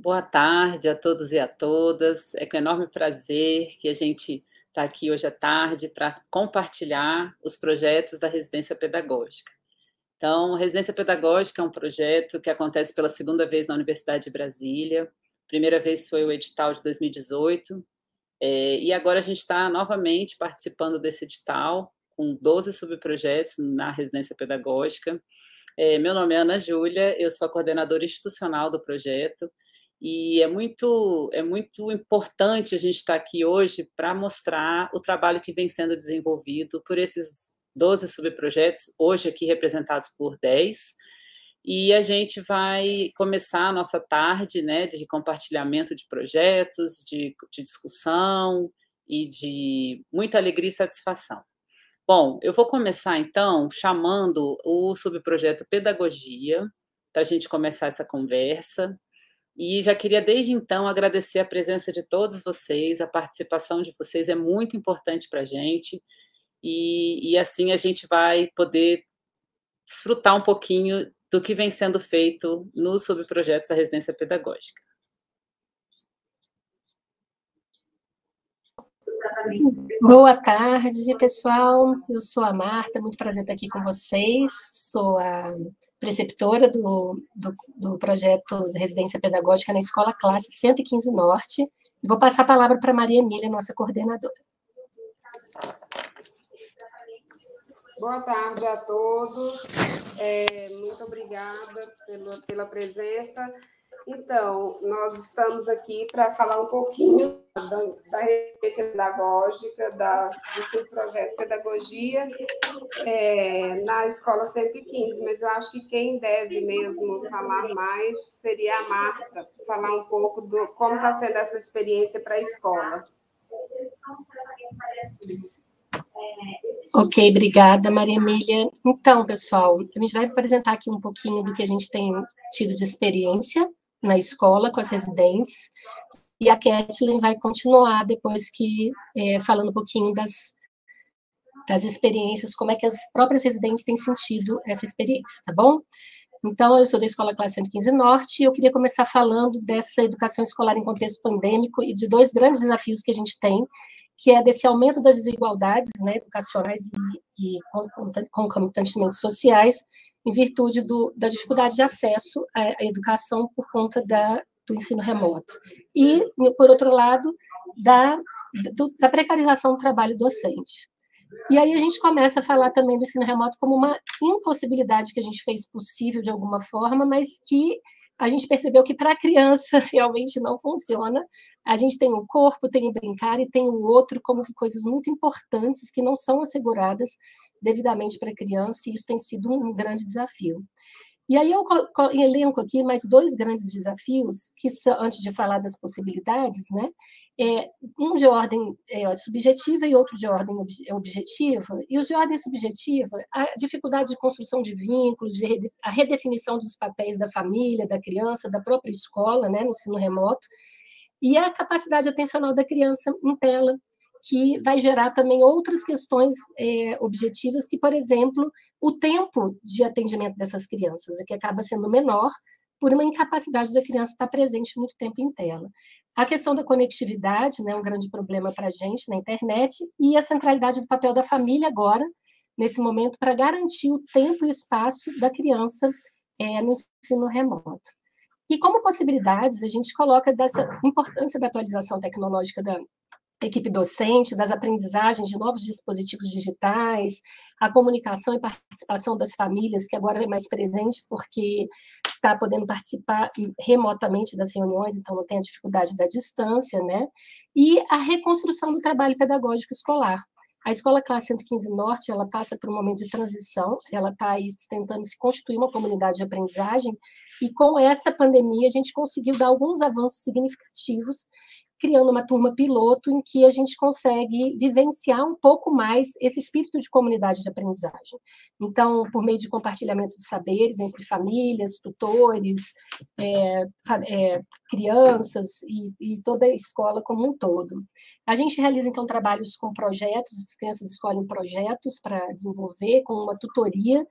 Boa tarde a todos e a todas. É com enorme prazer que a gente está aqui hoje à tarde para compartilhar os projetos da residência pedagógica. Então, a residência pedagógica é um projeto que acontece pela segunda vez na Universidade de Brasília. A primeira vez foi o edital de 2018, e agora a gente está novamente participando desse edital, com 12 subprojetos na residência pedagógica. Meu nome é Ana Júlia, eu sou a coordenadora institucional do projeto, e é muito importante a gente estar aqui hoje para mostrar o trabalho que vem sendo desenvolvido por esses 12 subprojetos, hoje aqui representados por 10, e a gente vai começar a nossa tarde, né, de compartilhamento de projetos, de discussão e de muita alegria e satisfação. Bom, eu vou começar então chamando o subprojeto Pedagogia, para a gente começar essa conversa. E já queria desde então agradecer a presença de todos vocês, a participação de vocês é muito importante para a gente, e assim a gente vai poder desfrutar um pouquinho do que vem sendo feito nos subprojetos da residência pedagógica. Boa tarde, pessoal. Eu sou a Marta, muito prazer estar aqui com vocês. Sou a preceptora do projeto de residência pedagógica na Escola Classe 115 Norte. E vou passar a palavra para a Maria Emília, nossa coordenadora. Boa tarde a todos. Muito obrigada pela presença. Então, nós estamos aqui para falar um pouquinho da residência pedagógica, do subprojeto Pedagogia, na Escola 115, mas eu acho que quem deve mesmo falar mais seria a Marta, falar um pouco do como está sendo essa experiência para a escola. Ok, obrigada, Maria Emília. Então, pessoal, a gente vai apresentar aqui um pouquinho do que a gente tem tido de experiência na escola com as residentes, e a Kathleen vai continuar depois falando um pouquinho das experiências, como é que as próprias residentes têm sentido essa experiência, tá bom? Então, eu sou da Escola Classe 115 Norte, e eu queria começar falando dessa educação escolar em contexto pandêmico e de dois grandes desafios que a gente tem, que é desse aumento das desigualdades, né, educacionais e concomitantemente sociais, em virtude da dificuldade de acesso à educação por conta do ensino remoto. E, por outro lado, da precarização do trabalho docente. E aí a gente começa a falar também do ensino remoto como uma impossibilidade que a gente fez possível de alguma forma, mas que a gente percebeu que para a criança realmente não funciona. A gente tem um corpo, tem o brincar e tem o outro como coisas muito importantes que não são asseguradas devidamente para a criança, e isso tem sido um grande desafio. E aí eu elenco aqui mais dois grandes desafios, que são, antes de falar das possibilidades, né? Um de ordem subjetiva e outro de ordem objetiva. E os de ordem subjetiva, a dificuldade de construção de vínculos, a redefinição dos papéis da família, da criança, da própria escola, né, no ensino remoto, e a capacidade atencional da criança em tela, que vai gerar também outras questões objetivas, que, por exemplo, o tempo de atendimento dessas crianças, que acaba sendo menor por uma incapacidade da criança estar presente muito tempo em tela. A questão da conectividade, né, um grande problema para a gente na internet, e a centralidade do papel da família agora, nesse momento, para garantir o tempo e o espaço da criança no ensino remoto. E como possibilidades, a gente coloca dessa importância da atualização tecnológica da equipe docente, das aprendizagens de novos dispositivos digitais, a comunicação e participação das famílias, que agora é mais presente porque está podendo participar remotamente das reuniões, então não tem a dificuldade da distância, né? E a reconstrução do trabalho pedagógico escolar. A Escola Classe 115 Norte, ela passa por um momento de transição, ela está aí tentando se constituir uma comunidade de aprendizagem, e com essa pandemia a gente conseguiu dar alguns avanços significativos, criando uma turma piloto em que a gente consegue vivenciar um pouco mais esse espírito de comunidade de aprendizagem. Então, por meio de compartilhamento de saberes entre famílias, tutores, crianças e toda a escola como um todo. A gente realiza, então, trabalhos com projetos, as crianças escolhem projetos para desenvolver, com uma tutoria,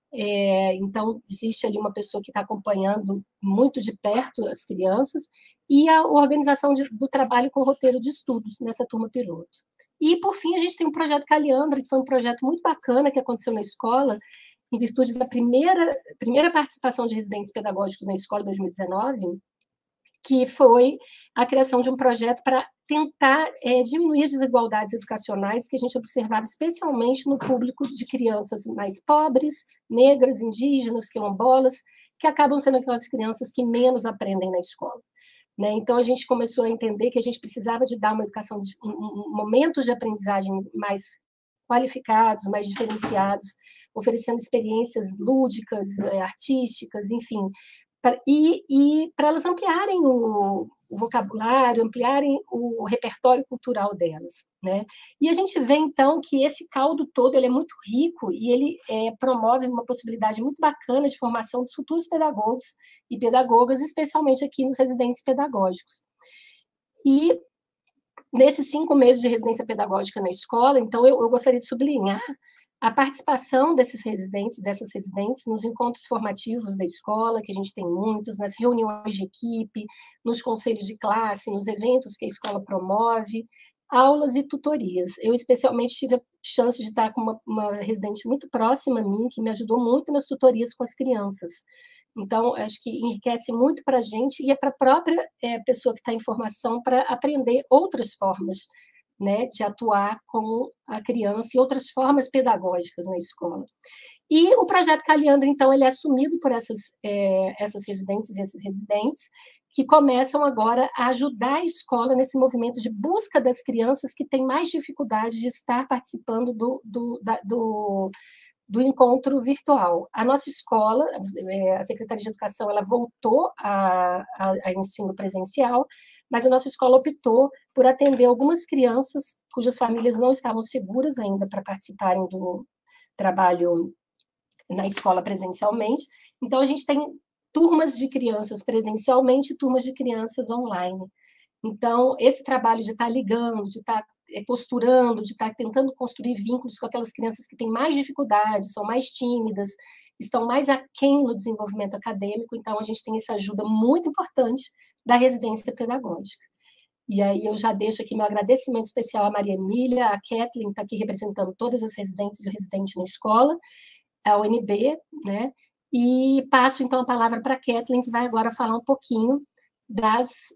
Então, existe ali uma pessoa que está acompanhando muito de perto as crianças, e a organização do trabalho com roteiro de estudos nessa turma piloto. E, por fim, a gente tem um projeto Caliandra, que foi um projeto muito bacana que aconteceu na escola, em virtude da primeira participação de residentes pedagógicos na escola em 2019, que foi a criação de um projeto para tentar diminuir as desigualdades educacionais que a gente observava, especialmente no público de crianças mais pobres, negras, indígenas, quilombolas, que acabam sendo aquelas crianças que menos aprendem na escola. Né? Então, a gente começou a entender que a gente precisava de dar uma educação, momentos de aprendizagem mais qualificados, mais diferenciados, oferecendo experiências lúdicas, artísticas, enfim, e para elas ampliarem o vocabulário, ampliarem o repertório cultural delas, né? E a gente vê, então, que esse caldo todo ele é muito rico e ele promove uma possibilidade muito bacana de formação dos futuros pedagogos e pedagogas, especialmente aqui nos residentes pedagógicos. E nesses 5 meses de residência pedagógica na escola, então, eu gostaria de sublinhar a participação dessas residentes nos encontros formativos da escola, que a gente tem muitos, nas reuniões de equipe, nos conselhos de classe, nos eventos que a escola promove, aulas e tutorias. Eu, especialmente, tive a chance de estar com uma residente muito próxima a mim, que me ajudou muito nas tutorias com as crianças. Então, acho que enriquece muito para a gente e para a própria pessoa que está em formação para aprender outras formas, né, de atuar com a criança e outras formas pedagógicas na escola. E o projeto Caliandra, então, ele é assumido por essas residentes e esses residentes, que começam agora a ajudar a escola nesse movimento de busca das crianças que têm mais dificuldade de estar participando do encontro virtual. A nossa escola, a Secretaria de Educação, ela voltou a ensino presencial, mas a nossa escola optou por atender algumas crianças cujas famílias não estavam seguras ainda para participarem do trabalho na escola presencialmente. Então, a gente tem turmas de crianças presencialmente e turmas de crianças online. Então, esse trabalho de estar ligando, de estar costurando, de estar tentando construir vínculos com aquelas crianças que têm mais dificuldades, são mais tímidas, estão mais aquém no desenvolvimento acadêmico, então a gente tem essa ajuda muito importante da residência pedagógica. E aí eu já deixo aqui meu agradecimento especial à Maria Emília, a Kathleen, que está aqui representando todas as residentes e o residente na escola, a UNB, né? E passo então a palavra para a Kathleen, que vai agora falar um pouquinho das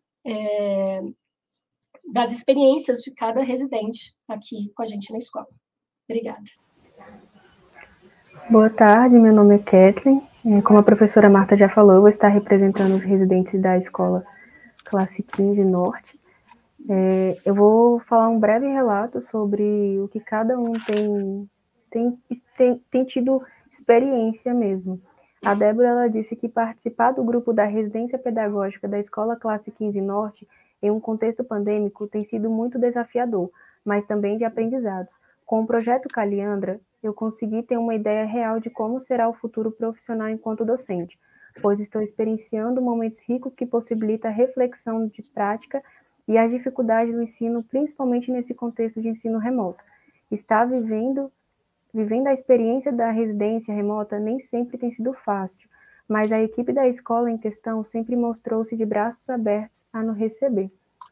experiências de cada residente aqui com a gente na escola. Obrigada. Boa tarde, meu nome é Kathleen. Como a professora Marta já falou, eu vou estar representando os residentes da escola Classe 15 Norte. Eu vou falar um breve relato sobre o que cada um tem tido experiência mesmo. A Débora, ela disse que participar do grupo da residência pedagógica da escola Classe 15 Norte em um contexto pandêmico tem sido muito desafiador, mas também de aprendizado. Com o projeto Caliandra, eu consegui ter uma ideia real de como será o futuro profissional enquanto docente, pois estou experienciando momentos ricos que possibilitam a reflexão de prática e as dificuldades do ensino, principalmente nesse contexto de ensino remoto. Estar vivendo a experiência da residência remota nem sempre tem sido fácil, mas a equipe da escola em questão sempre mostrou-se de braços abertos a nos receber.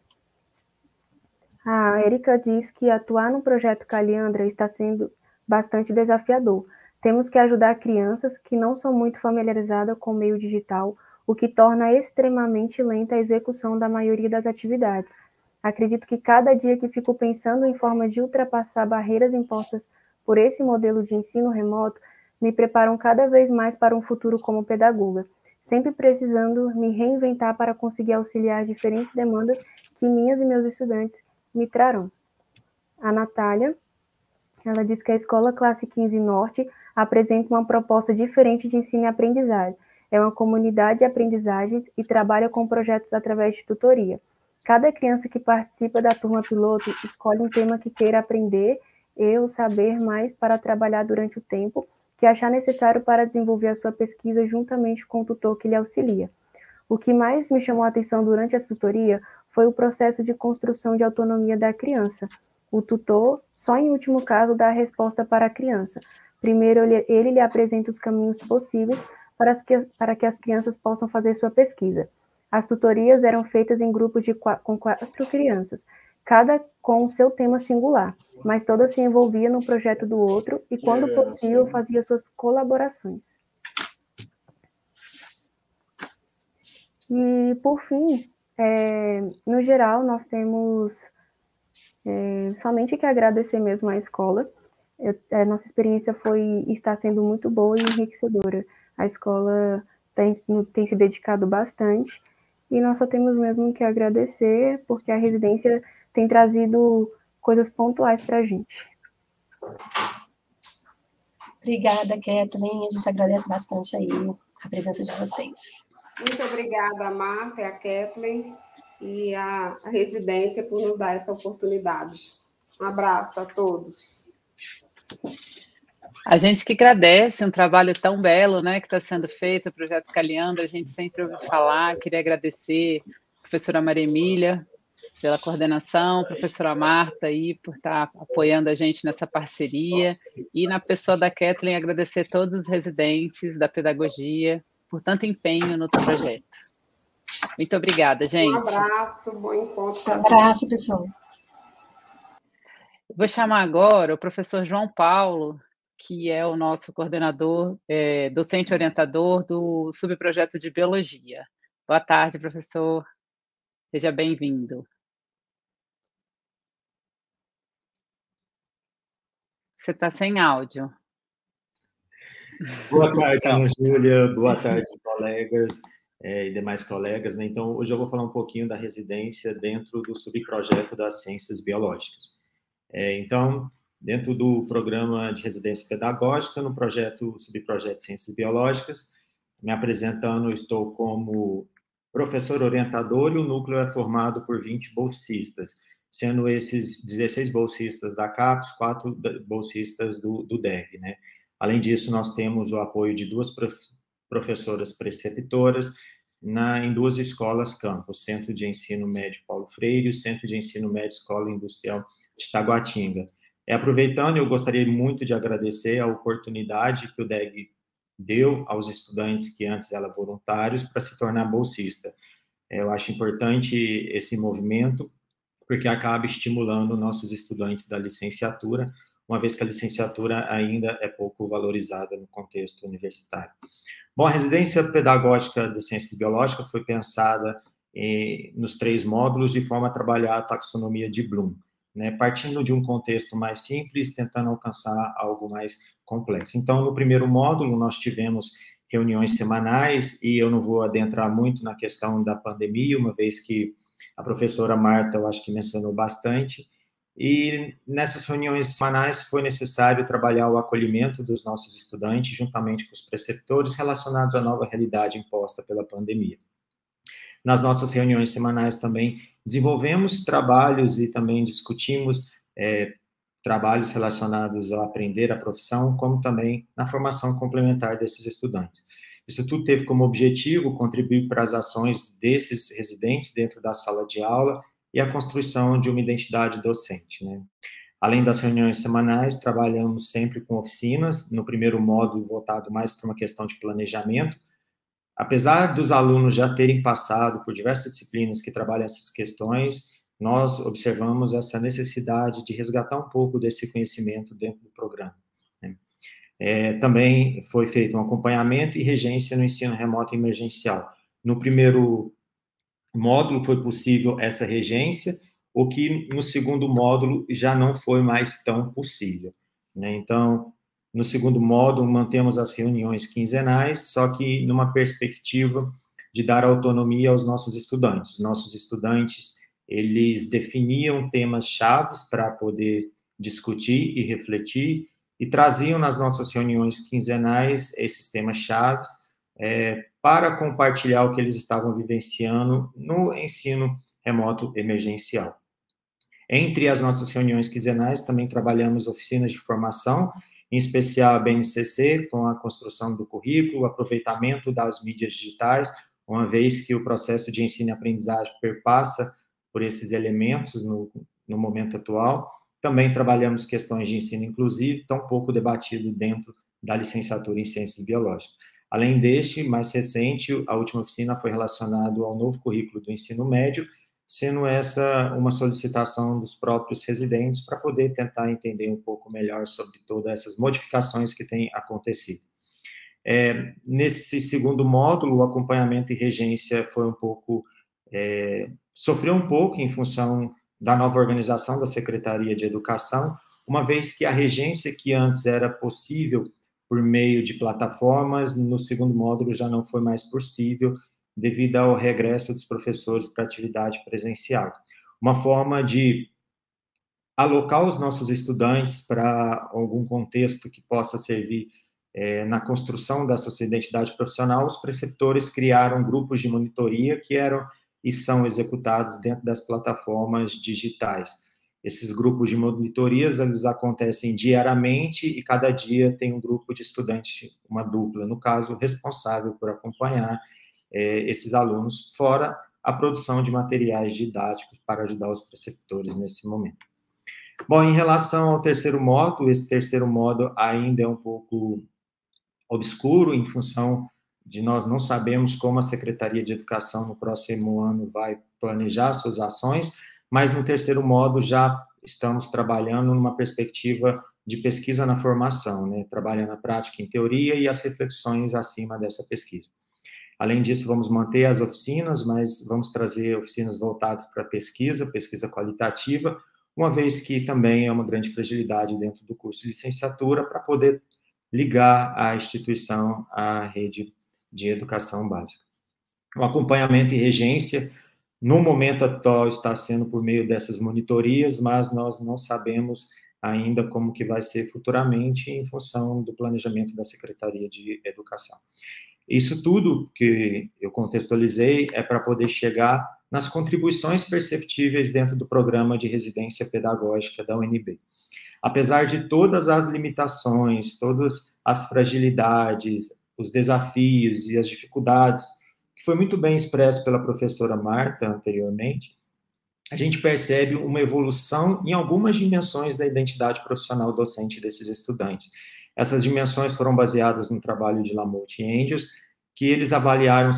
A Érica diz que atuar no projeto Caliandra está sendo bastante desafiador. Temos que ajudar crianças que não são muito familiarizadas com o meio digital, o que torna extremamente lenta a execução da maioria das atividades. Acredito que cada dia que fico pensando em formas de ultrapassar barreiras impostas por esse modelo de ensino remoto, me preparam cada vez mais para um futuro como pedagoga, sempre precisando me reinventar para conseguir auxiliar as diferentes demandas que minhas e meus estudantes me trarão. A Natália, ela diz que a Escola Classe 15 Norte apresenta uma proposta diferente de ensino e aprendizagem. É uma comunidade de aprendizagem e trabalha com projetos através de tutoria. Cada criança que participa da turma piloto escolhe um tema que queira aprender ou saber mais para trabalhar durante o tempo que achar necessário para desenvolver a sua pesquisa juntamente com o tutor que lhe auxilia. O que mais me chamou a atenção durante a tutoria foi o processo de construção de autonomia da criança. O tutor, só em último caso, dá a resposta para a criança, Primeiro, ele lhe apresenta os caminhos possíveis para que as crianças possam fazer sua pesquisa. As tutorias eram feitas em grupos com 4 crianças, cada com o seu tema singular, mas todas se envolviam no projeto do outro e, quando possível, fazia suas colaborações. E, por fim, no geral, nós temos somente que agradecer mesmo à escola. Nossa experiência está sendo muito boa e enriquecedora. A escola tem se dedicado bastante e nós só temos mesmo que agradecer, porque a residência tem trazido coisas pontuais para a gente. Obrigada, Kathleen. A gente agradece bastante aí a presença de vocês. Muito obrigada, a Marta e a Kathleen e a residência por nos dar essa oportunidade. Um abraço a todos. A gente que agradece um trabalho tão belo, né, que está sendo feito, o Projeto Caliandra, a gente sempre ouve falar. Queria agradecer a professora Maria Emília pela coordenação, a professora Marta aí por estar apoiando a gente nessa parceria, e na pessoa da Kathleen agradecer a todos os residentes da pedagogia por tanto empenho no projeto. Muito obrigada, gente. Um abraço, bom encontro. Um abraço, pessoal. Vou chamar agora o professor João Paulo, que é o nosso coordenador, docente orientador do subprojeto de Biologia. Boa tarde, professor. Seja bem-vindo. Você está sem áudio. Boa tarde, Ana Júlia. Boa tarde, colegas e demais colegas. Né? Então, hoje eu vou falar um pouquinho da residência dentro do subprojeto das Ciências Biológicas. Então, dentro do programa de residência pedagógica, no subprojeto Ciências Biológicas, me apresentando, estou como professor orientador, e o núcleo é formado por 20 bolsistas, sendo esses 16 bolsistas da CAPES, 4 bolsistas do DEG, né? Além disso, nós temos o apoio de 2 professoras preceptoras em 2 escolas campus, Centro de Ensino Médio Paulo Freire e o Centro de Ensino Médio Escola Industrial de Taguatinga. Aproveitando, eu gostaria muito de agradecer a oportunidade que o DEG deu aos estudantes que antes eram voluntários para se tornar bolsista. Eu acho importante esse movimento, porque acaba estimulando nossos estudantes da licenciatura, uma vez que a licenciatura ainda é pouco valorizada no contexto universitário. Bom, a residência pedagógica de Ciências Biológicas foi pensada nos 3 módulos de forma a trabalhar a taxonomia de Bloom, né, partindo de um contexto mais simples, tentando alcançar algo mais complexo. Então, no primeiro módulo, nós tivemos reuniões semanais, e eu não vou adentrar muito na questão da pandemia, uma vez que a professora Marta, eu acho que mencionou bastante, e nessas reuniões semanais foi necessário trabalhar o acolhimento dos nossos estudantes, juntamente com os preceptores, relacionados à nova realidade imposta pela pandemia. Nas nossas reuniões semanais também desenvolvemos trabalhos e também discutimos trabalhos relacionados ao aprender a profissão, como também na formação complementar desses estudantes. Isso tudo teve como objetivo contribuir para as ações desses residentes dentro da sala de aula e a construção de uma identidade docente, né? Além das reuniões semanais, trabalhamos sempre com oficinas, no primeiro módulo voltado mais para uma questão de planejamento. Apesar dos alunos já terem passado por diversas disciplinas que trabalham essas questões, nós observamos essa necessidade de resgatar um pouco desse conhecimento dentro do programa, né? Também foi feito um acompanhamento e regência no ensino remoto emergencial. No primeiro módulo foi possível essa regência, o que no segundo módulo já não foi mais tão possível, né? Então, no segundo módulo, mantemos as reuniões quinzenais, só que numa perspectiva de dar autonomia aos nossos estudantes. Nossos estudantes, eles definiam temas chaves para poder discutir e refletir, e traziam nas nossas reuniões quinzenais esses temas chaves para compartilhar o que eles estavam vivenciando no ensino remoto emergencial. Entre as nossas reuniões quinzenais, também trabalhamos oficinas de formação, em especial a BNCC, com a construção do currículo, o aproveitamento das mídias digitais, uma vez que o processo de ensino e aprendizagem perpassa por esses elementos no momento atual. Também trabalhamos questões de ensino inclusivo, tão pouco debatido dentro da licenciatura em Ciências Biológicas. Além deste, mais recente, a última oficina foi relacionada ao novo currículo do ensino médio, sendo essa uma solicitação dos próprios residentes para poder tentar entender um pouco melhor sobre todas essas modificações que têm acontecido. Nesse segundo módulo, o acompanhamento e regência foi um pouco, sofreu um pouco em função da nova organização da Secretaria de Educação, uma vez que a regência que antes era possível por meio de plataformas, no segundo módulo já não foi mais possível devido ao regresso dos professores para a atividade presencial. Uma forma de alocar os nossos estudantes para algum contexto que possa servir na construção dessa sua identidade profissional, os preceptores criaram grupos de monitoria que eram e são executados dentro das plataformas digitais. Esses grupos de monitorias, eles acontecem diariamente e cada dia tem um grupo de estudantes, uma dupla, no caso, responsável por acompanhar esses alunos, fora a produção de materiais didáticos para ajudar os preceptores nesse momento. Bom, em relação ao terceiro módulo, esse terceiro módulo ainda é um pouco obscuro, em função de nós não sabemos como a Secretaria de Educação no próximo ano vai planejar suas ações, mas no terceiro módulo já estamos trabalhando numa perspectiva de pesquisa na formação, né? Trabalhando a prática em teoria e as reflexões acima dessa pesquisa. Além disso, vamos manter as oficinas, mas vamos trazer oficinas voltadas para pesquisa qualitativa, uma vez que também é uma grande fragilidade dentro do curso de licenciatura para poder ligar a instituição à rede de educação básica. O acompanhamento e regência, no momento atual, está sendo por meio dessas monitorias, mas nós não sabemos ainda como que vai ser futuramente em função do planejamento da Secretaria de Educação. Isso tudo que eu contextualizei é para poder chegar nas contribuições perceptíveis dentro do programa de residência pedagógica da UNB. Apesar de todas as limitações, todas as fragilidades, os desafios e as dificuldades, que foi muito bem expresso pela professora Marta anteriormente, a gente percebe uma evolução em algumas dimensões da identidade profissional docente desses estudantes. Essas dimensões foram baseadas no trabalho de Lamotte e Engels, que eles avaliaram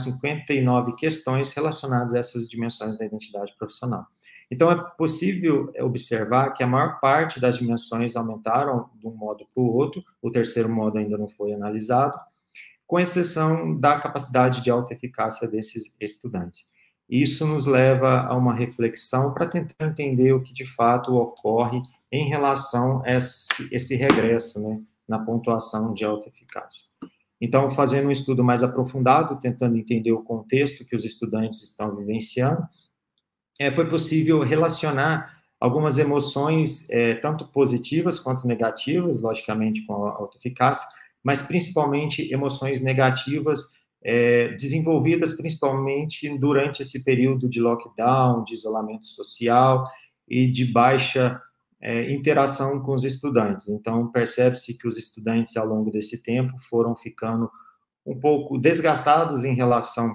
59 questões relacionadas a essas dimensões da identidade profissional. Então, é possível observar que a maior parte das dimensões aumentaram de um modo para o outro, o terceiro modo ainda não foi analisado, com exceção da capacidade de autoeficácia desses estudantes. Isso nos leva a uma reflexão para tentar entender o que de fato ocorre em relação a esse regresso, né, na pontuação de autoeficácia. Então, fazendo um estudo mais aprofundado, tentando entender o contexto que os estudantes estão vivenciando, foi possível relacionar algumas emoções, tanto positivas quanto negativas, logicamente com a autoeficácia, mas principalmente emoções negativas, desenvolvidas principalmente durante esse período de lockdown, de isolamento social e de baixa interação com os estudantes. Então, percebe-se que os estudantes, ao longo desse tempo, foram ficando um pouco desgastados em relação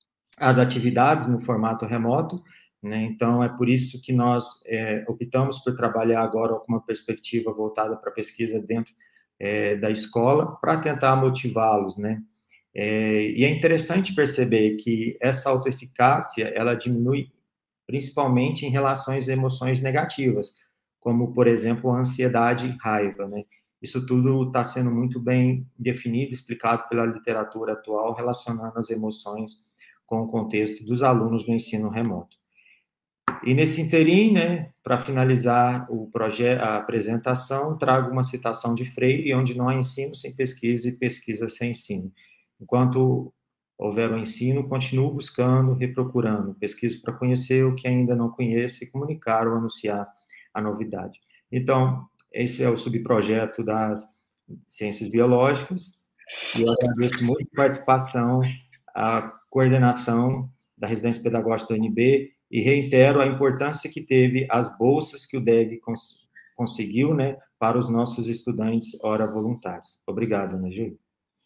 às atividades no formato remoto, né? Então, é por isso que nós optamos por trabalhar agora com uma perspectiva voltada para a pesquisa dentro da escola, para tentar motivá-los, né? E é interessante perceber que essa autoeficácia, ela diminui principalmente em relação às emoções negativas, como, por exemplo, a ansiedade e raiva, né? Isso tudo está sendo muito bem definido, explicado pela literatura atual, relacionando as emoções com o contexto dos alunos do ensino remoto. E nesse interim, né, para finalizar o projeto, a apresentação, trago uma citação de Freire, onde não há ensino sem pesquisa e pesquisa sem ensino. Enquanto houver o ensino, continuo buscando, reprocurando, pesquiso para conhecer o que ainda não conheço e comunicar ou anunciar a novidade. Então, esse é o subprojeto das Ciências Biológicas, e eu agradeço muito a participação, a coordenação da Residência Pedagógica da UNB, e reitero a importância que teve as bolsas que o DEG conseguiu, né, para os nossos estudantes ora voluntários. Obrigado, Ana Júlia.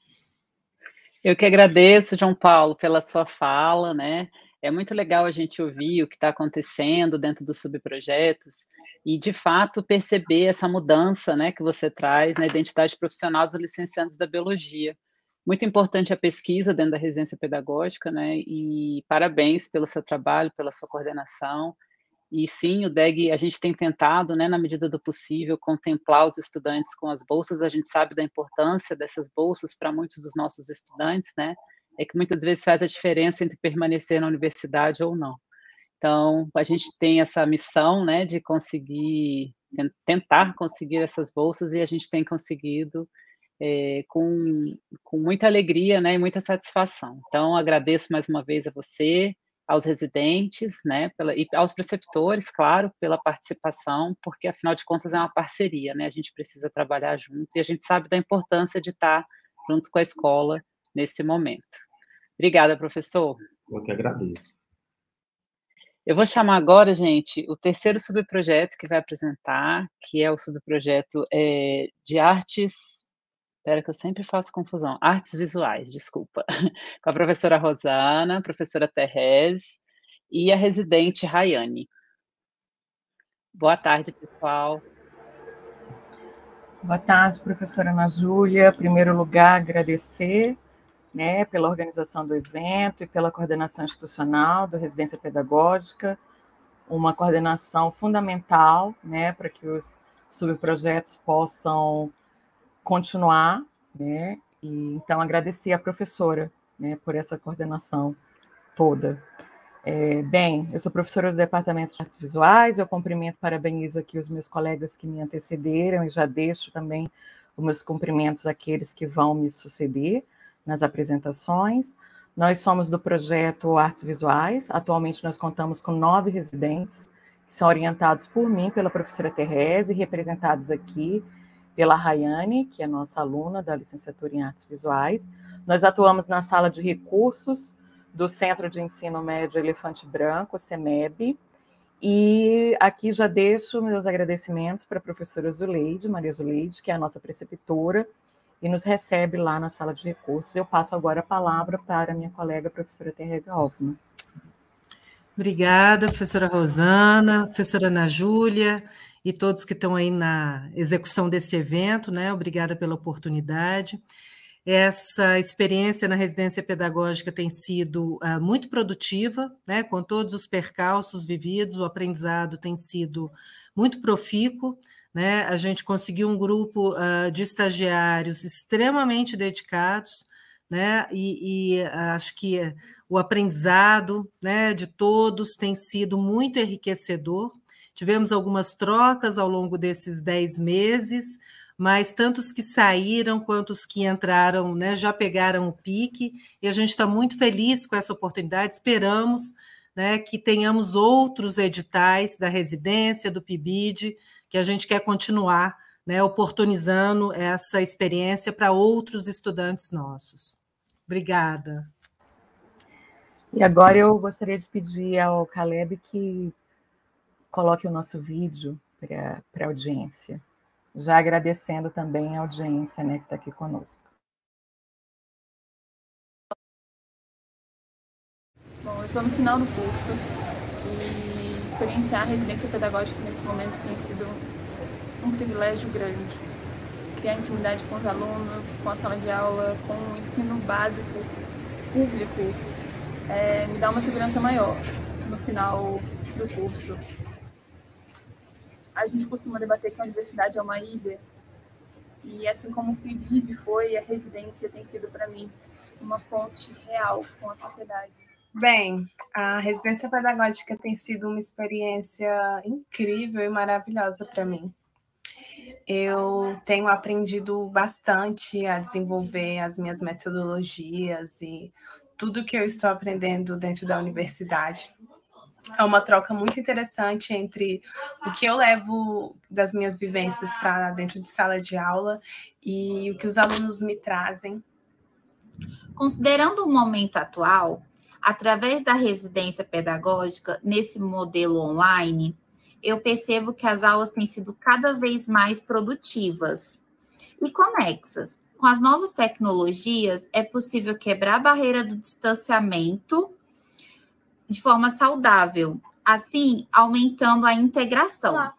Eu que agradeço, João Paulo, pela sua fala, né? É muito legal a gente ouvir o que está acontecendo dentro dos subprojetos. e, de fato, perceber essa mudança, né, que você traz na identidade profissional dos licenciandos da biologia. Muito importante a pesquisa dentro da residência pedagógica, né, e parabéns pelo seu trabalho, pela sua coordenação. E sim, o DEG, a gente tem tentado, né, na medida do possível, contemplar os estudantes com as bolsas. A gente sabe da importância dessas bolsas para muitos dos nossos estudantes, né, é que muitas vezes faz a diferença entre permanecer na universidade ou não. Então, a gente tem essa missão, né, de conseguir, tentar conseguir essas bolsas, e a gente tem conseguido com muita alegria, né, e muita satisfação. Então, agradeço mais uma vez a você, aos residentes, né, e aos preceptores, claro, pela participação, porque, afinal de contas, é uma parceria, né, a gente precisa trabalhar junto, e a gente sabe da importância de estar junto com a escola nesse momento. Obrigada, professor. Eu que agradeço. Eu vou chamar agora, gente, o terceiro subprojeto que vai apresentar, que é o subprojeto de artes... Espera que eu sempre faço confusão. Artes visuais, desculpa. Com a professora Rosana, a professora Terese e a residente Rayane. Boa tarde, pessoal. Boa tarde, professora Ana Júlia. Em primeiro lugar, agradecer, né, pela organização do evento e pela coordenação institucional da residência pedagógica, uma coordenação fundamental, né, para que os subprojetos possam continuar, né, e então agradecer à professora, né, por essa coordenação toda. Bem, eu sou professora do Departamento de Artes Visuais, eu cumprimento, parabenizo aqui os meus colegas que me antecederam e já deixo também os meus cumprimentos àqueles que vão me suceder nas apresentações. Nós somos do projeto Artes Visuais, atualmente nós contamos com 9 residentes, que são orientados por mim, pela professora Terese, representados aqui pela Rayane, que é nossa aluna da licenciatura em Artes Visuais. Nós atuamos na sala de recursos do Centro de Ensino Médio Elefante Branco, CEMEB, e aqui já deixo meus agradecimentos para a professora Zuleide, Maria Zuleide, que é a nossa preceptora, e nos recebe lá na sala de recursos. Eu passo agora a palavra para a minha colega, a professora Terese Hoffmann. Obrigada, professora Rosana, professora Ana Júlia e todos que estão aí na execução desse evento, né? Obrigada pela oportunidade. Essa experiência na residência pedagógica tem sido muito produtiva, né? Com todos os percalços vividos, o aprendizado tem sido muito profícuo, né? A gente conseguiu um grupo de estagiários extremamente dedicados, né? E acho que o aprendizado, né, de todos tem sido muito enriquecedor. Tivemos algumas trocas ao longo desses 10 meses, mas tanto os que saíram quanto os que entraram, né, já pegaram o pique, e a gente está muito feliz com essa oportunidade. Esperamos, né, que tenhamos outros editais da residência, do PIBID, que a gente quer continuar, né, oportunizando essa experiência para outros estudantes nossos. Obrigada. E agora eu gostaria de pedir ao Caleb que coloque o nosso vídeo para a audiência, já agradecendo também a audiência, né, que está aqui conosco. Bom, eu estou no final do curso e experienciar a residência pedagógica nesse momento tem sido um privilégio grande. Criar intimidade com os alunos, com a sala de aula, com o ensino básico público, me dá uma segurança maior no final do curso. A gente costuma debater que a universidade é uma ilha, e assim como o PIBID foi, a residência tem sido para mim uma ponte real com a sociedade. Bem, a residência pedagógica tem sido uma experiência incrível e maravilhosa para mim. Eu tenho aprendido bastante a desenvolver as minhas metodologias e tudo que eu estou aprendendo dentro da universidade. É uma troca muito interessante entre o que eu levo das minhas vivências para dentro de sala de aula e o que os alunos me trazem. Considerando o momento atual, através da residência pedagógica, nesse modelo online, eu percebo que as aulas têm sido cada vez mais produtivas e conexas. Com as novas tecnologias, é possível quebrar a barreira do distanciamento de forma saudável, assim aumentando a integração. Olá,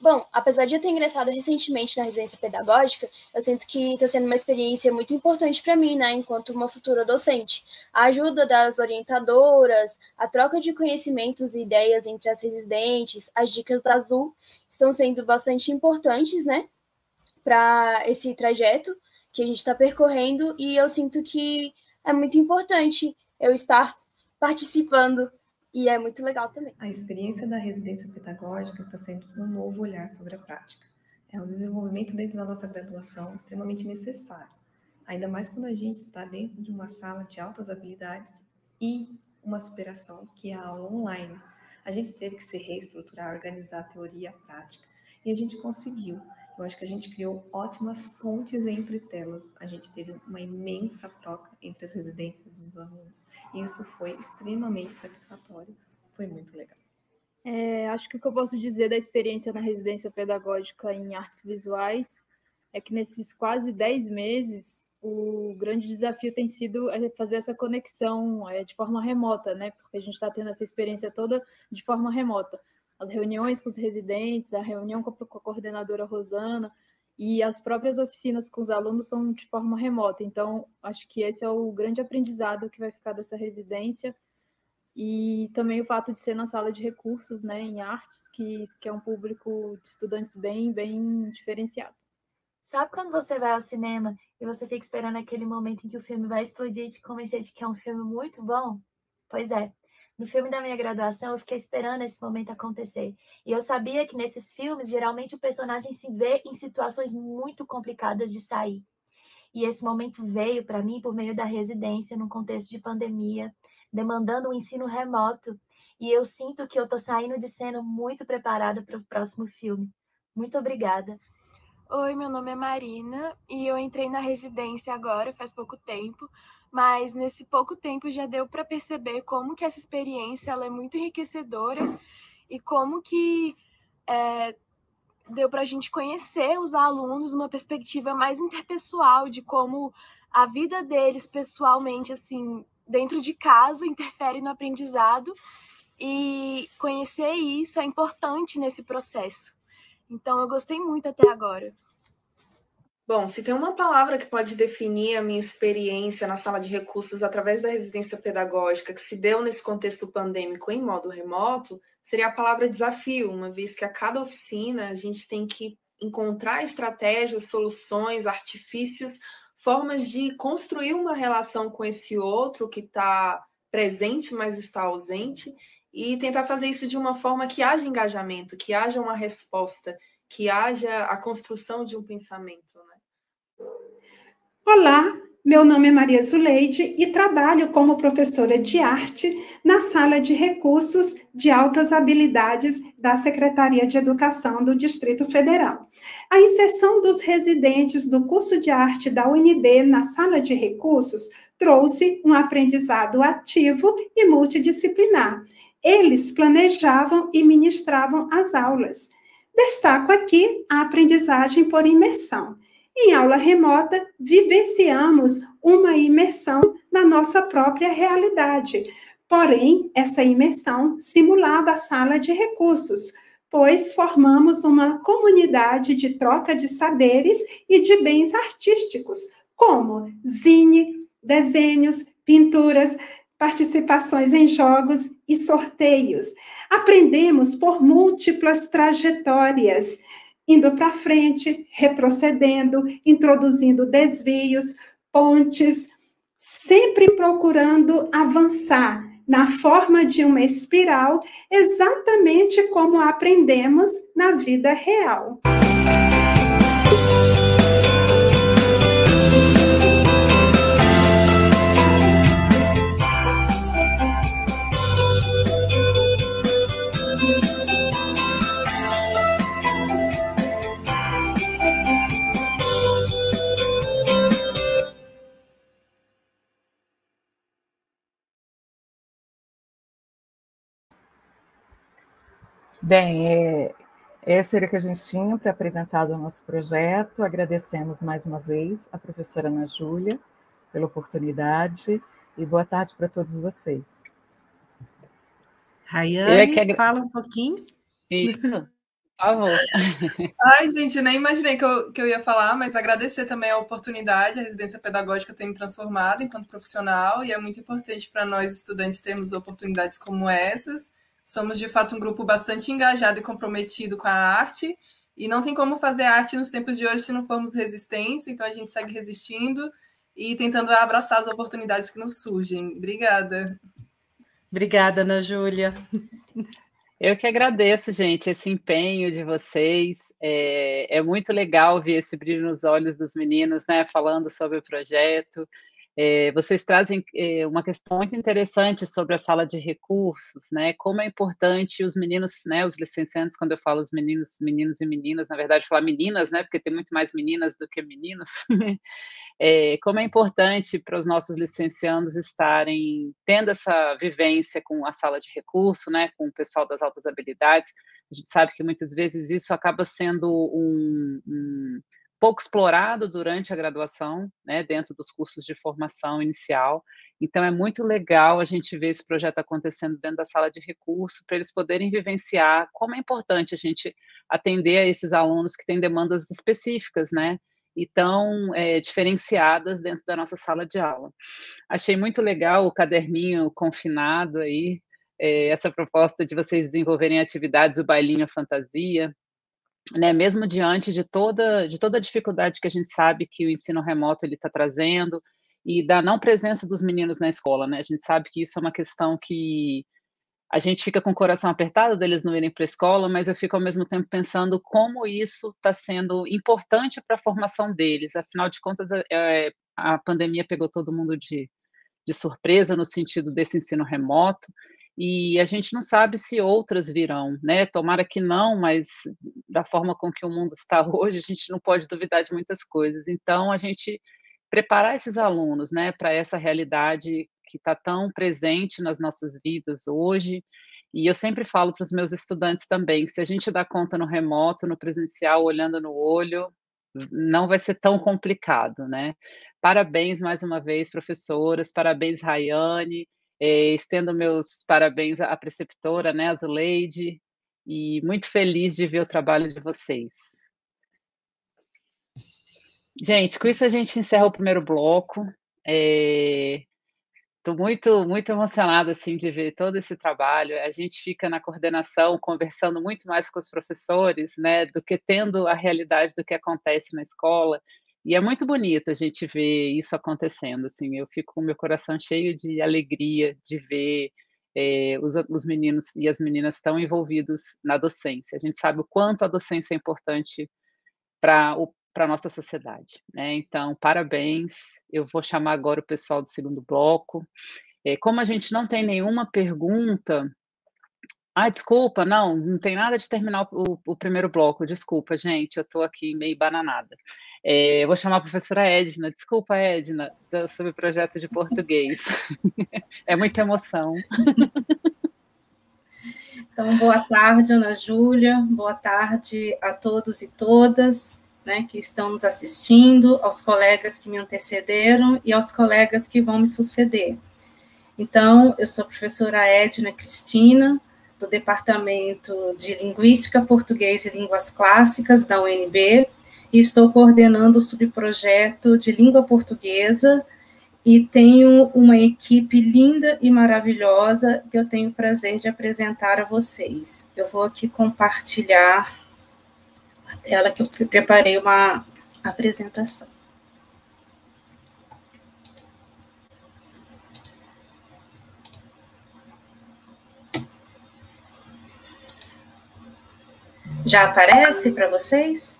Bom, apesar de eu ter ingressado recentemente na residência pedagógica, eu sinto que está sendo uma experiência muito importante para mim, né, enquanto uma futura docente. A ajuda das orientadoras, a troca de conhecimentos e ideias entre as residentes, as dicas da Azul estão sendo bastante importantes, né, para esse trajeto que a gente está percorrendo, e eu sinto que é muito importante eu estar participando. E é muito legal também. A experiência da residência pedagógica está sendo um novo olhar sobre a prática. É um desenvolvimento dentro da nossa graduação extremamente necessário, ainda mais quando a gente está dentro de uma sala de altas habilidades e uma superação que é a aula online. A gente teve que se reestruturar, organizar a teoria e a prática, e a gente conseguiu. Eu acho que a gente criou ótimas pontes entre telas, a gente teve uma imensa troca entre as residências e os alunos, e isso foi extremamente satisfatório, foi muito legal. Acho que o que eu posso dizer da experiência na residência pedagógica em artes visuais é que nesses quase 10 meses, o grande desafio tem sido fazer essa conexão de forma remota, né? Porque a gente está tendo essa experiência toda de forma remota. As reuniões com os residentes, a reunião com a coordenadora Rosana e as próprias oficinas com os alunos são de forma remota. Então, acho que esse é o grande aprendizado que vai ficar dessa residência. E também o fato de ser na sala de recursos, né, em artes, que é um público de estudantes bem diferenciado. Sabe quando você vai ao cinema e você fica esperando aquele momento em que o filme vai explodir e te convencer de que é um filme muito bom? Pois é. No filme da minha graduação, eu fiquei esperando esse momento acontecer. E eu sabia que nesses filmes, geralmente o personagem se vê em situações muito complicadas de sair. E esse momento veio para mim por meio da residência, num contexto de pandemia, demandando um ensino remoto. E eu sinto que eu estou saindo de cena muito preparada para o próximo filme. Muito obrigada. Oi, meu nome é Marina e eu entrei na residência agora, faz pouco tempo. Mas nesse pouco tempo já deu para perceber como que essa experiência ela é muito enriquecedora e como que deu para a gente conhecer os alunos uma perspectiva mais interpessoal de como a vida deles pessoalmente, assim, dentro de casa, interfere no aprendizado, e conhecer isso é importante nesse processo. Então, eu gostei muito até agora. Bom, se tem uma palavra que pode definir a minha experiência na sala de recursos através da residência pedagógica que se deu nesse contexto pandêmico em modo remoto, seria a palavra desafio, uma vez que a cada oficina a gente tem que encontrar estratégias, soluções, artifícios, formas de construir uma relação com esse outro que está presente, mas está ausente, e tentar fazer isso de uma forma que haja engajamento, que haja uma resposta, que haja a construção de um pensamento, né? Olá, meu nome é Maria Zuleide e trabalho como professora de arte na sala de recursos de altas habilidades da Secretaria de Educação do Distrito Federal. A inserção dos residentes do curso de arte da UNB na sala de recursos trouxe um aprendizado ativo e multidisciplinar. Eles planejavam e ministravam as aulas. Destaco aqui a aprendizagem por imersão. Em aula remota, vivenciamos uma imersão na nossa própria realidade. Porém, essa imersão simulava a sala de recursos, pois formamos uma comunidade de troca de saberes e de bens artísticos, como zine, desenhos, pinturas, participações em jogos e sorteios. Aprendemos por múltiplas trajetórias, indo para frente, retrocedendo, introduzindo desvios, pontes, sempre procurando avançar na forma de uma espiral, exatamente como aprendemos na vida real. Bem, esse era o que a gente tinha para apresentar do nosso projeto. Agradecemos mais uma vez a professora Ana Júlia pela oportunidade e boa tarde para todos vocês. Rayane, fala um pouquinho. Isso. Por favor. Ai, gente, nem imaginei que eu ia falar, mas agradecer também a oportunidade, a residência pedagógica tem me transformado enquanto profissional, e é muito importante para nós, estudantes, termos oportunidades como essas. Somos, de fato, um grupo bastante engajado e comprometido com a arte, e não tem como fazer arte nos tempos de hoje se não formos resistência, então a gente segue resistindo e tentando abraçar as oportunidades que nos surgem. Obrigada. Obrigada, Ana Júlia. Eu que agradeço, gente, esse empenho de vocês. É muito legal ver esse brilho nos olhos dos meninos, né, falando sobre o projeto. Vocês trazem uma questão muito interessante sobre a sala de recursos, né, como é importante os meninos, né, os licenciantes, quando eu falo os meninos e meninas, na verdade, falar meninas, né, porque tem muito mais meninas do que meninos, como é importante para os nossos licenciandos estarem tendo essa vivência com a sala de recurso, né, com o pessoal das altas habilidades. A gente sabe que muitas vezes isso acaba sendo pouco explorado durante a graduação, né, dentro dos cursos de formação inicial. Então, é muito legal a gente ver esse projeto acontecendo dentro da sala de recurso, para eles poderem vivenciar como é importante a gente atender a esses alunos que têm demandas específicas, né, e tão diferenciadas dentro da nossa sala de aula. Achei muito legal o caderninho confinado aí, essa proposta de vocês desenvolverem atividades, o bailinho, a fantasia, né, mesmo diante de toda a dificuldade que a gente sabe que o ensino remoto ele está trazendo, e da não presença dos meninos na escola, né, a gente sabe que isso é uma questão que a gente fica com o coração apertado deles não irem para a escola, mas eu fico ao mesmo tempo pensando como isso está sendo importante para a formação deles. Afinal de contas, a pandemia pegou todo mundo de surpresa no sentido desse ensino remoto, e a gente não sabe se outras virão, né? Tomara que não, mas da forma com que o mundo está hoje, a gente não pode duvidar de muitas coisas. Então, a gente preparar esses alunos, né, para essa realidade que está tão presente nas nossas vidas hoje. E eu sempre falo para os meus estudantes também, que se a gente dá conta no remoto, no presencial, olhando no olho, não vai ser tão complicado, né? Parabéns mais uma vez, professoras, parabéns, Rayane, estendo meus parabéns à preceptora, né, a Zuleide, e muito feliz de ver o trabalho de vocês. Gente, com isso a gente encerra o primeiro bloco. Estou muito emocionada assim, de ver todo esse trabalho. A gente fica na coordenação conversando muito mais com os professores, né, do que tendo a realidade do que acontece na escola. E é muito bonito a gente ver isso acontecendo. Assim, eu fico com o meu coração cheio de alegria de ver os meninos e as meninas tão envolvidos na docência. A gente sabe o quanto a docência é importante para a nossa sociedade, né? Então, parabéns. Eu vou chamar agora o pessoal do segundo bloco. Como a gente não tem nenhuma pergunta... desculpa, não tem nada de terminar o primeiro bloco, desculpa, gente, eu estou aqui meio bananada. Eu vou chamar a professora Edna, desculpa, Edna, sobre o projeto de português. É muita emoção. Então, boa tarde, Ana Júlia, boa tarde a todos e todas, né, que estão nos assistindo, aos colegas que me antecederam e aos colegas que vão me suceder. Então, eu sou a professora Edna Cristina, do Departamento de Linguística, Português e Línguas Clássicas da UNB, e estou coordenando o subprojeto de língua portuguesa, e tenho uma equipe linda e maravilhosa que eu tenho o prazer de apresentar a vocês. Eu vou aqui compartilhar a tela que eu preparei uma apresentação. Já aparece para vocês?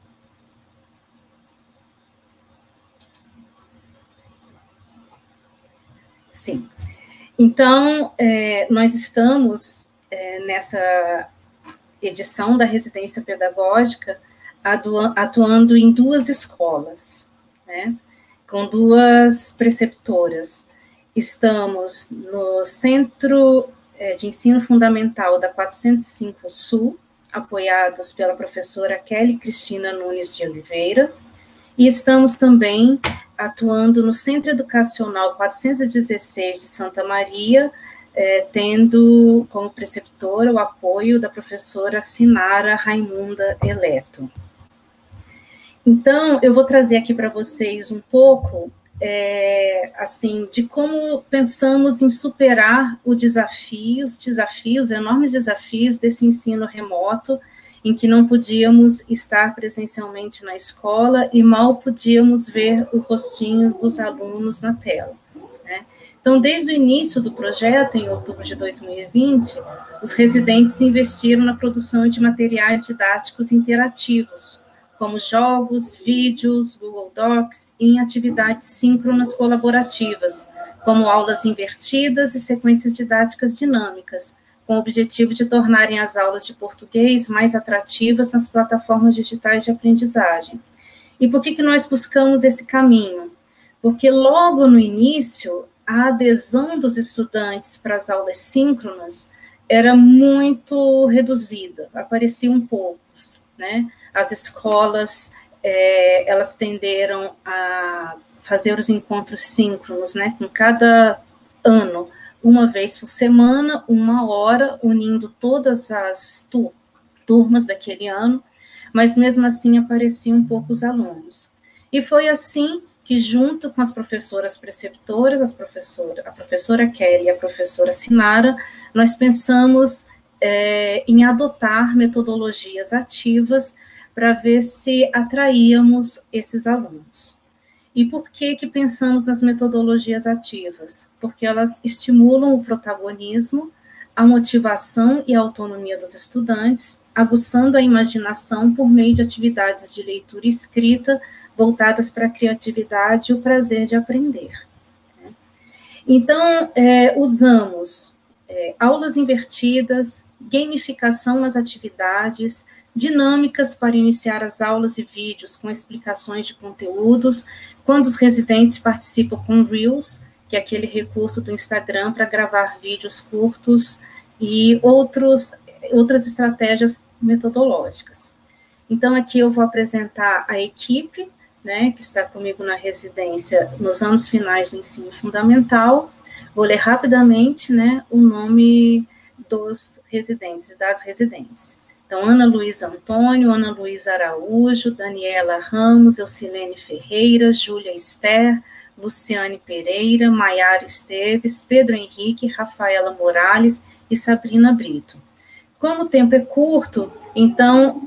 Sim. Então, nós estamos nessa edição da residência pedagógica atuando em 2 escolas, né, com 2 preceptoras. Estamos no Centro de Ensino Fundamental da 405 Sul, apoiados pela professora Kelly Cristina Nunes de Oliveira, e estamos também atuando no Centro Educacional 416 de Santa Maria, tendo como preceptora o apoio da professora Sinara Raimunda Eleto. Então, eu vou trazer aqui para vocês um pouco, assim, de como pensamos em superar os enormes desafios desse ensino remoto, em que não podíamos estar presencialmente na escola e mal podíamos ver o rostinho dos alunos na tela, né? Então, desde o início do projeto, em outubro de 2020, os residentes investiram na produção de materiais didáticos interativos, como jogos, vídeos, Google Docs, e em atividades síncronas colaborativas, como aulas invertidas e sequências didáticas dinâmicas, com o objetivo de tornarem as aulas de português mais atrativas nas plataformas digitais de aprendizagem. E por que nós buscamos esse caminho? Porque logo no início, a adesão dos estudantes para as aulas síncronas era muito reduzida, apareciam poucos, né? As escolas, elas tenderam a fazer os encontros síncronos, né? Com cada ano, uma vez por semana, 1 hora, unindo todas as turmas daquele ano, mas mesmo assim apareciam poucos alunos. E foi assim que, junto com as professoras preceptoras, a professora Kelly e a professora Sinara, nós pensamos em adotar metodologias ativas para ver se atraíamos esses alunos. E por que pensamos nas metodologias ativas? Porque elas estimulam o protagonismo, a motivação e a autonomia dos estudantes, aguçando a imaginação por meio de atividades de leitura e escrita voltadas para a criatividade e o prazer de aprender. Então, usamos aulas invertidas, gamificação nas atividades, dinâmicas para iniciar as aulas e vídeos com explicações de conteúdos, quando os residentes participam com Reels, que é aquele recurso do Instagram para gravar vídeos curtos, e outras estratégias metodológicas. Então, aqui eu vou apresentar a equipe, né, que está comigo na residência nos anos finais do ensino fundamental. Vou ler rapidamente, né, o nome dos residentes e das residentes. Então, Ana Luísa Antônio, Ana Luísa Araújo, Daniela Ramos, Eucilene Ferreira, Júlia Esther, Luciane Pereira, Maiara Esteves, Pedro Henrique, Rafaela Morales e Sabrina Brito. Como o tempo é curto, então,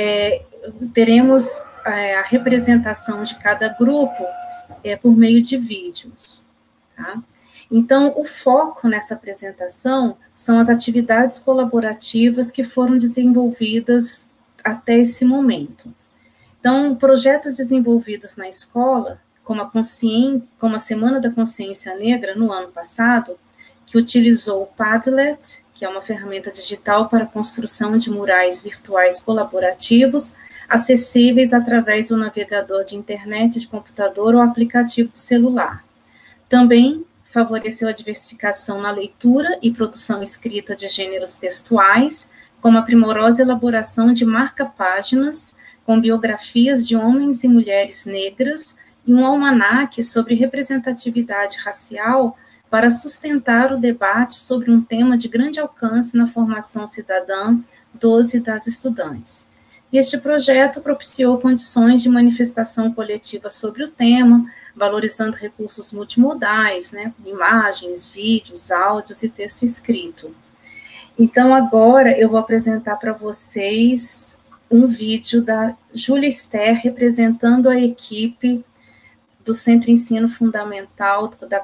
teremos a representação de cada grupo por meio de vídeos, tá? Então, o foco nessa apresentação são as atividades colaborativas que foram desenvolvidas até esse momento. Então, projetos desenvolvidos na escola, como a Semana da Consciência Negra no ano passado, que utilizou o Padlet, que é uma ferramenta digital para a construção de murais virtuais colaborativos, acessíveis através do navegador de internet, de computador ou aplicativo de celular. Também favoreceu a diversificação na leitura e produção escrita de gêneros textuais, como a primorosa elaboração de marca-páginas com biografias de homens e mulheres negras e um almanaque sobre representatividade racial para sustentar o debate sobre um tema de grande alcance na formação cidadã dos e das estudantes. E este projeto propiciou condições de manifestação coletiva sobre o tema, valorizando recursos multimodais, né, imagens, vídeos, áudios e texto escrito. Então, agora eu vou apresentar para vocês um vídeo da Júlia Esther, representando a equipe do Centro Ensino Fundamental da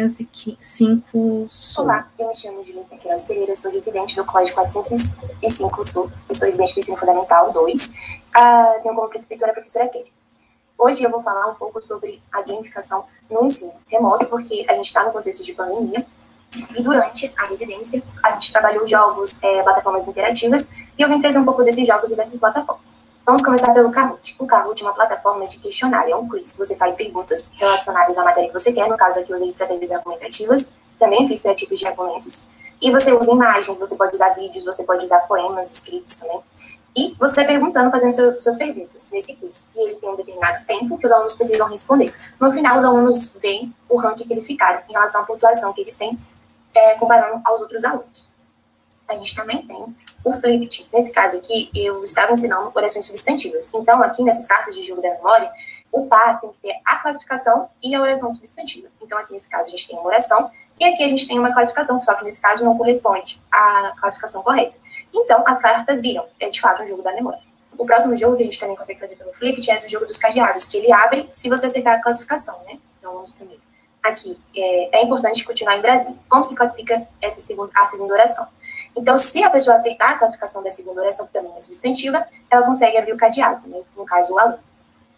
405 Sul. Olá, eu me chamo Júlia Esther Queiroz Pereira, eu sou residente do Colégio 405 Sul, eu sou residente do Ensino Fundamental 2, tenho como preceptora a professora Kelly. Hoje eu vou falar um pouco sobre a gamificação no ensino remoto, porque a gente está no contexto de pandemia, e durante a residência a gente trabalhou jogos, plataformas interativas, e eu vim trazer um pouco desses jogos e dessas plataformas. Vamos começar pelo Kahoot. O Kahoot é uma plataforma de questionário, é um quiz. Você faz perguntas relacionadas à matéria que você quer, no caso aqui eu usei estratégias argumentativas, também fiz para tipos de argumentos, e você usa imagens, você pode usar vídeos, você pode usar poemas escritos também. E você vai perguntando, fazendo suas perguntas nesse quiz. E ele tem um determinado tempo que os alunos precisam responder. No final, os alunos veem o ranking que eles ficaram em relação à pontuação que eles têm comparando aos outros alunos. A gente também tem o flipped. Nesse caso aqui, eu estava ensinando orações substantivas. Então, aqui nessas cartas de jogo da memória, o par tem que ter a classificação e a oração substantiva. Então, aqui nesse caso, a gente tem uma oração e aqui a gente tem uma classificação, só que nesse caso não corresponde à classificação correta. Então, as cartas viram, de fato, um jogo da memória. O próximo jogo que a gente também consegue fazer pelo flipped é do jogo dos cadeados, que ele abre se você aceitar a classificação, né? Então, vamos primeiro. Aqui, é importante continuar em Brasil. Como se classifica a segunda oração? Então, se a pessoa aceitar a classificação da segunda oração, que também é substantiva, ela consegue abrir o cadeado, né? No caso, o aluno.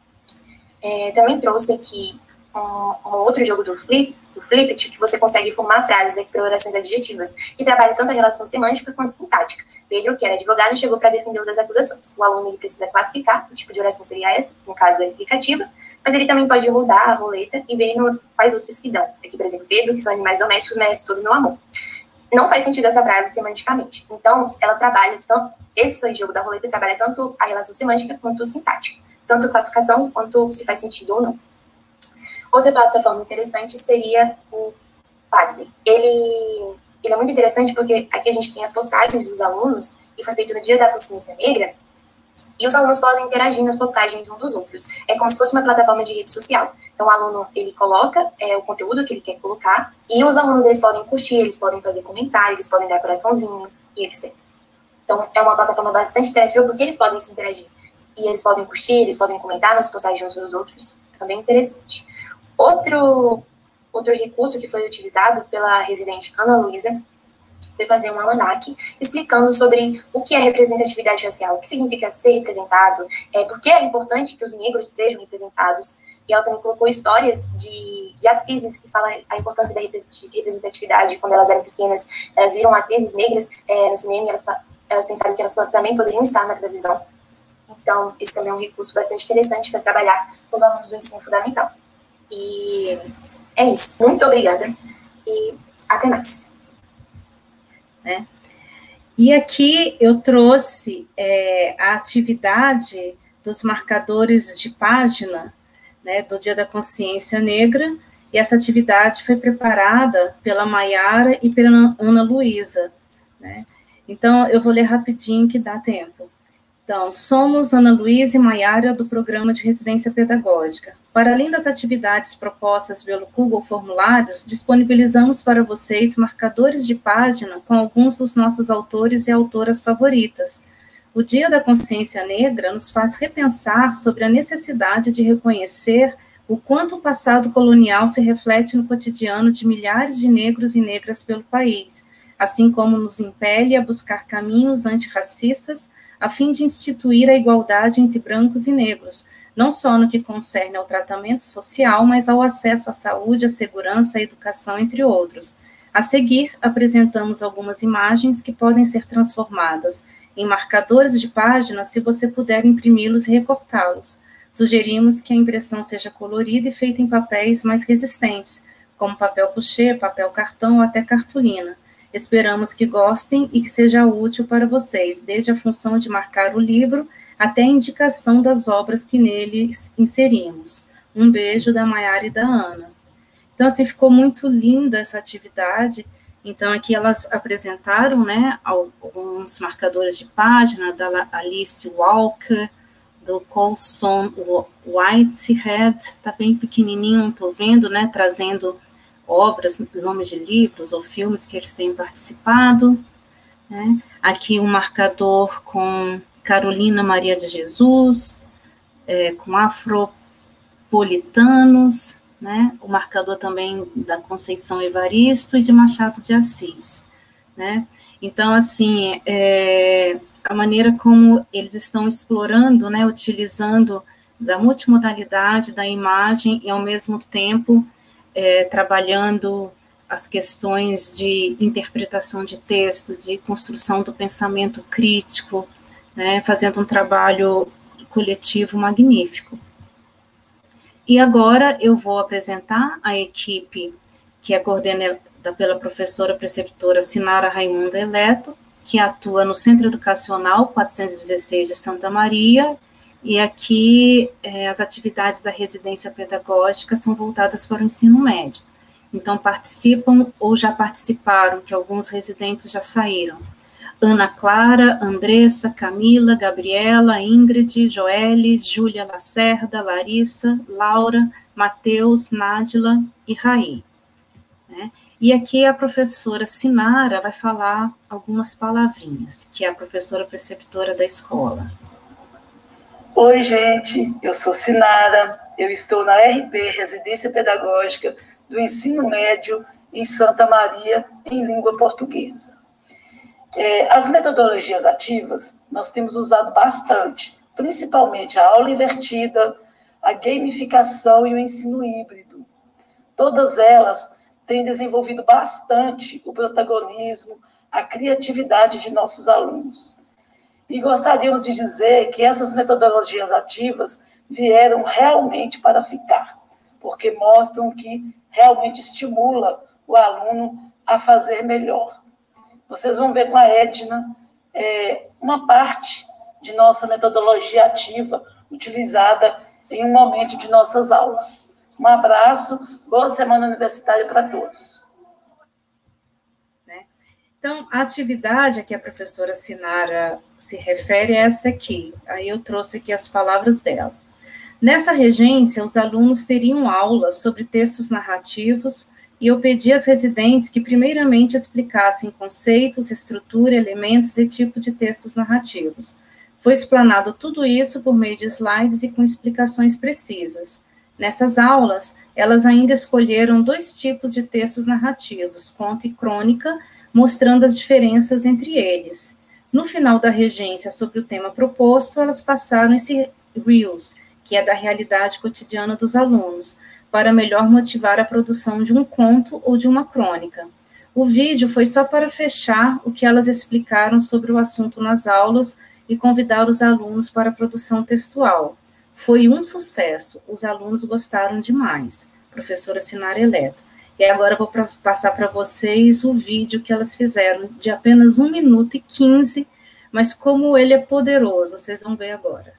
Também trouxe aqui um outro jogo do Flipped, que você consegue formar frases aqui para orações adjetivas, que trabalha tanto a relação semântica quanto sintática. Pedro, que era advogado, chegou para defender das acusações. O aluno ele precisa classificar que tipo de oração seria essa, no caso, a explicativa, mas ele também pode rodar a roleta e ver quais outros que dão. Aqui, por exemplo, Pedro, que são animais domésticos, merece todo o meu amor. Não faz sentido essa frase semanticamente. Então, ela trabalha, esse jogo da roleta trabalha tanto a relação semântica quanto sintática. Tanto classificação quanto se faz sentido ou não. Outra plataforma interessante seria o Padlet. Ele é muito interessante porque aqui a gente tem as postagens dos alunos, e foi feito no Dia da Consciência Negra, e os alunos podem interagir nas postagens uns dos outros. É como se fosse uma plataforma de rede social. Então, o aluno, ele coloca o conteúdo que ele quer colocar, e os alunos, eles podem curtir, eles podem fazer comentários, eles podem dar coraçãozinho, e etc. Então, é uma plataforma bastante interativa, porque eles podem se interagir. E eles podem curtir, eles podem comentar nas postagens uns dos outros. É bem interessante. Outro recurso que foi utilizado pela residente Ana Luísa foi fazer um almanaque explicando sobre o que é representatividade racial, o que significa ser representado, por que é importante que os negros sejam representados. E ela também colocou histórias de atrizes que falam a importância da representatividade. Quando elas eram pequenas, elas viram atrizes negras no cinema e elas pensaram que elas também poderiam estar na televisão. Então, esse também é um recurso bastante interessante para trabalhar com os alunos do ensino fundamental. E é isso. Muito obrigada e até mais. E aqui eu trouxe a atividade dos marcadores de página, né, do Dia da Consciência Negra, e essa atividade foi preparada pela Maiara e pela Ana Luísa, né? Então, eu vou ler rapidinho que dá tempo. Então, somos Ana Luísa e Maiara do Programa de Residência Pedagógica. Para além das atividades propostas pelo Google Formulários, disponibilizamos para vocês marcadores de página com alguns dos nossos autores e autoras favoritas. O Dia da Consciência Negra nos faz repensar sobre a necessidade de reconhecer o quanto o passado colonial se reflete no cotidiano de milhares de negros e negras pelo país, assim como nos impele a buscar caminhos antirracistas a fim de instituir a igualdade entre brancos e negros, não só no que concerne ao tratamento social, mas ao acesso à saúde, à segurança, à educação, entre outros. A seguir, apresentamos algumas imagens que podem ser transformadas em marcadores de página se você puder imprimi-los e recortá-los. Sugerimos que a impressão seja colorida e feita em papéis mais resistentes, como papel couché, papel cartão ou até cartolina. Esperamos que gostem e que seja útil para vocês, desde a função de marcar o livro até a indicação das obras que neles inserimos. Um beijo da Maiara e da Ana. Então, assim, ficou muito linda essa atividade. Então, aqui elas apresentaram, né, alguns marcadores de página da Alice Walker, do Colson Whitehead, está bem pequenininho, não estou vendo, né, trazendo obras, nomes de livros ou filmes que eles têm participado, né? Aqui um marcador com Carolina Maria de Jesus, com afropolitanos, né? O marcador também da Conceição Evaristo e de Machado de Assis, né? Então, assim, a maneira como eles estão explorando, né, utilizando da multimodalidade da imagem e, ao mesmo tempo, trabalhando as questões de interpretação de texto, de construção do pensamento crítico, né, fazendo um trabalho coletivo magnífico. E agora eu vou apresentar a equipe que é coordenada pela professora preceptora Sinara Raimundo Eleto, que atua no Centro Educacional 416 de Santa Maria, e aqui as atividades da residência pedagógica são voltadas para o ensino médio. Então, participam ou já participaram, que alguns residentes já saíram. Ana Clara, Andressa, Camila, Gabriela, Ingrid, Joelle, Júlia Lacerda, Larissa, Laura, Matheus, Nádila e Raí. Né? E aqui a professora Sinara vai falar algumas palavrinhas, que é a professora preceptora da escola. Oi, gente, eu sou Sinara, eu estou na RP, Residência Pedagógica do Ensino Médio em Santa Maria, em língua portuguesa. As metodologias ativas nós temos usado bastante, principalmente a aula invertida, a gamificação e o ensino híbrido. Todas elas têm desenvolvido bastante o protagonismo, a criatividade de nossos alunos. E gostaríamos de dizer que essas metodologias ativas vieram realmente para ficar, porque mostram que realmente estimula o aluno a fazer melhor. Vocês vão ver com a Edna uma parte de nossa metodologia ativa utilizada em um momento de nossas aulas. Um abraço, boa semana universitária para todos. Então, a atividade a que a professora Sinara se refere é esta aqui. Aí eu trouxe aqui as palavras dela. Nessa regência, os alunos teriam aulas sobre textos narrativos e eu pedi às residentes que primeiramente explicassem conceitos, estrutura, elementos e tipo de textos narrativos. Foi explanado tudo isso por meio de slides e com explicações precisas. Nessas aulas, elas ainda escolheram 2 tipos de textos narrativos, conto e crônica, mostrando as diferenças entre eles. No final da regência sobre o tema proposto, elas passaram esse Reels, que é da realidade cotidiana dos alunos, para melhor motivar a produção de um conto ou de uma crônica. O vídeo foi só para fechar o que elas explicaram sobre o assunto nas aulas e convidar os alunos para a produção textual. Foi um sucesso, os alunos gostaram demais. Professora Sinara Eleto. E agora eu vou passar para vocês o vídeo que elas fizeram, de apenas 1 minuto e 15, mas como ele é poderoso, vocês vão ver agora.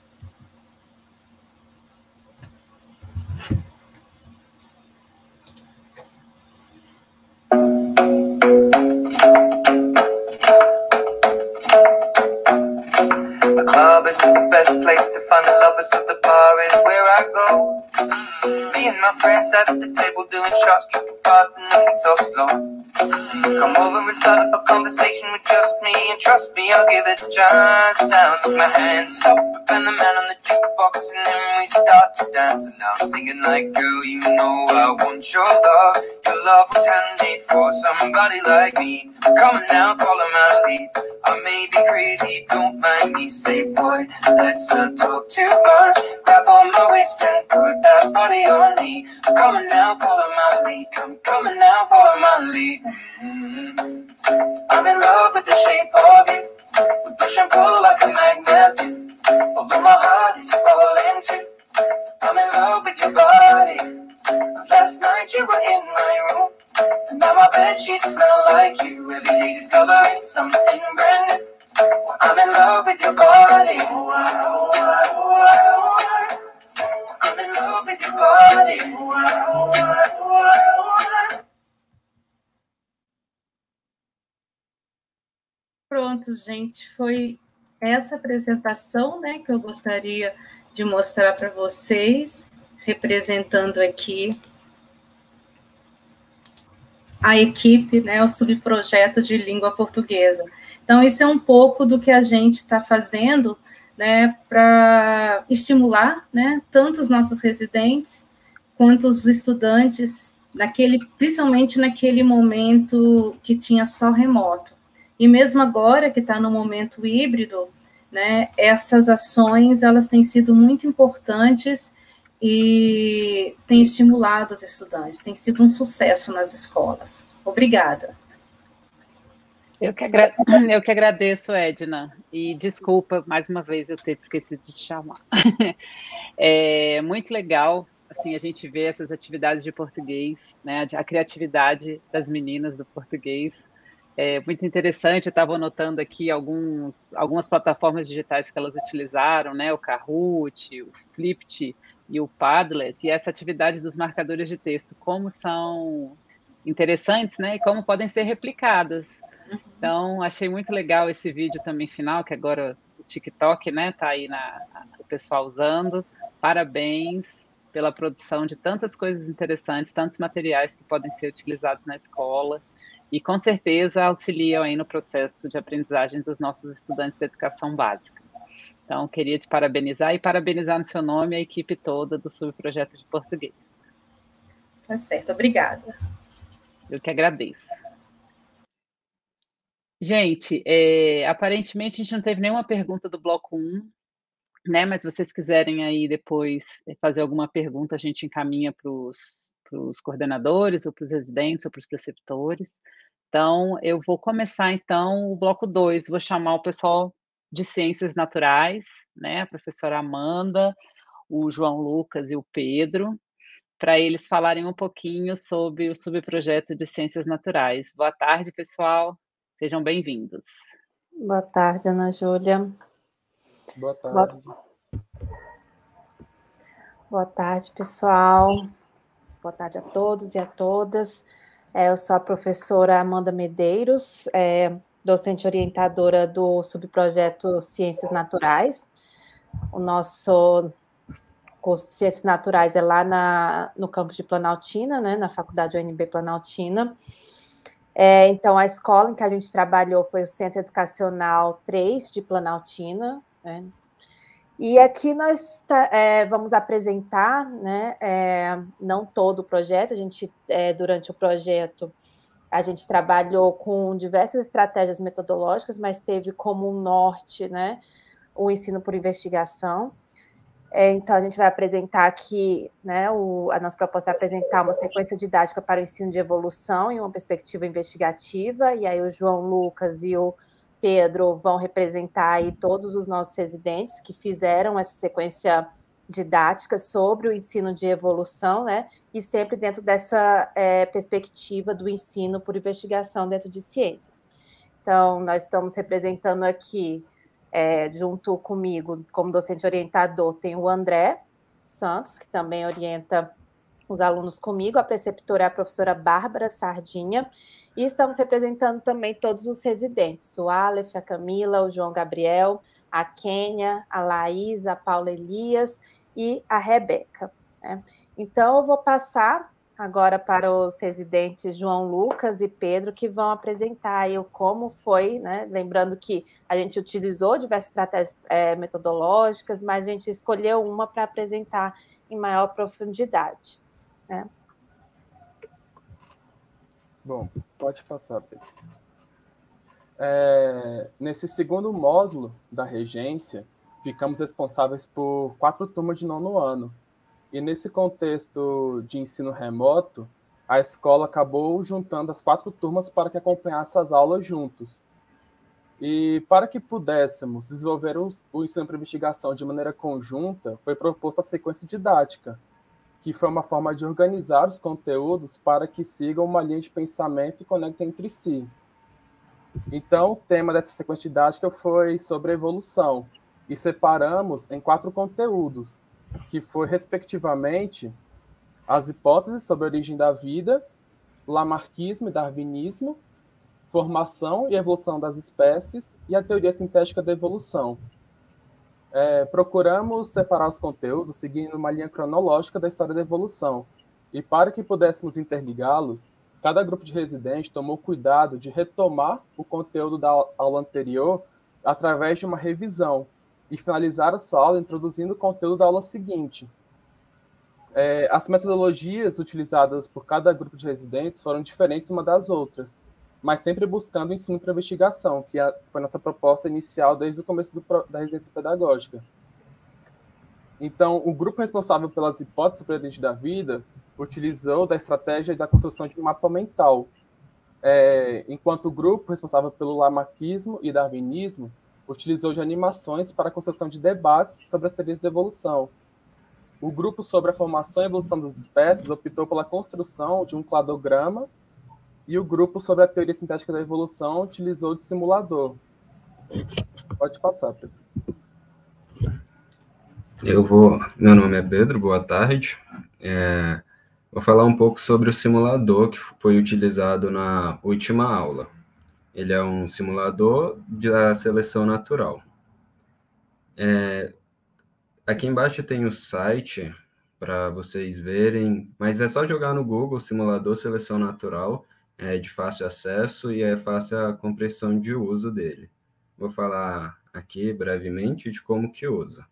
The club isn't the best place to find the lovers, so the bar is where I go. Me and my friends sat at the table doing shots, tripping fast, and then we talk slow. Come over and start up a conversation with just me, and trust me, I'll give it a chance. Now take my hand, stop it, and the man on the jukebox, and then we start to dance. And now I'm singing like, girl, you know I want your love. Your love was handmade for somebody like me. Come on now, follow my lead. I may be crazy, don't mind me. Say, boy, let's not talk too much. Grab on my waist and put that body on me. Come on now, follow my lead. Come on now, follow my lead. I'm in love with the shape of you. We push and pull like a magnet do. Although my heart is falling too. I'm in love with your body. Last night you were in my room, and now my bedsheets smell like you. Every day discovering something brand new. I'm in love with your body. I'm in love with your body. Pronto, gente, foi essa apresentação, né, que eu gostaria de mostrar para vocês, representando aqui a equipe, né, o subprojeto de língua portuguesa. Então, isso é um pouco do que a gente está fazendo, né, para estimular, né, tanto os nossos residentes quanto os estudantes, principalmente naquele momento que tinha só remoto. E mesmo agora, que está no momento híbrido, né, essas ações, elas têm sido muito importantes e têm estimulado os estudantes, tem sido um sucesso nas escolas. Obrigada. Eu que agradeço, Edna, e desculpa, mais uma vez, eu ter esquecido de te chamar. É muito legal, assim, a gente vê essas atividades de português, né, a criatividade das meninas do português. É muito interessante, eu estava anotando aqui algumas plataformas digitais que elas utilizaram, né, o Kahoot, o Flipped e o Padlet, e essa atividade dos marcadores de texto, como são interessantes, né? E como podem ser replicadas. Então, achei muito legal esse vídeo também final, que agora o TikTok, né, tá aí o pessoal usando. Parabéns pela produção de tantas coisas interessantes, tantos materiais que podem ser utilizados na escola e, com certeza, auxiliam aí no processo de aprendizagem dos nossos estudantes da educação básica. Então, queria te parabenizar e parabenizar no seu nome a equipe toda do Subprojeto de Português. Tá certo, obrigada. Eu que agradeço. Gente, aparentemente a gente não teve nenhuma pergunta do bloco 1, né? Mas se vocês quiserem aí depois fazer alguma pergunta, a gente encaminha para os coordenadores, ou para os residentes, ou para os preceptores. Então, eu vou começar, então, o bloco 2. Vou chamar o pessoal de Ciências Naturais, né? A professora Amanda, o João Lucas e o Pedro, para eles falarem um pouquinho sobre o subprojeto de Ciências Naturais. Boa tarde, pessoal. Sejam bem-vindos. Boa tarde, Ana Júlia. Boa tarde. Boa tarde, pessoal. Boa tarde a todos e a todas. Eu sou a professora Amanda Medeiros, docente orientadora do subprojeto Ciências Naturais. O nosso curso de Ciências Naturais é lá no campus de Planaltina, né, na Faculdade UNB Planaltina. Então, a escola em que a gente trabalhou foi o Centro Educacional 3 de Planaltina, né? E aqui nós vamos apresentar, né, não todo o projeto, durante o projeto, a gente trabalhou com diversas estratégias metodológicas, mas teve como norte, né, o ensino por investigação. Então, a gente vai apresentar aqui, né, a nossa proposta é apresentar uma sequência didática para o ensino de evolução e uma perspectiva investigativa, e aí o João Lucas e o Pedro vão representar aí todos os nossos residentes que fizeram essa sequência didática sobre o ensino de evolução, né, e sempre dentro dessa perspectiva do ensino por investigação dentro de ciências. Então, nós estamos representando aqui, junto comigo, como docente orientador, tem o André Santos, que também orienta os alunos comigo, a preceptora é a professora Bárbara Sardinha, e estamos representando também todos os residentes, o Aleph, a Camila, o João Gabriel, a Kênia, a Laís, a Paula Elias e a Rebeca, né? Então, eu vou passar agora para os residentes João Lucas e Pedro, que vão apresentar aí como foi, né? Lembrando que a gente utilizou diversas estratégias metodológicas, mas a gente escolheu uma para apresentar em maior profundidade, né? Bom, pode passar, Pedro. Nesse segundo módulo da regência, ficamos responsáveis por 4 turmas de 9º ano. E nesse contexto de ensino remoto, a escola acabou juntando as 4 turmas para que acompanhassem as aulas juntos. E para que pudéssemos desenvolver o ensino para investigação de maneira conjunta, foi proposta a sequência didática, que foi uma forma de organizar os conteúdos para que sigam uma linha de pensamento e conectem entre si. Então, o tema dessa sequência didática foi sobre a evolução, e separamos em 4 conteúdos, que foi, respectivamente, as hipóteses sobre a origem da vida, lamarckismo e darwinismo, formação e evolução das espécies e a teoria sintética da evolução. Procuramos separar os conteúdos seguindo uma linha cronológica da história da evolução, e para que pudéssemos interligá-los, cada grupo de residentes tomou cuidado de retomar o conteúdo da aula anterior através de uma revisão, e finalizar a sua aula introduzindo o conteúdo da aula seguinte. As metodologias utilizadas por cada grupo de residentes foram diferentes uma das outras, mas sempre buscando o ensino para investigação, que foi nossa proposta inicial desde o começo da residência pedagógica. Então, o grupo responsável pelas hipóteses sobre a origem da vida utilizou da estratégia da construção de um mapa mental, enquanto o grupo responsável pelo lamarckismo e darwinismo utilizou de animações para a construção de debates sobre as teorias da evolução. O grupo sobre a formação e evolução das espécies optou pela construção de um cladograma, e o grupo sobre a teoria sintética da evolução utilizou de simulador. Pode passar, Pedro. Meu nome é Pedro, boa tarde. Vou falar um pouco sobre o simulador que foi utilizado na última aula. Ele é um simulador da seleção natural. Aqui embaixo tem o site para vocês verem, mas é só jogar no Google simulador seleção natural, é de fácil acesso e é fácil a compreensão de uso dele. Vou falar aqui brevemente de como que usa.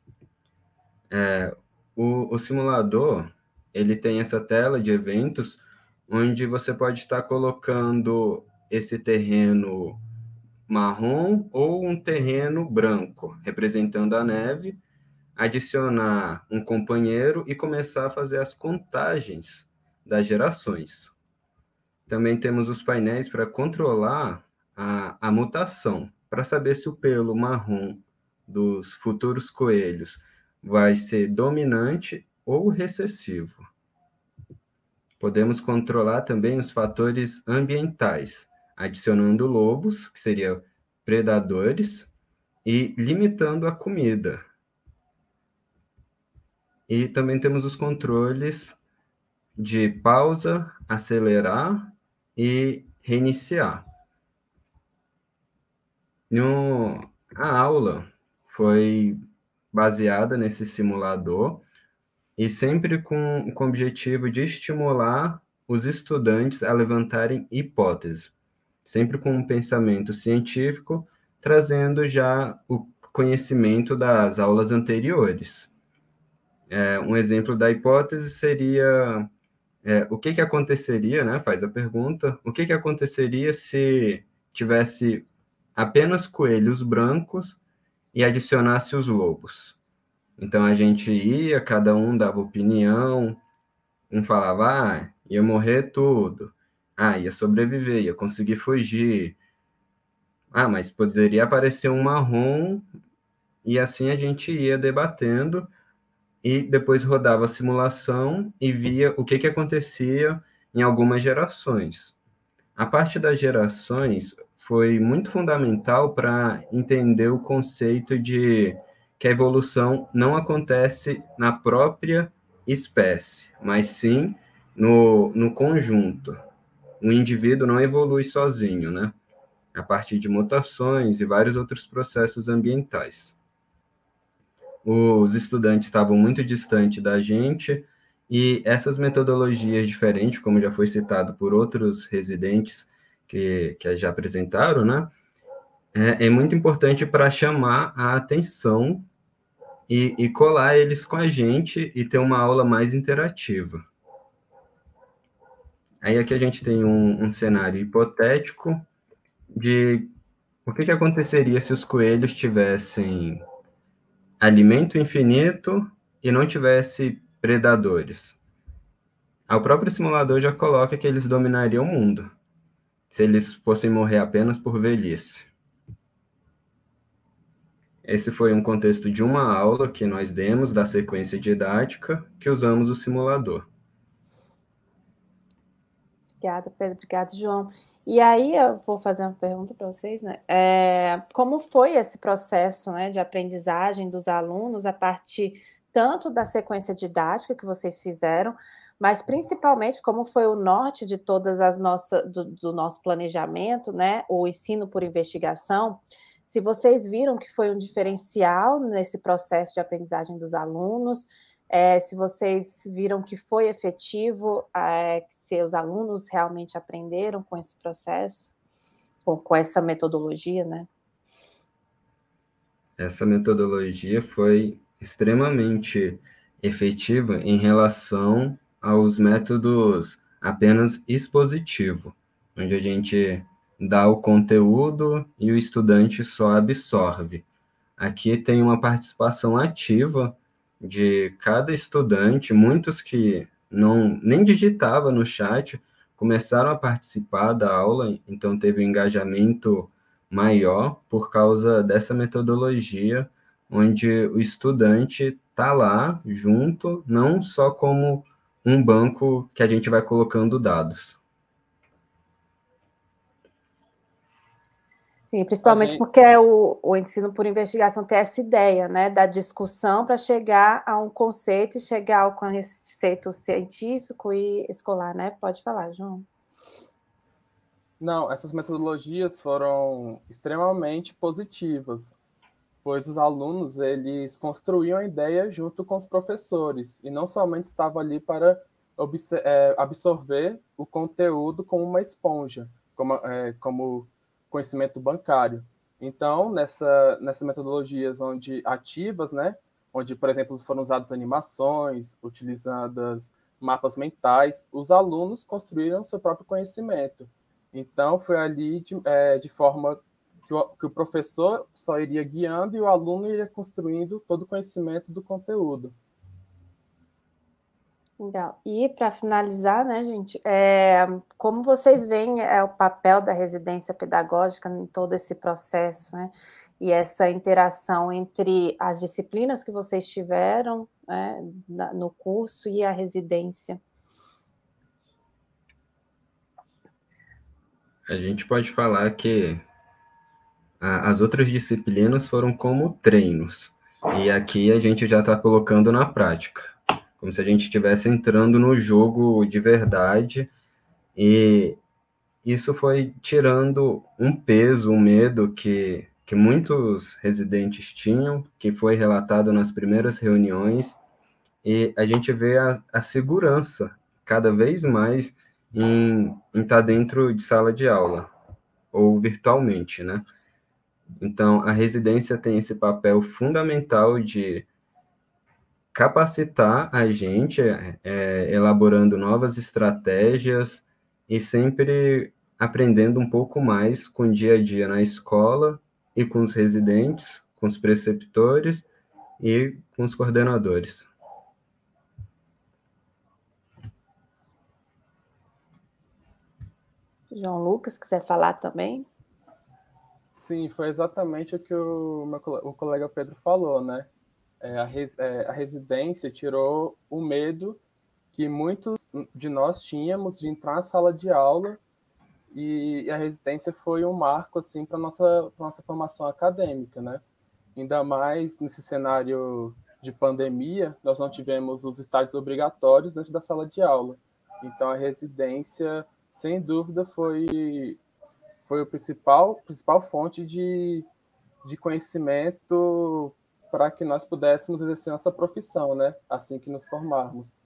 O simulador, ele tem essa tela de eventos onde você pode estar colocando esse terreno marrom ou um terreno branco, representando a neve, adicionar um companheiro e começar a fazer as contagens das gerações. Também temos os painéis para controlar a mutação, para saber se o pelo marrom dos futuros coelhos vai ser dominante ou recessivo. Podemos controlar também os fatores ambientais, adicionando lobos, que seriam predadores, e limitando a comida. E também temos os controles de pausa, acelerar e reiniciar. A aula foi baseada nesse simulador e sempre com o objetivo de estimular os estudantes a levantarem hipóteses, sempre com um pensamento científico, trazendo já o conhecimento das aulas anteriores. Um exemplo da hipótese seria o que aconteceria, né? Faz a pergunta, o que aconteceria se tivesse apenas coelhos brancos e adicionasse os lobos? Então, a gente ia, cada um dava opinião, um falava, ia morrer tudo, ia sobreviver, ia conseguir fugir, mas poderia aparecer um marrom, e assim a gente ia debatendo, e depois rodava a simulação e via o que acontecia em algumas gerações. A parte das gerações foi muito fundamental para entender o conceito de que a evolução não acontece na própria espécie, mas sim no conjunto. O indivíduo não evolui sozinho, né? A partir de mutações e vários outros processos ambientais. Os estudantes estavam muito distantes da gente, e essas metodologias diferentes, como já foi citado por outros residentes que já apresentaram, né? É muito importante para chamar a atenção e colar eles com a gente e ter uma aula mais interativa. Aí aqui a gente tem um cenário hipotético de o que aconteceria se os coelhos tivessem alimento infinito e não tivesse predadores. O próprio simulador já coloca que eles dominariam o mundo, se eles fossem morrer apenas por velhice. Esse foi um contexto de uma aula que nós demos da sequência didática que usamos o simulador. Obrigada, Pedro. Obrigada, João. E aí eu vou fazer uma pergunta para vocês, né? Como foi esse processo, né, de aprendizagem dos alunos a partir tanto da sequência didática que vocês fizeram, mas principalmente como foi o norte de todas as do nosso planejamento, né? O ensino por investigação. Se vocês viram que foi um diferencial nesse processo de aprendizagem dos alunos, se vocês viram que foi efetivo, se os alunos realmente aprenderam com esse processo, com essa metodologia, né? Essa metodologia foi extremamente efetiva em relação aos métodos apenas expositivo, onde a gente dá o conteúdo e o estudante só absorve. Aqui tem uma participação ativa de cada estudante, muitos que nem digitavam no chat, começaram a participar da aula, então teve um engajamento maior por causa dessa metodologia, onde o estudante está lá junto, não só como um banco que a gente vai colocando dados. Sim, principalmente porque o ensino por investigação tem essa ideia, né, da discussão para chegar a um conceito e chegar ao conceito científico e escolar, né? Pode falar, João. Não, essas metodologias foram extremamente positivas, pois os alunos eles construíam a ideia junto com os professores e não somente estavam ali para absorver o conteúdo como uma esponja, como conhecimento bancário. Então, nessas metodologias ativas, né, onde, por exemplo, foram usadas animações, utilizadas mapas mentais, os alunos construíram seu próprio conhecimento. Então, foi ali de forma que o professor só iria guiando e o aluno iria construindo todo o conhecimento do conteúdo. Legal. E para finalizar, né, gente, como vocês veem o papel da residência pedagógica em todo esse processo, né, e essa interação entre as disciplinas que vocês tiveram, né, no curso e a residência? A gente pode falar que as outras disciplinas foram como treinos, e aqui a gente já está colocando na prática, como se a gente estivesse entrando no jogo de verdade, e isso foi tirando um peso, um medo que muitos residentes tinham, que foi relatado nas primeiras reuniões, e a gente vê a segurança cada vez mais em estar dentro de sala de aula, ou virtualmente, né? Então, a residência tem esse papel fundamental de capacitar a gente, elaborando novas estratégias e sempre aprendendo um pouco mais com o dia a dia na escola e com os residentes, com os preceptores e com os coordenadores. João Lucas, quiser falar também? Sim, foi exatamente o que o colega Pedro falou, né? A residência tirou o medo que muitos de nós tínhamos de entrar na sala de aula, e a residência foi um marco assim para nossa formação acadêmica, né? Ainda mais nesse cenário de pandemia, nós não tivemos os estágios obrigatórios dentro da sala de aula. Então a residência, sem dúvida, foi a principal fonte de conhecimento para que nós pudéssemos exercer nossa profissão, né? Assim que nos formarmos.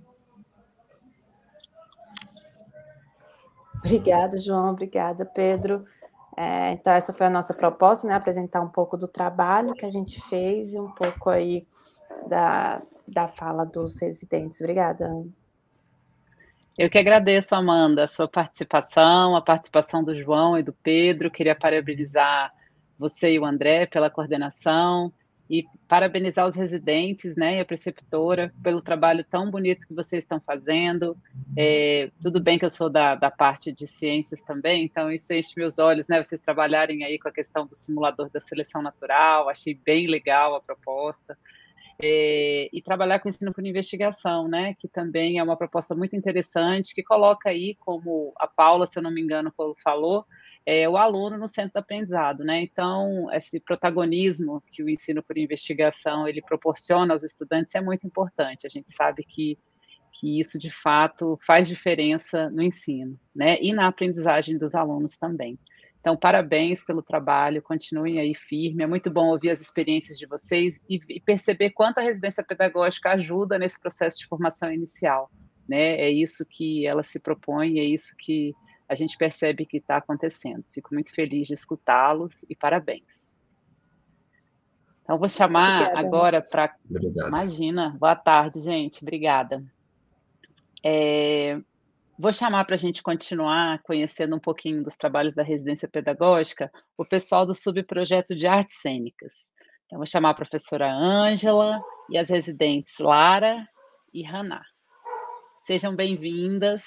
Obrigada, João. Obrigada, Pedro. Então, essa foi a nossa proposta, né? Apresentar um pouco do trabalho que a gente fez e um pouco aí da fala dos residentes. Obrigada. Eu que agradeço, Amanda, a sua participação, a participação do João e do Pedro. Queria parabenizar você e o André pela coordenação e parabenizar os residentes, né, e a preceptora pelo trabalho tão bonito que vocês estão fazendo. Tudo bem que eu sou da parte de ciências também, então isso enche meus olhos, né, vocês trabalharem aí com a questão do simulador da seleção natural, achei bem legal a proposta. E trabalhar com ensino por investigação, né, que também é uma proposta muito interessante, que coloca aí, como a Paula, se eu não me engano, falou, o aluno no centro do aprendizado, né, então esse protagonismo que o ensino por investigação ele proporciona aos estudantes é muito importante, a gente sabe que isso de fato faz diferença no ensino, né, e na aprendizagem dos alunos também. Então, parabéns pelo trabalho, continuem aí firme, é muito bom ouvir as experiências de vocês e perceber quanto a residência pedagógica ajuda nesse processo de formação inicial, né? É isso que ela se propõe, é isso que a gente percebe que está acontecendo. Fico muito feliz de escutá-los e parabéns. Então, vou chamar agora para... Imagina, boa tarde, gente, obrigada. Vou chamar para a gente continuar conhecendo um pouquinho dos trabalhos da residência pedagógica o pessoal do subprojeto de artes cênicas. Então, vou chamar a professora Ângela e as residentes Lara e Haná. Sejam bem-vindas.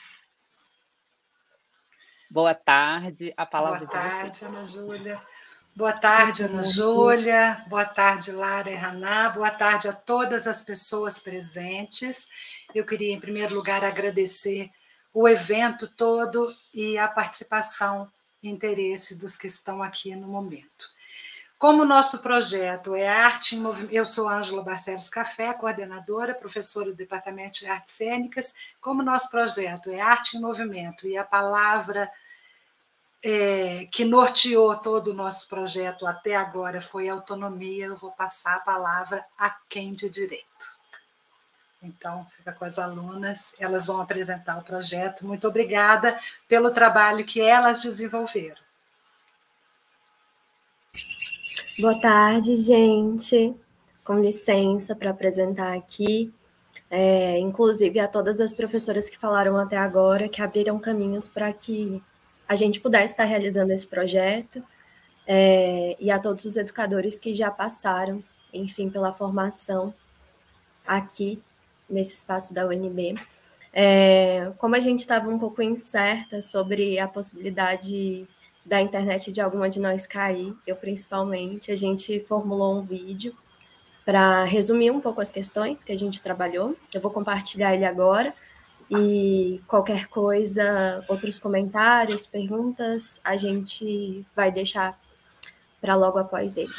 Boa tarde, a palavra Boa tarde, Ana Júlia. Boa tarde, Ana Júlia. Boa tarde, Lara e Haná. Boa tarde a todas as pessoas presentes. Eu queria, em primeiro lugar, agradecer o evento todo e a participação interesse dos que estão aqui no momento. Como o nosso projeto é Arte em Movimento, eu sou Ângela Barcelos Café, coordenadora, professora do Departamento de Artes Cênicas. Como o nosso projeto é Arte em Movimento e a palavra que norteou todo o nosso projeto até agora foi autonomia, eu vou passar a palavra a quem de direito. Então, fica com as alunas, elas vão apresentar o projeto. Muito obrigada pelo trabalho que elas desenvolveram. Boa tarde, gente. Com licença para apresentar aqui, inclusive a todas as professoras que falaram até agora, que abriram caminhos para que a gente pudesse estar realizando esse projeto, e a todos os educadores que já passaram, enfim, pela formação aqui nesse espaço da UNB. Como a gente estava um pouco incerta sobre a possibilidade da internet de alguma de nós cair, eu principalmente, a gente formulou um vídeo para resumir um pouco as questões que a gente trabalhou. Eu vou compartilhar ele agora e qualquer coisa, outros comentários, perguntas, a gente vai deixar para logo após ele.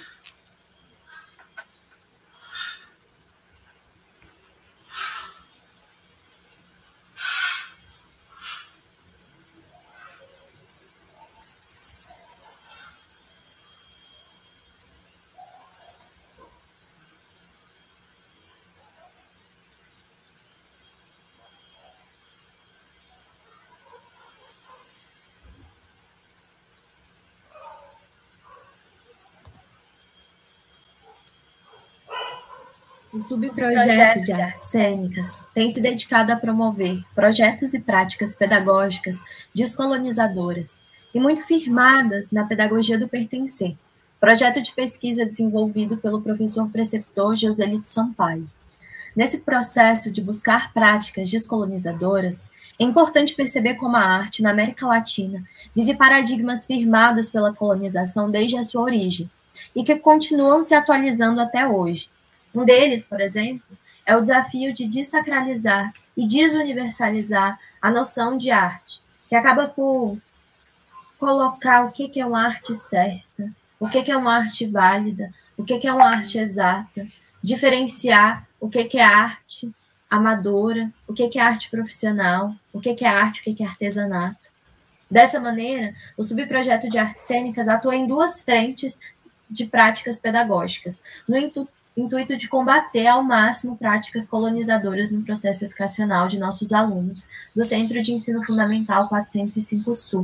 O subprojeto de artes cênicas tem se dedicado a promover projetos e práticas pedagógicas descolonizadoras e muito firmadas na pedagogia do pertencer, projeto de pesquisa desenvolvido pelo professor preceptor Joselito Sampaio. Nesse processo de buscar práticas descolonizadoras, é importante perceber como a arte na América Latina vive paradigmas firmados pela colonização desde a sua origem e que continuam se atualizando até hoje. Um deles, por exemplo, é o desafio de desacralizar e desuniversalizar a noção de arte, que acaba por colocar o que é uma arte certa, o que é uma arte válida, o que é uma arte exata, diferenciar o que é arte amadora, o que é arte profissional, o que é arte, o que é artesanato. Dessa maneira, o subprojeto de artes cênicas atua em duas frentes de práticas pedagógicas, no intuito de combater ao máximo práticas colonizadoras no processo educacional de nossos alunos do Centro de Ensino Fundamental 405 Sul.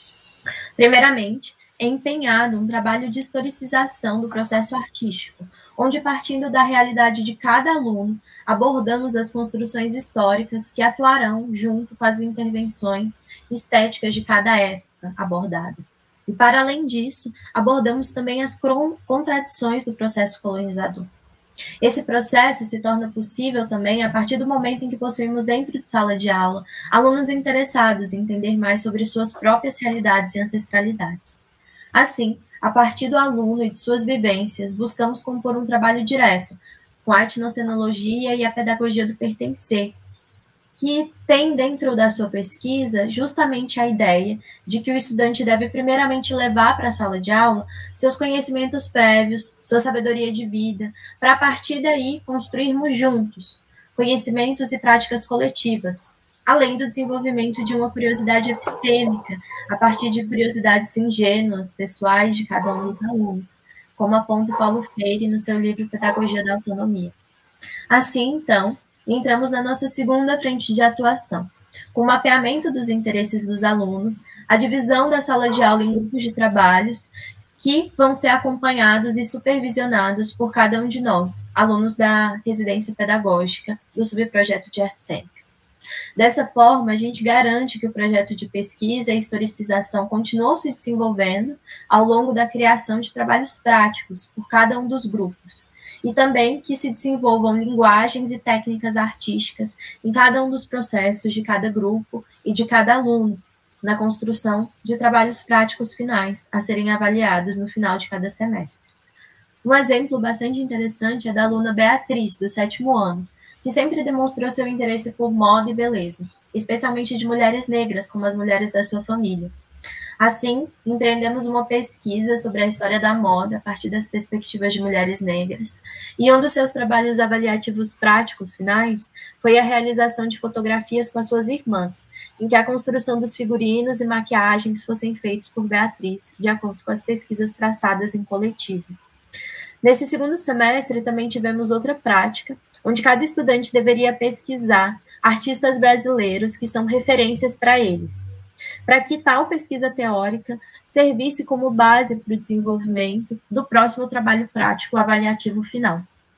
Primeiramente, é empenhado um trabalho de historicização do processo artístico, onde, partindo da realidade de cada aluno, abordamos as construções históricas que atuarão junto com as intervenções estéticas de cada época abordada. E, para além disso, abordamos também as contradições do processo colonizador. Esse processo se torna possível também a partir do momento em que possuímos dentro de sala de aula alunos interessados em entender mais sobre suas próprias realidades e ancestralidades. Assim, a partir do aluno e de suas vivências, buscamos compor um trabalho direto com a etnocenologia e a pedagogia do pertencer, que tem dentro da sua pesquisa justamente a ideia de que o estudante deve primeiramente levar para a sala de aula seus conhecimentos prévios, sua sabedoria de vida, para a partir daí construirmos juntos conhecimentos e práticas coletivas, além do desenvolvimento de uma curiosidade epistêmica, a partir de curiosidades ingênuas, pessoais de cada um dos alunos, como aponta Paulo Freire no seu livro Pedagogia da Autonomia. Assim, então, entramos na nossa segunda frente de atuação, com o mapeamento dos interesses dos alunos, a divisão da sala de aula em grupos de trabalhos, que vão ser acompanhados e supervisionados por cada um de nós, alunos da residência pedagógica do subprojeto de artes cênicas. Dessa forma, a gente garante que o projeto de pesquisa e historicização continuou se desenvolvendo ao longo da criação de trabalhos práticos por cada um dos grupos, e também que se desenvolvam linguagens e técnicas artísticas em cada um dos processos de cada grupo e de cada aluno, na construção de trabalhos práticos finais a serem avaliados no final de cada semestre. Um exemplo bastante interessante é da aluna Beatriz, do 7º ano, que sempre demonstrou seu interesse por moda e beleza, especialmente de mulheres negras, como as mulheres da sua família. Assim, empreendemos uma pesquisa sobre a história da moda a partir das perspectivas de mulheres negras, e um dos seus trabalhos avaliativos práticos finais foi a realização de fotografias com as suas irmãs, em que a construção dos figurinos e maquiagens fossem feitos por Beatriz, de acordo com as pesquisas traçadas em coletivo. Nesse segundo semestre, também tivemos outra prática, onde cada estudante deveria pesquisar artistas brasileiros que são referências para eles, para que tal pesquisa teórica servisse como base para o desenvolvimento do próximo trabalho prático avaliativo final.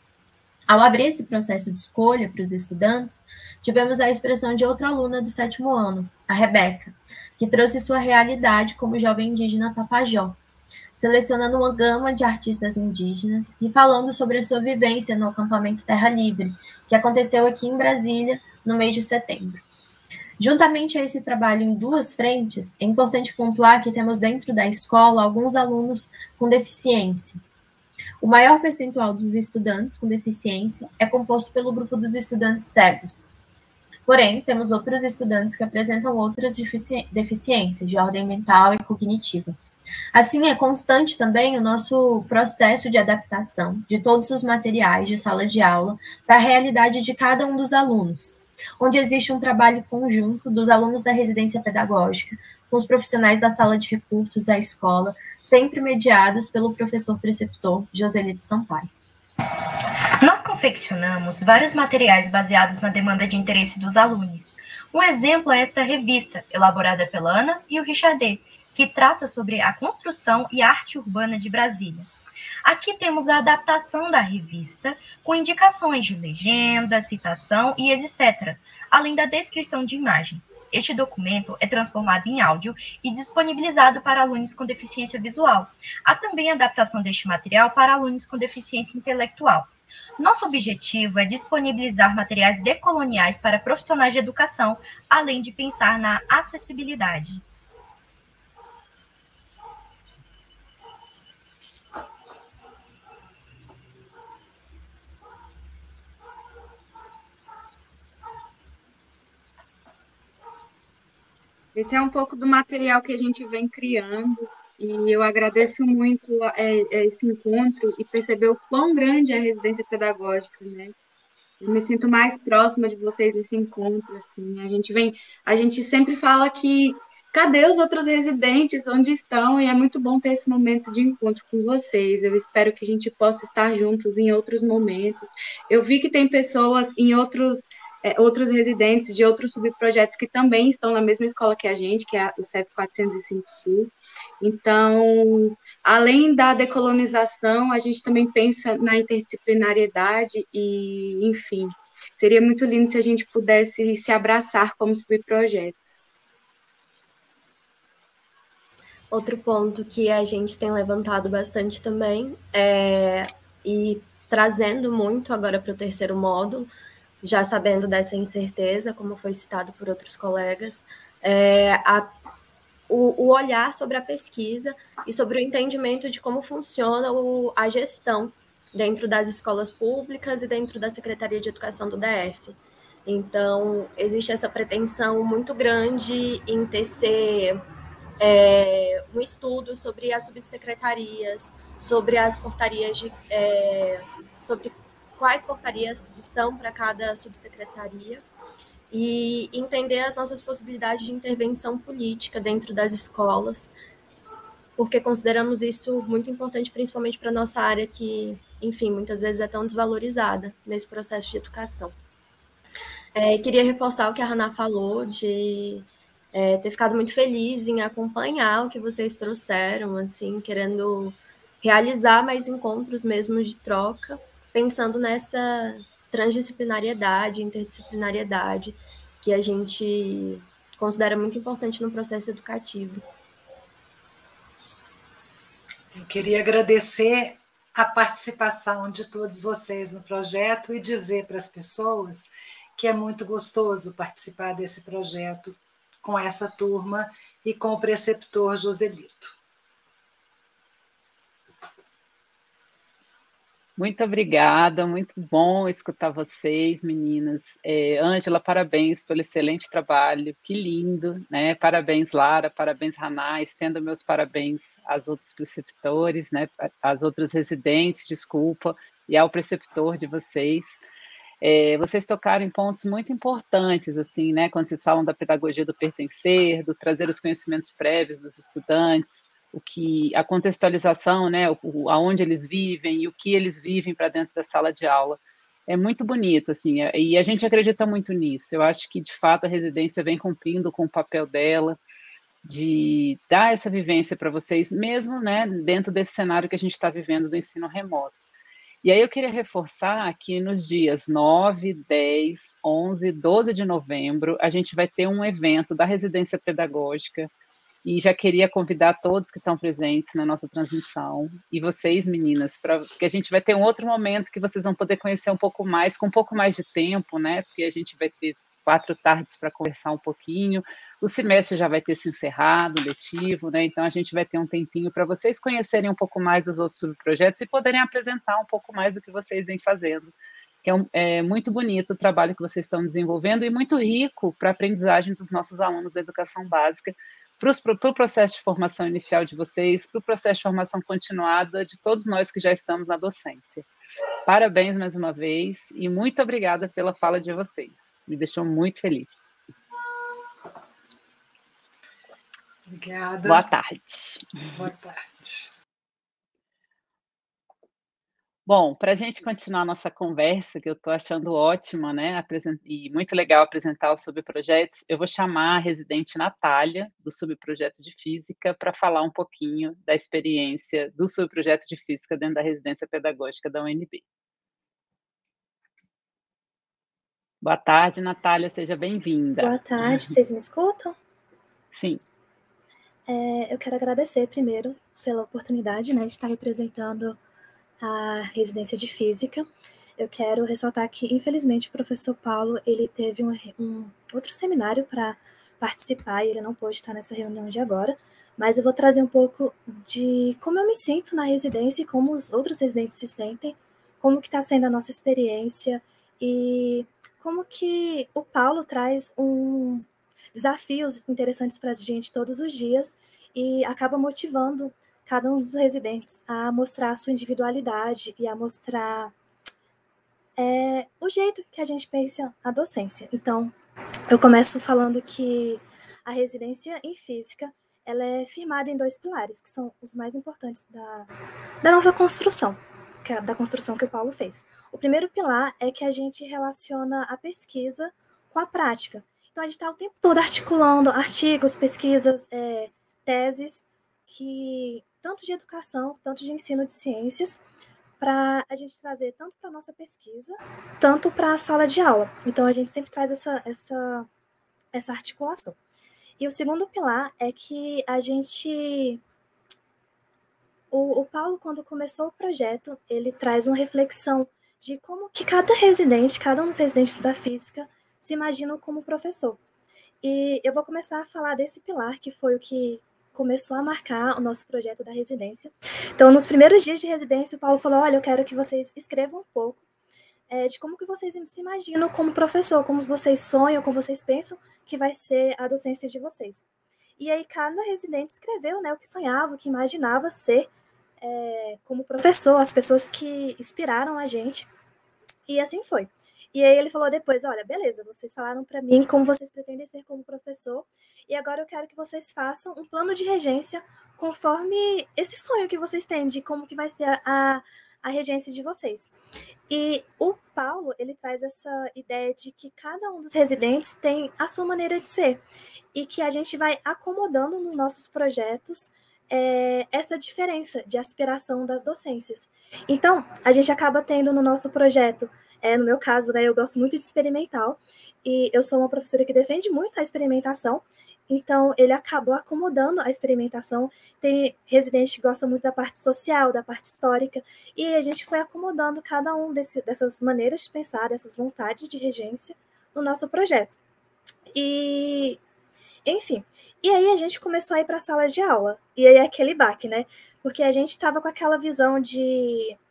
Ao abrir esse processo de escolha para os estudantes, tivemos a expressão de outra aluna do 7º ano, a Rebeca, que trouxe sua realidade como jovem indígena Tapajó, selecionando uma gama de artistas indígenas e falando sobre a sua vivência no acampamento Terra Livre, que aconteceu aqui em Brasília no mês de setembro. Juntamente a esse trabalho em duas frentes, é importante pontuar que temos dentro da escola alguns alunos com deficiência. O maior percentual dos estudantes com deficiência é composto pelo grupo dos estudantes cegos. Porém, temos outros estudantes que apresentam outras deficiências de ordem mental e cognitiva. Assim, é constante também o nosso processo de adaptação de todos os materiais de sala de aula para a realidade de cada um dos alunos, onde existe um trabalho conjunto dos alunos da residência pedagógica com os profissionais da sala de recursos da escola, sempre mediados pelo professor preceptor Joselito Sampaio. Nós confeccionamos vários materiais baseados na demanda de interesse dos alunos. Um exemplo é esta revista, elaborada pela Ana e o Richardet, que trata sobre a construção e arte urbana de Brasília. Aqui temos a adaptação da revista, com indicações de legenda, citação e etc., além da descrição de imagem. Este documento é transformado em áudio e disponibilizado para alunos com deficiência visual. Há também a adaptação deste material para alunos com deficiência intelectual. Nosso objetivo é disponibilizar materiais decoloniais para profissionais de educação, além de pensar na acessibilidade. Esse é um pouco do material que a gente vem criando, e eu agradeço muito esse encontro e perceber o quão grande é a residência pedagógica, né? Eu me sinto mais próxima de vocês nesse encontro, assim. A gente sempre fala que cadê os outros residentes, onde estão? E é muito bom ter esse momento de encontro com vocês. Eu espero que a gente possa estar juntos em outros momentos. Eu vi que tem pessoas em outros residentes de outros subprojetos que também estão na mesma escola que a gente, que é o CEF 405 Sul. Então, além da decolonização, a gente também pensa na interdisciplinariedade e, enfim, seria muito lindo se a gente pudesse se abraçar como subprojetos. Outro ponto que a gente tem levantado bastante também e trazendo muito agora para o terceiro módulo, já sabendo dessa incerteza, como foi citado por outros colegas, o olhar sobre a pesquisa e sobre o entendimento de como funciona a gestão dentro das escolas públicas e dentro da Secretaria de Educação do DF. Então, existe essa pretensão muito grande em tecer um estudo sobre as subsecretarias, sobre as portarias sobre quais portarias estão para cada subsecretaria e entender as nossas possibilidades de intervenção política dentro das escolas, porque consideramos isso muito importante, principalmente para a nossa área que, enfim, muitas vezes é tão desvalorizada nesse processo de educação. Queria reforçar o que a Hannah falou, de ter ficado muito feliz em acompanhar o que vocês trouxeram, assim, querendo realizar mais encontros mesmo de troca, pensando nessa transdisciplinariedade, interdisciplinariedade, que a gente considera muito importante no processo educativo. Eu queria agradecer a participação de todos vocês no projeto e dizer para as pessoas que é muito gostoso participar desse projeto com essa turma e com o preceptor Joselito. Muito obrigada, muito bom escutar vocês, meninas. Ângela, parabéns pelo excelente trabalho, que lindo, né? Parabéns, Lara, parabéns, Haná, estendo meus parabéns aos outros preceptores, né? Às outras residentes, desculpa, e ao preceptor de vocês. Vocês tocaram em pontos muito importantes, assim, né? Quando vocês falam da pedagogia do pertencer, do trazer os conhecimentos prévios dos estudantes, a contextualização, né, aonde eles vivem e o que eles vivem para dentro da sala de aula. É muito bonito, assim, e a gente acredita muito nisso. Eu acho que, de fato, a residência vem cumprindo com o papel dela de dar essa vivência para vocês, mesmo, né, dentro desse cenário que a gente está vivendo do ensino remoto. E aí eu queria reforçar que nos dias 9, 10, 11, 12 de novembro, a gente vai ter um evento da residência pedagógica, e já queria convidar todos que estão presentes na nossa transmissão, e vocês, meninas, porque a gente vai ter um outro momento que vocês vão poder conhecer um pouco mais, com um pouco mais de tempo, né? Porque a gente vai ter 4 tardes para conversar um pouquinho, o semestre já vai ter se encerrado, letivo, né? Então a gente vai ter um tempinho para vocês conhecerem um pouco mais dos outros subprojetos e poderem apresentar um pouco mais do que vocês vêm fazendo. É muito bonito o trabalho que vocês estão desenvolvendo e muito rico para a aprendizagem dos nossos alunos da educação básica, para o processo de formação inicial de vocês, para o processo de formação continuada de todos nós que já estamos na docência. Parabéns mais uma vez e muito obrigada pela fala de vocês. Me deixou muito feliz. Obrigada. Boa tarde. Boa tarde. Bom, para a gente continuar a nossa conversa, que eu estou achando ótima, né, e muito legal apresentar os subprojetos, eu vou chamar a residente Natália, do subprojeto de Física, para falar um pouquinho da experiência do subprojeto de Física dentro da residência pedagógica da UNB. Boa tarde, Natália, seja bem-vinda. Boa tarde, vocês me escutam? Sim. Eu quero agradecer primeiro pela oportunidade, né, de estar representando a residência de Física. Eu quero ressaltar que, infelizmente, o professor Paulo, ele teve um outro seminário para participar e ele não pôde estar nessa reunião de agora, mas eu vou trazer um pouco de como eu me sinto na residência e como os outros residentes se sentem, como que está sendo a nossa experiência e como que o Paulo traz desafios interessantes para a gente todos os dias e acaba motivando cada um dos residentes a mostrar a sua individualidade e a mostrar o jeito que a gente pensa a docência. Então, eu começo falando que a residência em Física ela é firmada em 2 pilares, que são os mais importantes da nossa construção, da construção que o Paulo fez. O primeiro pilar é que a gente relaciona a pesquisa com a prática. Então, a gente está o tempo todo articulando artigos, pesquisas, teses, tanto de educação, tanto de ensino de ciências, para a gente trazer tanto para a nossa pesquisa, tanto para a sala de aula. Então, a gente sempre traz essa articulação. E o segundo pilar é que a gente... O Paulo, quando começou o projeto, ele traz uma reflexão de como que cada um dos residentes da Física se imagina como professor. E eu vou começar a falar desse pilar, que foi o que começou a marcar o nosso projeto da residência. Então, nos primeiros dias de residência, o Paulo falou, olha, eu quero que vocês escrevam um pouco de como que vocês se imaginam como professor, como vocês sonham, como vocês pensam que vai ser a docência de vocês. E aí, cada residente escreveu, né, o que sonhava, o que imaginava ser como professor, as pessoas que inspiraram a gente. E assim foi. E aí ele falou depois, olha, beleza, vocês falaram para mim como vocês pretendem ser como professor, e agora eu quero que vocês façam um plano de regência conforme esse sonho que vocês têm de como que vai ser a regência de vocês. E o Paulo, ele traz essa ideia de que cada um dos residentes tem a sua maneira de ser, e que a gente vai acomodando nos nossos projetos essa diferença de aspiração das docências. Então, a gente acaba tendo no nosso projeto, no meu caso, né, eu gosto muito de experimental, e eu sou uma professora que defende muito a experimentação, então ele acabou acomodando a experimentação. Tem residente que gosta muito da parte social, da parte histórica, e a gente foi acomodando cada um dessas maneiras de pensar, dessas vontades de regência no nosso projeto. E, enfim, e aí a gente começou a ir para a sala de aula, e aí aquele baque, né? Porque a gente estava com aquela visão de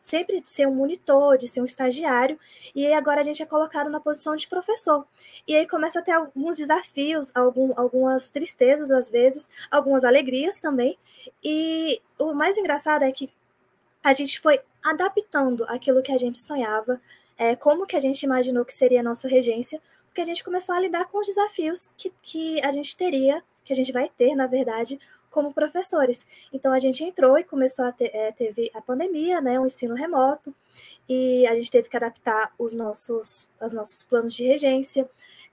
sempre de ser um monitor, de ser um estagiário, e aí agora a gente é colocado na posição de professor. E aí começa a ter alguns desafios, algumas tristezas às vezes, algumas alegrias também, e o mais engraçado é que a gente foi adaptando aquilo que a gente sonhava, como que a gente imaginou que seria a nossa regência, porque a gente começou a lidar com os desafios que a gente teria, que a gente vai ter, na verdade, como professores. Então, a gente entrou e começou a teve a pandemia, né, o ensino remoto, e a gente teve que adaptar os nossos planos de regência.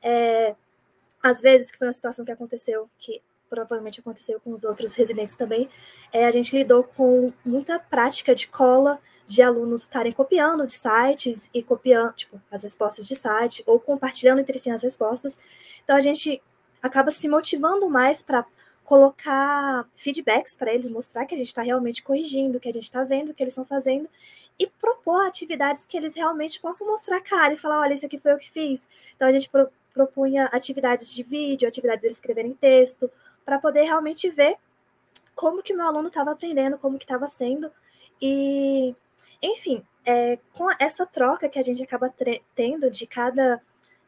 Às vezes, que foi uma situação que aconteceu, que provavelmente aconteceu com os outros residentes também, a gente lidou com muita prática de cola, de alunos estarem copiando de sites e copiando, tipo, as respostas de site, ou compartilhando entre si as respostas. Então, a gente acaba se motivando mais para colocar feedbacks para eles, mostrar que a gente está realmente corrigindo, que a gente está vendo o que eles estão fazendo, e propor atividades que eles realmente possam mostrar a cara e falar, olha, isso aqui foi eu que fiz. Então, a gente propunha atividades de vídeo, atividades de eles escreverem texto, para poder realmente ver como que o meu aluno estava aprendendo, como que estava sendo. E, enfim, com essa troca que a gente acaba tendo de cada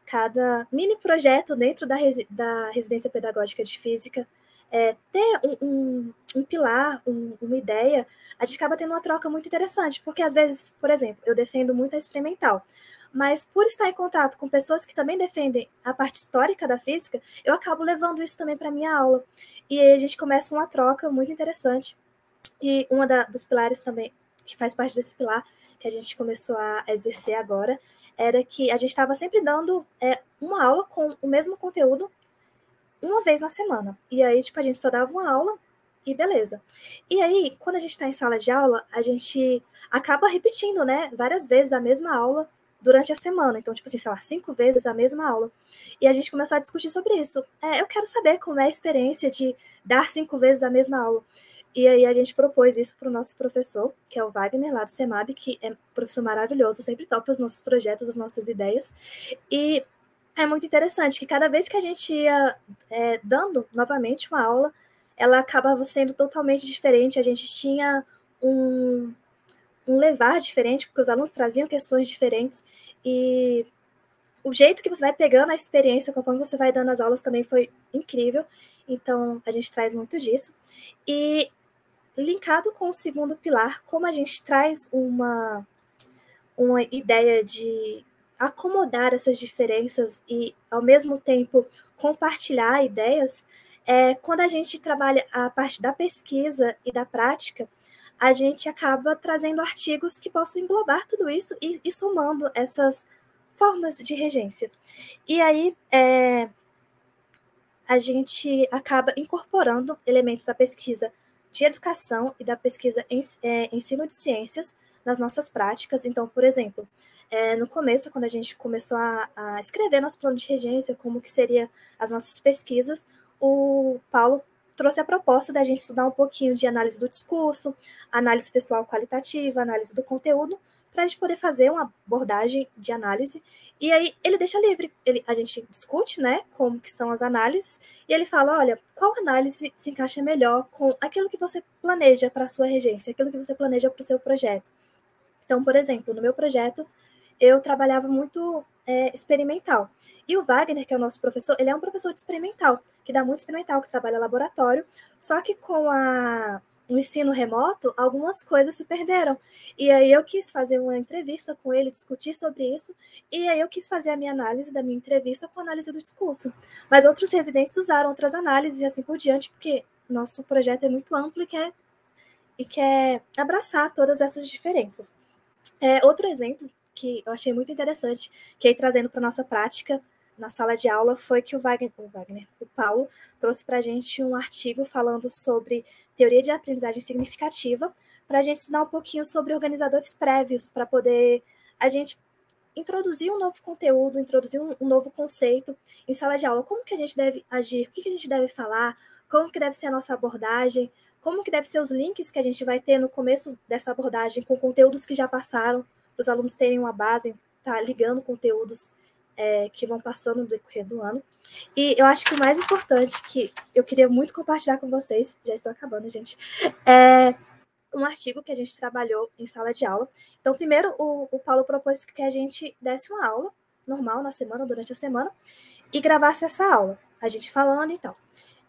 mini projeto dentro da residência pedagógica de física, ter um pilar, uma ideia, a gente acaba tendo uma troca muito interessante, porque às vezes, por exemplo, eu defendo muito a experimental, mas por estar em contato com pessoas que também defendem a parte histórica da física, eu acabo levando isso também para a minha aula. E aí a gente começa uma troca muito interessante. E uma dos pilares também, que faz parte desse pilar, que a gente começou a exercer agora, era que a gente estava sempre dando uma aula com o mesmo conteúdo uma vez na semana. E aí, tipo, a gente só dava uma aula e beleza. E aí, quando a gente está em sala de aula, a gente acaba repetindo, né, várias vezes a mesma aula durante a semana. Então, tipo assim, sei lá, 5 vezes a mesma aula. E a gente começou a discutir sobre isso. Eu quero saber como é a experiência de dar 5 vezes a mesma aula. E aí a gente propôs isso para o nosso professor, que é o Wagner, lá do CEMAB, que é um professor maravilhoso, sempre topa os nossos projetos, as nossas ideias. E é muito interessante que cada vez que a gente ia dando novamente uma aula, ela acabava sendo totalmente diferente. A gente tinha um levar diferente, porque os alunos traziam questões diferentes, e o jeito que você vai pegando a experiência conforme você vai dando as aulas também foi incrível. Então, a gente traz muito disso. E, linkado com o segundo pilar, como a gente traz uma ideia de acomodar essas diferenças e, ao mesmo tempo, compartilhar ideias, quando a gente trabalha a parte da pesquisa e da prática, a gente acaba trazendo artigos que possam englobar tudo isso e somando essas formas de regência. E aí, a gente acaba incorporando elementos da pesquisa de educação e da pesquisa em ensino de ciências nas nossas práticas. Então, por exemplo, no começo, quando a gente começou a escrever nosso plano de regência, como que seria as nossas pesquisas, o Paulo trouxe a proposta da gente estudar um pouquinho de análise do discurso, análise textual qualitativa, análise do conteúdo, para a gente poder fazer uma abordagem de análise. E aí ele deixa livre. A gente discute, né, como que são as análises, e ele fala, olha, qual análise se encaixa melhor com aquilo que você planeja para a sua regência, aquilo que você planeja para o seu projeto. Então, por exemplo, no meu projeto, eu trabalhava muito experimental. E o Wagner, que é o nosso professor, ele é um professor de experimental, que dá muito experimental, que trabalha laboratório, só que com o ensino remoto, algumas coisas se perderam. E aí eu quis fazer uma entrevista com ele, discutir sobre isso, e aí eu quis fazer a minha análise da minha entrevista com a análise do discurso. Mas outros residentes usaram outras análises e assim por diante, porque nosso projeto é muito amplo e quer abraçar todas essas diferenças. Outro exemplo que eu achei muito interessante, que aí trazendo para a nossa prática na sala de aula, foi que o Paulo trouxe para a gente um artigo falando sobre teoria de aprendizagem significativa, para a gente estudar um pouquinho sobre organizadores prévios, para poder a gente introduzir um novo conteúdo, introduzir um novo conceito em sala de aula. Como que a gente deve agir, o que a gente deve falar, como que deve ser a nossa abordagem, como que deve ser os links que a gente vai ter no começo dessa abordagem com conteúdos que já passaram, para os alunos terem uma base, tá ligando conteúdos que vão passando no decorrer do ano. E eu acho que o mais importante, que eu queria muito compartilhar com vocês, já estou acabando, gente, um artigo que a gente trabalhou em sala de aula. Então, primeiro, o Paulo propôs que a gente desse uma aula normal na semana, durante a semana, e gravasse essa aula, a gente falando e tal.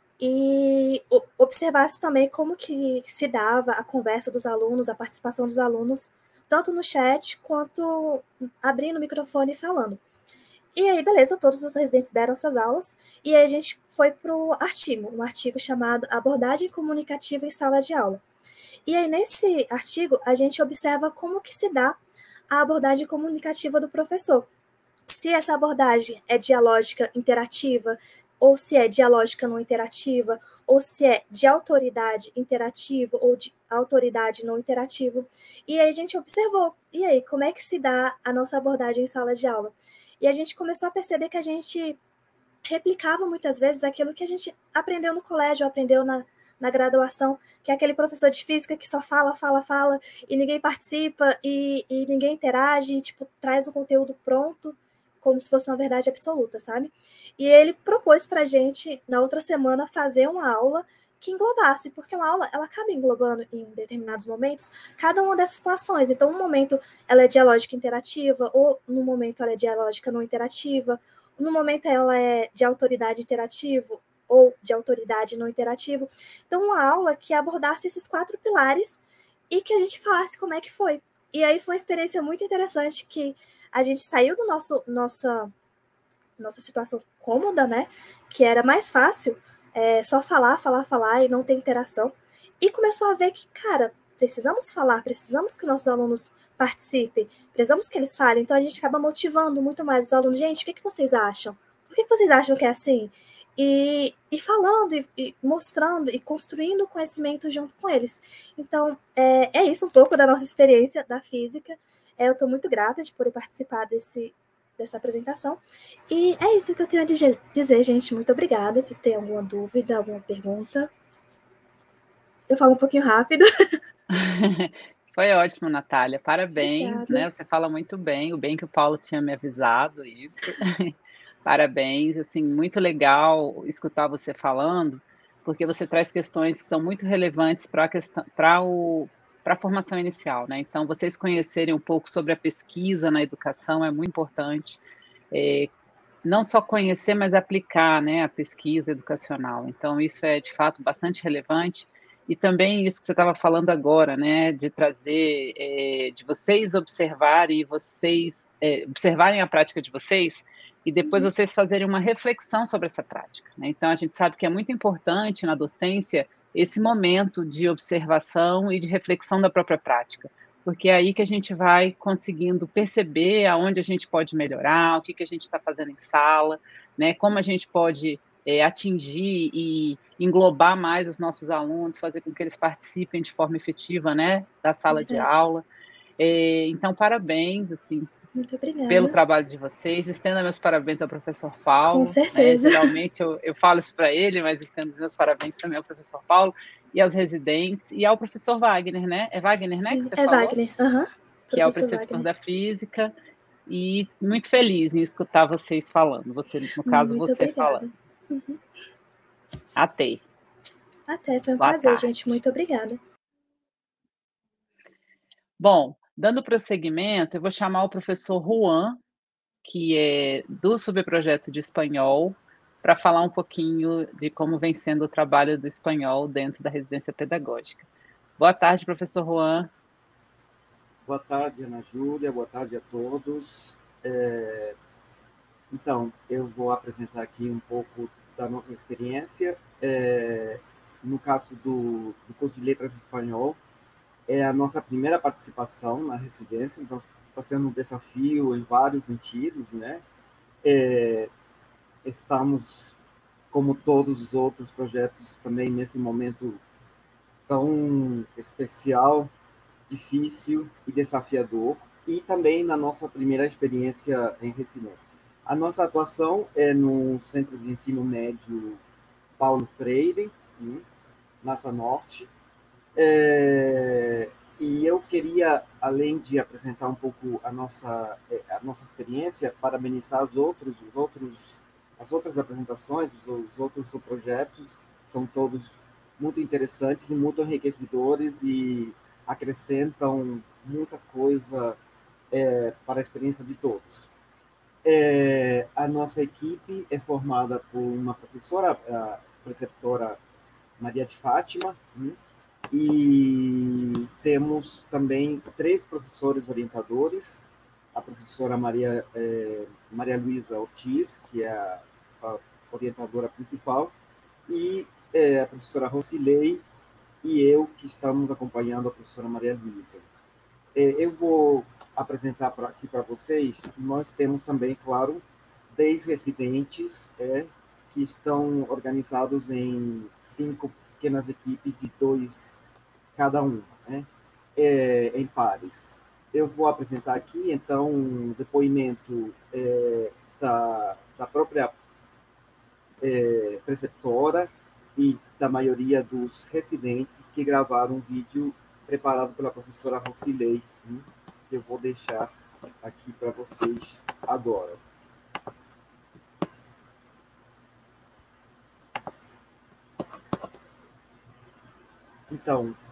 E observasse também como que se dava a conversa dos alunos, a participação dos alunos, tanto no chat quanto abrindo o microfone e falando. E aí, beleza, todos os residentes deram essas aulas, e aí a gente foi para o artigo, um artigo chamado Abordagem Comunicativa em Sala de Aula. E aí, nesse artigo, a gente observa como que se dá a abordagem comunicativa do professor. Se essa abordagem é dialógica interativa, ou se é dialógica não interativa, ou se é de autoridade interativa ou de autoridade não interativa. E aí a gente observou, e aí, como é que se dá a nossa abordagem em sala de aula? E a gente começou a perceber que a gente replicava muitas vezes aquilo que a gente aprendeu no colégio, aprendeu na graduação, que é aquele professor de física que só fala, e ninguém participa, e ninguém interage, tipo, traz o conteúdo pronto, como se fosse uma verdade absoluta, sabe? E ele propôs pra gente, na outra semana, fazer uma aula que englobasse, porque uma aula, ela acaba englobando em determinados momentos cada uma dessas situações. Então, um momento ela é dialógica interativa, ou no momento ela é dialógica não interativa, no momento ela é de autoridade interativa, ou de autoridade não interativa. Então, uma aula que abordasse esses 4 pilares e que a gente falasse como é que foi. E aí foi uma experiência muito interessante que a gente saiu do nossa situação cômoda, né? Que era mais fácil só falar e não ter interação. E começou a ver que, cara, precisamos falar, precisamos que nossos alunos participem, precisamos que eles falem. Então a gente acaba motivando muito mais os alunos. Gente, o que vocês acham? Por que vocês acham que é assim? E falando, e mostrando, e construindo conhecimento junto com eles. Então, é isso um pouco da nossa experiência da física. Eu estou muito grata de poder participar dessa apresentação. E é isso que eu tenho a dizer, gente. Muito obrigada. Vocês têm alguma dúvida, alguma pergunta? Eu falo um pouquinho rápido. Foi ótimo, Natália. Parabéns, Obrigada. né? Você fala muito bem, o bem que o Paulo tinha me avisado isso. Parabéns, assim, muito legal escutar você falando, porque você traz questões que são muito relevantes para a formação inicial, né? Então, vocês conhecerem um pouco sobre a pesquisa na educação é muito importante. Não só conhecer, mas aplicar, né, a pesquisa educacional. Então, isso é, de fato, bastante relevante. E também isso que você estava falando agora, né, de trazer, de vocês observarem, observarem a prática de vocês, e depois vocês fazerem uma reflexão sobre essa prática, né? Então, a gente sabe que é muito importante na docência esse momento de observação e de reflexão da própria prática, porque é aí que a gente vai conseguindo perceber aonde a gente pode melhorar, o que a gente está fazendo em sala, né? Como a gente pode atingir e englobar mais os nossos alunos, fazer com que eles participem de forma efetiva, né, da sala de aula. Então, parabéns, assim, muito obrigada pelo trabalho de vocês. Estenda meus parabéns ao professor Paulo. Com certeza. Né? Geralmente eu falo isso para ele, mas estendo os meus parabéns também ao professor Paulo e aos residentes e ao professor Wagner, né? É Wagner, né? Sim, Que você falou? Wagner, que é o preceptor da física. E muito feliz em escutar vocês falando. Você, no caso, muito você obrigada. falando. Até, foi um Boa prazer, tarde. gente. Muito obrigada. Bom, dando prosseguimento, eu vou chamar o professor Juan, que é do subprojeto de espanhol, para falar um pouquinho de como vem sendo o trabalho do espanhol dentro da residência pedagógica. Boa tarde, professor Juan. Boa tarde, Ana Júlia. Boa tarde a todos. Então, eu vou apresentar aqui um pouco da nossa experiência. No caso do curso de Letras Espanhol, é a nossa primeira participação na residência, então está sendo um desafio em vários sentidos, né? Estamos, como todos os outros projetos, também nesse momento tão especial, difícil e desafiador, e também na nossa primeira experiência em residência. A nossa atuação é no Centro de Ensino Médio Paulo Freire, na Zona Norte. E eu queria, além de apresentar um pouco a nossa experiência, parabenizar as outras apresentações, os outros projetos, são todos muito interessantes e muito enriquecedores, e acrescentam muita coisa para a experiência de todos. A nossa equipe é formada por uma professora, a preceptora Maria de Fátima, e temos também 3 professores orientadores, a professora Maria Luísa Ortiz, que é a orientadora principal, e a professora Rocilei, e eu, que estamos acompanhando a professora Maria Luísa. Eu vou apresentar aqui para vocês, nós temos também, claro, 10 residentes que estão organizados em 5 pequenas equipes de 2 cada uma, em pares. Eu vou apresentar aqui, então, um depoimento da própria preceptora e da maioria dos residentes que gravaram um vídeo preparado pela professora Rocilei, que eu vou deixar aqui para vocês agora. Então,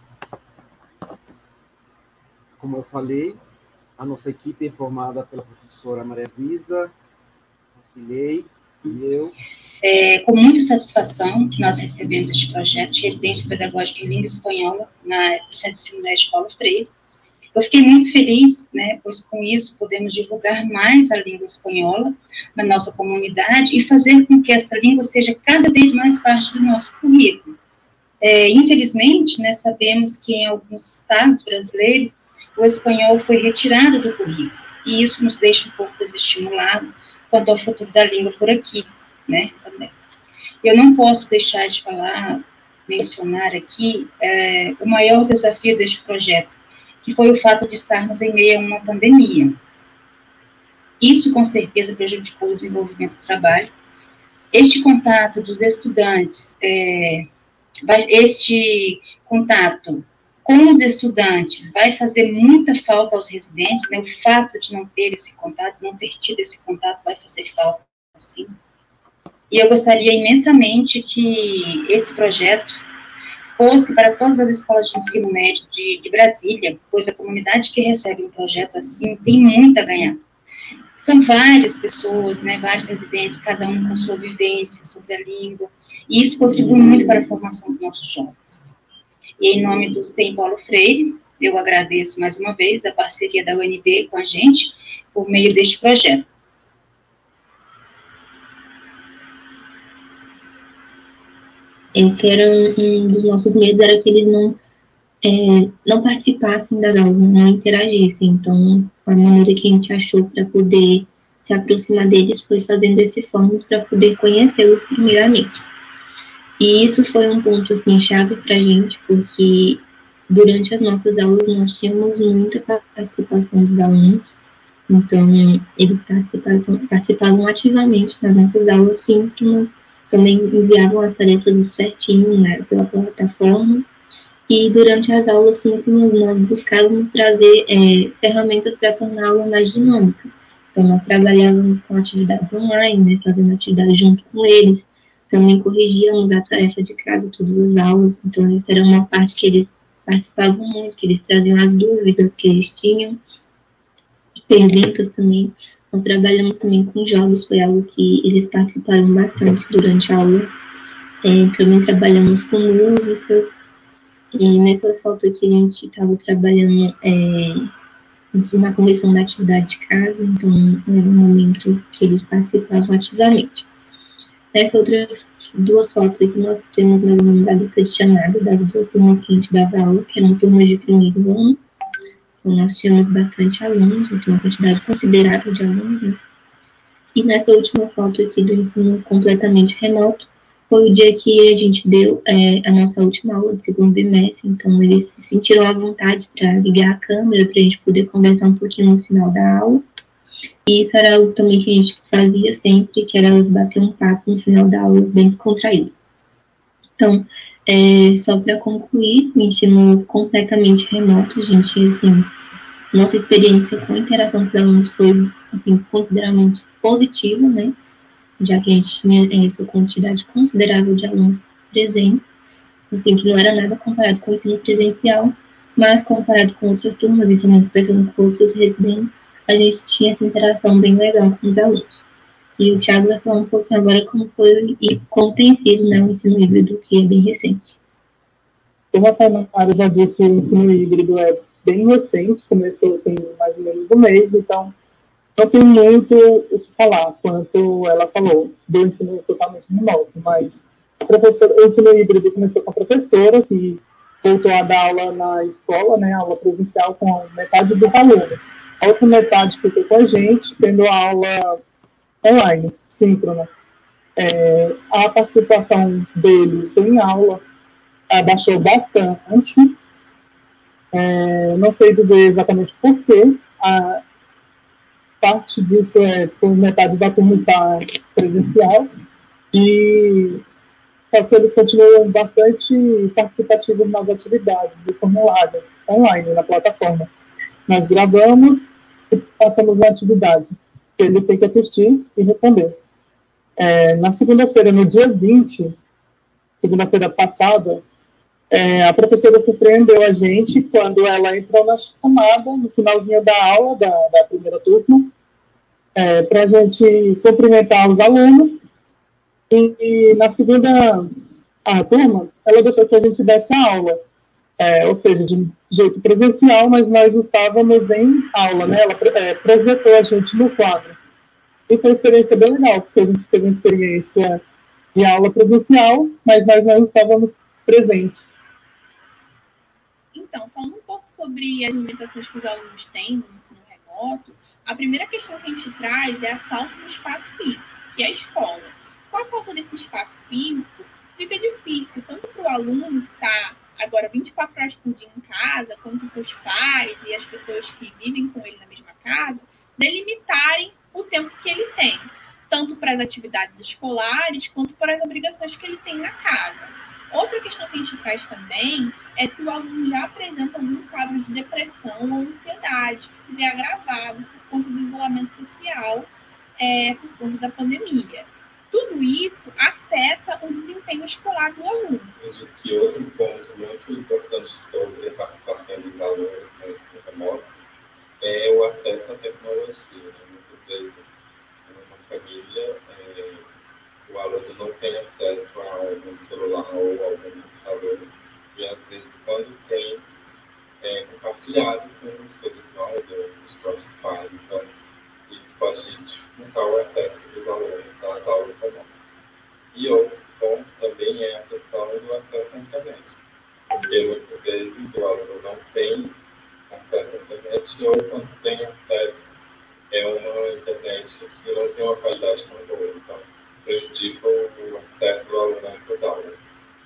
como eu falei, a nossa equipe é formada pela professora Maria Luísa, Rocilei e eu. Com muita satisfação que nós recebemos este projeto de residência pedagógica em língua espanhola no Centro de Ensino Médio Paulo Freire. Eu fiquei muito feliz, pois com isso podemos divulgar mais a língua espanhola na nossa comunidade e fazer com que essa língua seja cada vez mais parte do nosso currículo. Infelizmente, sabemos que em alguns estados brasileiros o espanhol foi retirado do currículo, e isso nos deixa um pouco desestimulado quanto ao futuro da língua por aqui, também. Eu não posso deixar de mencionar aqui o maior desafio deste projeto, que foi o fato de estarmos em meio a uma pandemia. Isso, com certeza, prejudicou o desenvolvimento do trabalho. Este contato dos estudantes, este contato com os estudantes vai fazer muita falta aos residentes, o fato de não ter esse contato, não ter tido esse contato vai fazer falta, sim. E eu gostaria imensamente que esse projeto fosse para todas as escolas de ensino médio de Brasília, pois a comunidade que recebe um projeto assim tem muito a ganhar. São várias pessoas, vários residentes, cada um com sua vivência sobre a língua, e isso contribui muito para a formação dos nossos jovens. E em nome do STEM Paulo Freire, eu agradeço mais uma vez a parceria da UNB com a gente, por meio deste projeto. Esse era um dos nossos medos, era que eles não participassem das aulas, não interagissem. Então, a maneira que a gente achou para poder se aproximar deles foi fazendo esse fórum para poder conhecê-los primeiramente. E isso foi um ponto, assim, chave para a gente, porque durante as nossas aulas nós tínhamos muita participação dos alunos, então eles participavam ativamente das nossas aulas síncronas, também enviavam as tarefas certinho, pela plataforma, e durante as aulas síncronas nós buscávamos trazer ferramentas para tornar a aula mais dinâmica. Então nós trabalhávamos com atividades online, fazendo atividade junto com eles, também corrigíamos a tarefa de casa todas as aulas, então essa era uma parte que eles participavam muito, que eles traziam as dúvidas que eles tinham, perguntas também. Nós trabalhamos também com jogos, foi algo que eles participaram bastante durante a aula. Também trabalhamos com músicas, e nessa foto aqui a gente estava trabalhando na correção da atividade de casa, então era um momento que eles participavam ativamente. Nessas outras 2 fotos aqui, nós temos mais ou menos a lista de chamada das 2 turmas que a gente dava aula, que eram turmas de primeiro ano. Então, nós tínhamos bastante alunos, assim, uma quantidade considerável de alunos, E nessa última foto aqui do ensino completamente remoto, foi o dia que a gente deu a nossa última aula do segundo bimestre, então eles se sentiram à vontade para ligar a câmera, para a gente poder conversar um pouquinho no final da aula. E isso era algo também que a gente fazia sempre, que era bater um papo no final da aula, bem descontraído. Então, só para concluir, o ensino completamente remoto, gente, assim, nossa experiência com a interação com os alunos foi, assim, consideravelmente positiva, já que a gente tinha essa quantidade considerável de alunos presentes, assim, que não era nada comparado com o ensino presencial, mas comparado com outras turmas e também pensando com outros residentes, a gente tinha essa interação bem legal com os alunos. E o Thiago vai falar um pouquinho agora como foi e como tem sido, né, o ensino híbrido, que é bem recente. Como a Tainara já disse, o ensino híbrido é bem recente, começou tem mais ou menos um mês, então não tem muito o que falar, quanto ela falou, do ensino totalmente remoto, mas o ensino híbrido começou com a professora, que voltou a dar aula na escola, né, aula presencial com metade dos alunos. A outra metade ficou com a gente, tendo aula online, síncrona. A participação deles em aula abaixou bastante. Não sei dizer exatamente por quê. A parte disso é por metade da turma está presencial, e só que eles continuam bastante participativos nas atividades e formulários online na plataforma. Nós gravamos e passamos uma atividade que eles têm que assistir e responder. Na segunda-feira, no dia 20, segunda-feira passada, a professora surpreendeu a gente quando ela entrou na chamada, no finalzinho da aula, da primeira turma, para a gente cumprimentar os alunos. E na segunda turma, ela deixou que a gente desse a aula, ou seja, de jeito presencial, mas nós estávamos em aula, né? Ela projetou a gente no quadro. E foi uma experiência bem legal, porque a gente teve uma experiência de aula presencial, mas nós não estávamos presentes. Então, falando um pouco sobre as limitações que os alunos têm no ensino remoto, a primeira questão que a gente traz é a falta de espaço físico, que é a escola. Com a falta desse espaço físico, fica difícil tanto para o aluno que está agora 24 horas por dia em casa, quanto para os pais e as pessoas que vivem com ele na mesma casa, delimitarem o tempo que ele tem, tanto para as atividades escolares, quanto para as obrigações que ele tem na casa. Outra questão que a gente traz também é se o aluno já apresenta algum quadro de depressão ou ansiedade, que se vê agravado por conta do isolamento social, por conta da pandemia. Tudo isso afeta o desempenho escolar do aluno. Acredito que outro ponto muito importante sobre a participação dos alunos no ensino remoto é o acesso à tecnologia. Muitas vezes, numa família, o aluno não tem acesso a algum celular ou algum computador, e às vezes, quando tem, compartilhado com os seus irmãos ou os próprios pais. Então, isso pode dificultar o acesso dos alunos às aulas remotas. E outro ponto também é a questão do acesso à internet, porque muitas vezes o aluno não tem acesso à internet, ou quando tem acesso, é uma internet que não tem uma qualidade tão boa, então prejudica o acesso do aluno a essas aulas.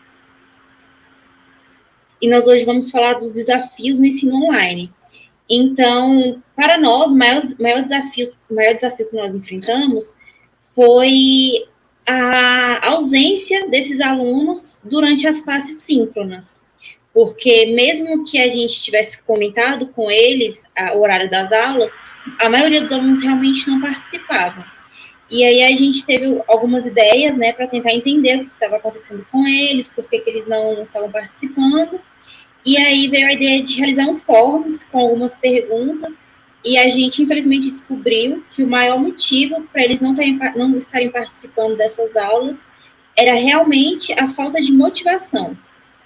E nós hoje vamos falar dos desafios no ensino online. Então, para nós, o maior desafio que nós enfrentamos foi a ausência desses alunos durante as classes síncronas. Porque mesmo que a gente tivesse comentado com eles o horário das aulas, a maioria dos alunos realmente não participavam. E aí a gente teve algumas ideias, né, para tentar entender o que estava acontecendo com eles, por que eles não estavam participando. E aí veio a ideia de realizar um forms com algumas perguntas, e a gente, infelizmente, descobriu que o maior motivo para eles não estarem participando dessas aulas era realmente a falta de motivação.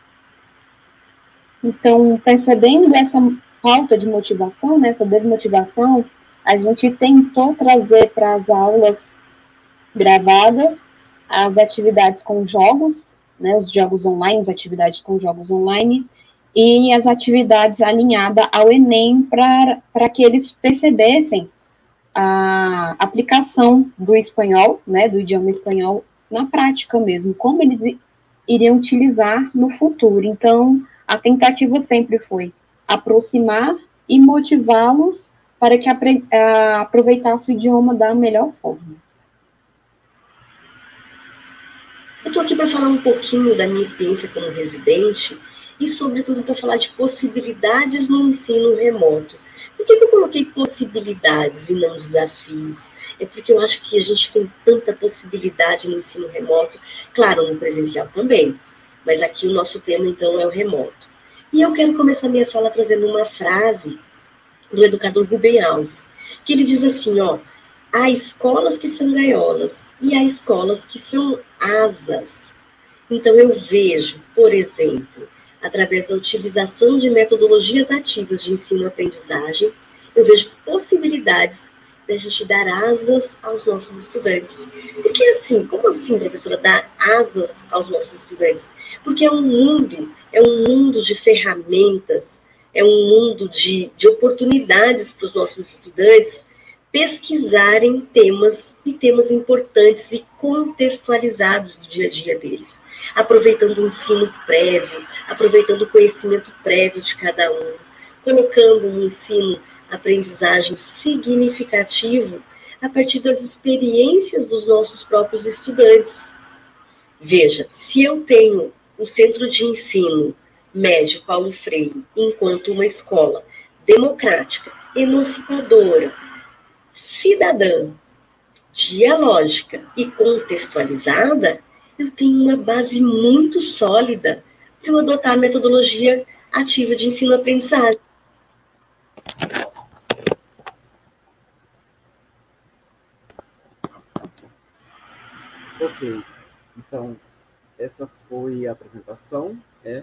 Então, percebendo essa falta de motivação, né, essa desmotivação, a gente tentou trazer para as aulas gravadas as atividades com jogos, né, os jogos online, as atividades com jogos online, e as atividades alinhadas ao Enem para que eles percebessem a aplicação do espanhol, né, do idioma espanhol, na prática mesmo, como eles iriam utilizar no futuro. Então, a tentativa sempre foi aproximar e motivá-los para que aproveitassem o idioma da melhor forma. Eu estou aqui para falar um pouquinho da minha experiência como residente e, sobretudo, para falar de possibilidades no ensino remoto. Por que eu coloquei possibilidades e não desafios? É porque eu acho que a gente tem tanta possibilidade no ensino remoto, claro, no presencial também, mas aqui o nosso tema, então, é o remoto. E eu quero começar minha fala trazendo uma frase do educador Rubem Alves, que ele diz assim, ó, há escolas que são gaiolas e há escolas que são asas. Então eu vejo, por exemplo, através da utilização de metodologias ativas de ensino-aprendizagem, eu vejo possibilidades da gente dar asas aos nossos estudantes. Porque assim, como assim, professora, dar asas aos nossos estudantes? Porque é um mundo de ferramentas, é um mundo de oportunidades para os nossos estudantes pesquisarem temas e temas importantes e contextualizados do dia a dia deles, aproveitando o ensino prévio, aproveitando o conhecimento prévio de cada um, colocando um ensino-aprendizagem significativo a partir das experiências dos nossos próprios estudantes. Veja, se eu tenho o Centro de Ensino Médio Paulo Freire enquanto uma escola democrática, emancipadora, cidadã, dialógica e contextualizada, eu tenho uma base muito sólida para eu adotar a metodologia ativa de ensino-aprendizagem. Ok, então, essa foi a apresentação,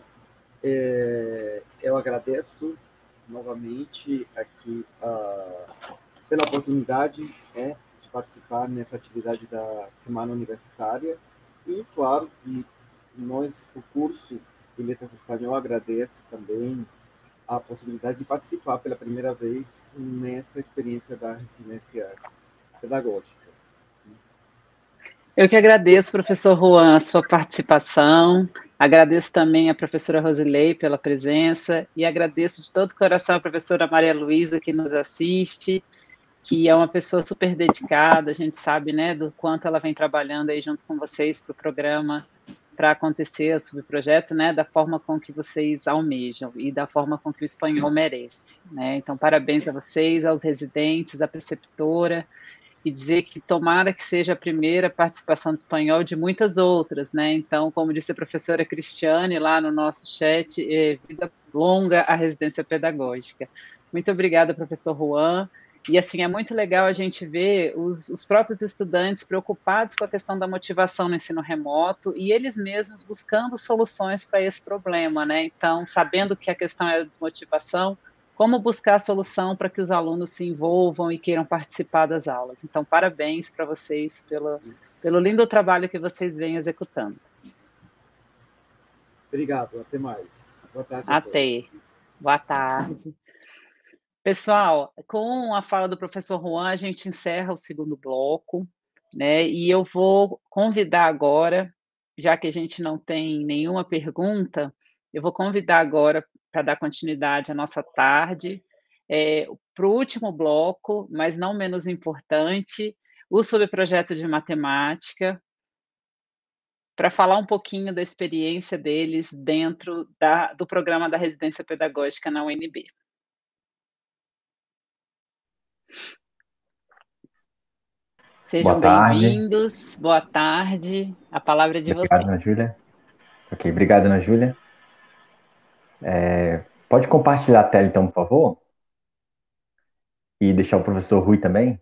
eu agradeço novamente aqui pela oportunidade de participar nessa atividade da Semana Universitária e, claro, que nós, o curso de Letras Espanhol, agradece também a possibilidade de participar pela primeira vez nessa experiência da residência pedagógica. Eu que agradeço, professor Juan, a sua participação, agradeço também a professora Rosilei pela presença e agradeço de todo o coração a professora Maria Luísa, que nos assiste, que é uma pessoa super dedicada, a gente sabe, né, do quanto ela vem trabalhando aí junto com vocês para o programa, para acontecer o subprojeto, né, da forma com que vocês almejam e da forma com que o espanhol merece, né, então parabéns a vocês, aos residentes, à preceptora, e dizer que tomara que seja a primeira participação do espanhol de muitas outras, né, então, como disse a professora Cristiane lá no nosso chat, vida longa à residência pedagógica. Muito obrigada, professor Juan. E, assim, é muito legal a gente ver os próprios estudantes preocupados com a questão da motivação no ensino remoto e eles mesmos buscando soluções para esse problema, né? Então, sabendo que a questão é a desmotivação, como buscar a solução para que os alunos se envolvam e queiram participar das aulas. Então, parabéns para vocês pelo lindo trabalho que vocês vêm executando. Obrigado, até mais. Boa tarde. Até. Boa tarde. Pessoal, com a fala do professor Juan, a gente encerra o segundo bloco, né? E eu vou convidar agora, já que a gente não tem nenhuma pergunta, eu vou convidar agora para dar continuidade à nossa tarde, para o último bloco, mas não menos importante, o subprojeto de matemática, para falar um pouquinho da experiência deles dentro do programa da residência pedagógica na UNB. Sejam bem-vindos, boa tarde, a palavra é de vocês. Obrigado, Ana Júlia. Ok, obrigado, Ana Júlia. Pode compartilhar a tela, então, por favor? E deixar o professor Rui também?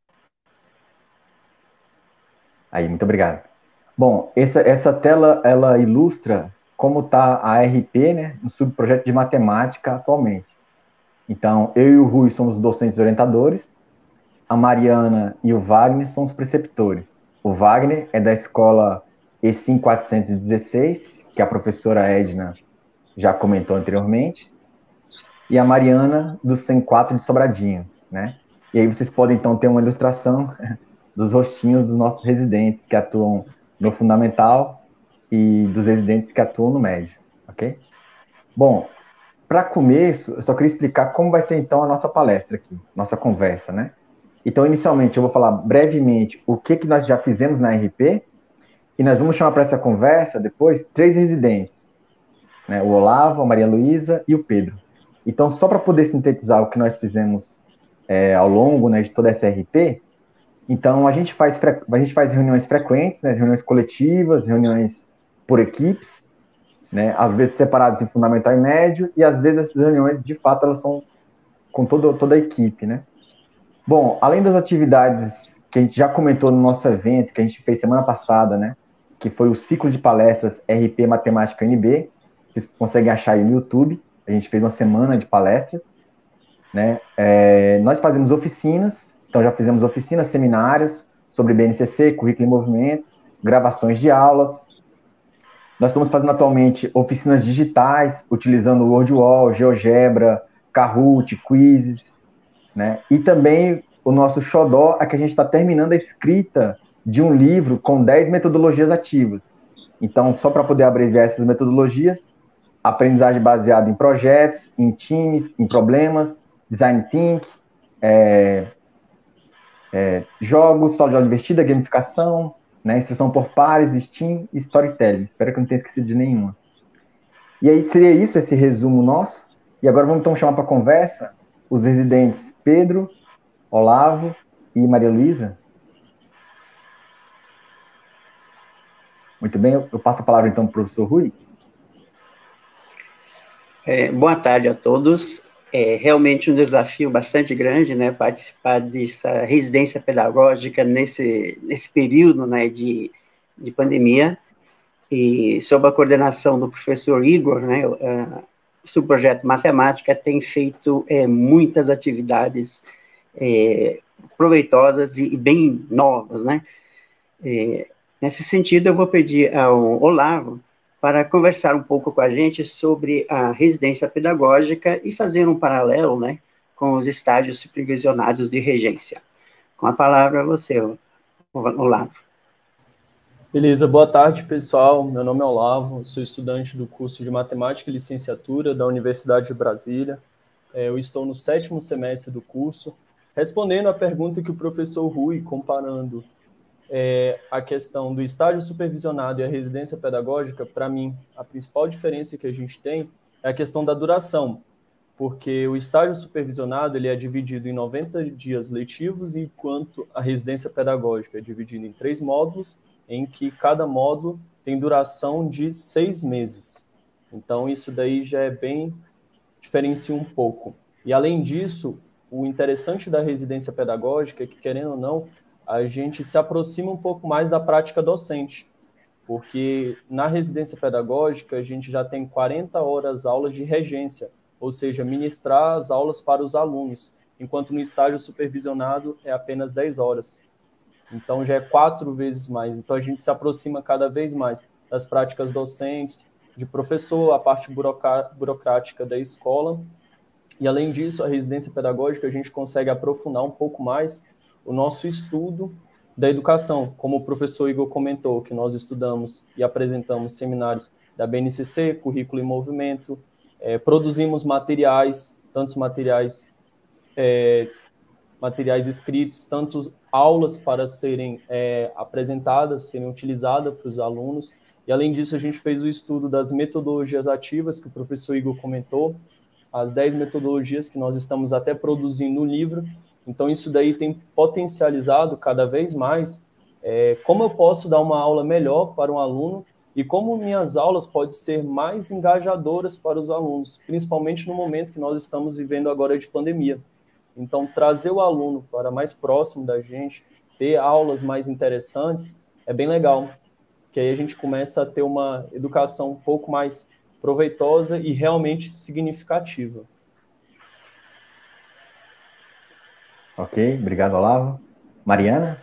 Aí, muito obrigado. Bom, essa tela, ela ilustra como está a ARP, né, no subprojeto de matemática atualmente. Então, eu e o Rui somos docentes orientadores, a Mariana e o Wagner são os preceptores. O Wagner é da escola ESIM 416, que a professora Edna já comentou anteriormente, e a Mariana do SEM 4 de Sobradinho, né? E aí vocês podem, então, ter uma ilustração dos rostinhos dos nossos residentes que atuam no fundamental e dos residentes que atuam no médio, ok? Bom, para começo, eu só queria explicar como vai ser, então, a nossa palestra aqui, nossa conversa, né? Então, inicialmente, eu vou falar brevemente o que nós já fizemos na RP, e nós vamos chamar para essa conversa, depois, 3 residentes, né? O Olavo, a Maria Luísa e o Pedro. Então, só para poder sintetizar o que nós fizemos ao longo, né, de toda essa RP, então, a gente faz reuniões frequentes, né, reuniões coletivas, reuniões por equipes, né? Às vezes separados em fundamental e médio, e às vezes essas reuniões, de fato, elas são com toda a equipe, né? Bom, além das atividades que a gente já comentou no nosso evento, que a gente fez semana passada, né? Que foi o ciclo de palestras RP Matemática NB, vocês conseguem achar aí no YouTube, a gente fez uma semana de palestras, né? Nós fazemos oficinas, então já fizemos oficinas, seminários sobre BNCC, currículo em movimento, gravações de aulas. Nós estamos fazendo atualmente oficinas digitais, utilizando WordWall, GeoGebra, Kahoot, quizzes, né? E também o nosso xodó é que a gente está terminando a escrita de um livro com 10 metodologias ativas. Então, só para poder abreviar essas metodologias, aprendizagem baseada em projetos, em times, em problemas, design thinking, jogos, sala de aula divertida, gamificação, né, instrução por pares, Steam e storytelling. Espero que eu não tenha esquecido de nenhuma. E aí seria isso, esse resumo nosso. E agora vamos então chamar para conversa os residentes Pedro, Olavo e Maria Luísa. Muito bem, eu passo a palavra então para o professor Rui. Boa tarde a todos. É realmente um desafio bastante grande, né, participar dessa residência pedagógica nesse período, né, de pandemia, e sob a coordenação do professor Igor, né, o subprojeto Matemática tem feito muitas atividades proveitosas e bem novas, né. Nesse sentido, eu vou pedir ao Olavo para conversar um pouco com a gente sobre a residência pedagógica e fazer um paralelo, né, com os estágios supervisionados de regência. Com a palavra a você, Olavo. Beleza, boa tarde, pessoal. Meu nome é Olavo, sou estudante do curso de Matemática e Licenciatura da Universidade de Brasília. Eu estou no 7º semestre do curso, respondendo à pergunta que o professor Rui, comparando a questão do estágio supervisionado e a residência pedagógica. Para mim, a principal diferença que a gente tem é a questão da duração, porque o estágio supervisionado ele é dividido em 90 dias letivos, enquanto a residência pedagógica é dividida em 3 módulos, em que cada módulo tem duração de 6 meses. Então, isso daí já é bem, diferencia um pouco. E, além disso, o interessante da residência pedagógica é que, querendo ou não, a gente se aproxima um pouco mais da prática docente, porque na residência pedagógica a gente já tem 40 horas aulas de regência, ou seja, ministrar as aulas para os alunos, enquanto no estágio supervisionado é apenas 10 horas. Então já é 4 vezes mais. Então a gente se aproxima cada vez mais das práticas docentes, de professor, a parte burocrática da escola. E além disso, a residência pedagógica a gente consegue aprofundar um pouco mais o nosso estudo da educação, como o professor Igor comentou, que nós estudamos e apresentamos seminários da BNCC, Currículo em Movimento, produzimos materiais, tantos materiais escritos, tantos aulas para serem apresentadas, serem utilizadas para os alunos, e além disso a gente fez o estudo das metodologias ativas, que o professor Igor comentou, as 10 metodologias que nós estamos até produzindo no livro. Então, isso daí tem potencializado cada vez mais como eu posso dar uma aula melhor para um aluno e como minhas aulas podem ser mais engajadoras para os alunos, principalmente no momento que nós estamos vivendo agora de pandemia. Então, trazer o aluno para mais próximo da gente, ter aulas mais interessantes, é bem legal, que aí a gente começa a ter uma educação um pouco mais proveitosa e realmente significativa. Ok, obrigado, Olavo. Mariana?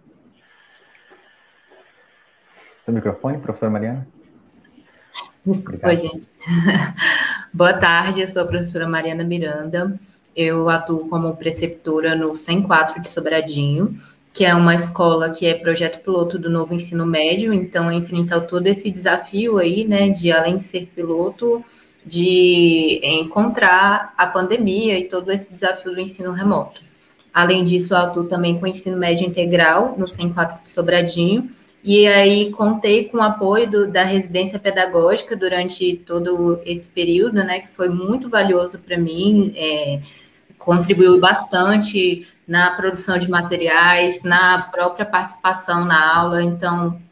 Seu microfone, professora Mariana. Desculpa, obrigado, gente. Boa tarde, eu sou a professora Mariana Miranda. Eu atuo como preceptora no 104 de Sobradinho, que é uma escola que é projeto piloto do novo ensino médio, então enfrentar todo esse desafio aí, né, de além de ser piloto, de encontrar a pandemia e todo esse desafio do ensino remoto. Além disso, eu atuo também com ensino médio integral no 104 de Sobradinho, e aí contei com o apoio da residência pedagógica durante todo esse período, né, que foi muito valioso para mim, contribuiu bastante na produção de materiais, na própria participação na aula. Então,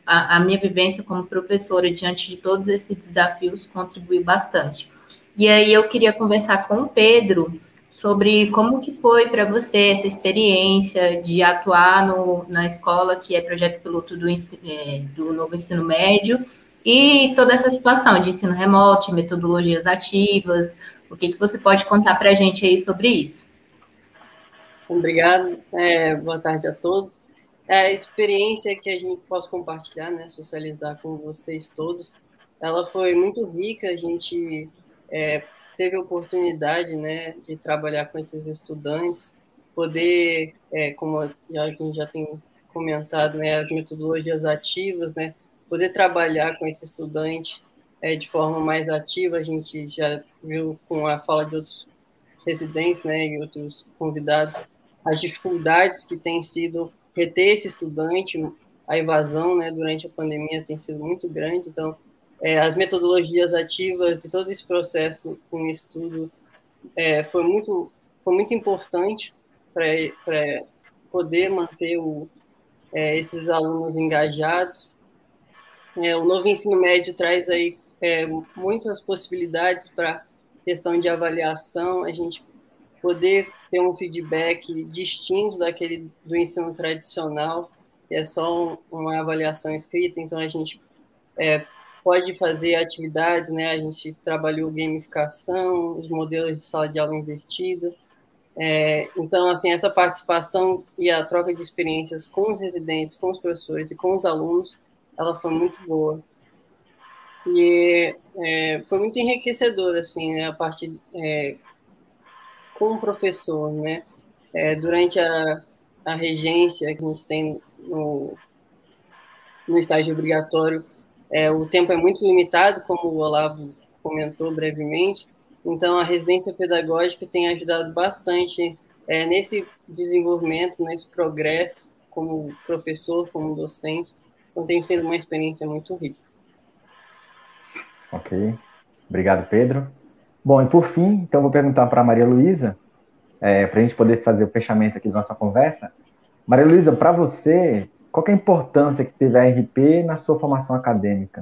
a minha vivência como professora diante de todos esses desafios contribui bastante. E aí eu queria conversar com o Pedro sobre como que foi para você essa experiência de atuar na escola, que é projeto piloto do novo ensino médio, e toda essa situação de ensino remoto, metodologias ativas. O que você pode contar para a gente aí sobre isso? Obrigado, boa tarde a todos. A experiência que a gente pode compartilhar, né, socializar com vocês todos, ela foi muito rica. A gente teve a oportunidade, né, de trabalhar com esses estudantes, poder, como a gente já tem comentado, né, as metodologias ativas, né, poder trabalhar com esse estudante de forma mais ativa. A gente já viu com a fala de outros residentes, né, e outros convidados, as dificuldades que tem sido reter esse estudante, a evasão, né, durante a pandemia tem sido muito grande. Então, as metodologias ativas e todo esse processo com o estudo foi muito importante para poder manter esses alunos engajados. O novo ensino médio traz aí muitas possibilidades para questão de avaliação, a gente poder ter um feedback distinto do ensino tradicional, que é só uma avaliação escrita. Então, a gente pode fazer atividades, né? A gente trabalhou gamificação, os modelos de sala de aula invertida. Então, assim, essa participação e a troca de experiências com os residentes, com os professores e com os alunos, ela foi muito boa. E foi muito enriquecedora, assim, né? A partir com o professor, né? Durante a regência que a gente tem no estágio obrigatório, o tempo é muito limitado, como o Olavo comentou brevemente. Então, a residência pedagógica tem ajudado bastante nesse desenvolvimento, nesse progresso, como professor, como docente. Então, tem sido uma experiência muito rica. Ok. Obrigado, Pedro. Bom, e por fim, então, vou perguntar para a Maria Luísa, para a gente poder fazer o fechamento aqui da nossa conversa. Maria Luísa, para você, qual que é a importância que teve a RP na sua formação acadêmica?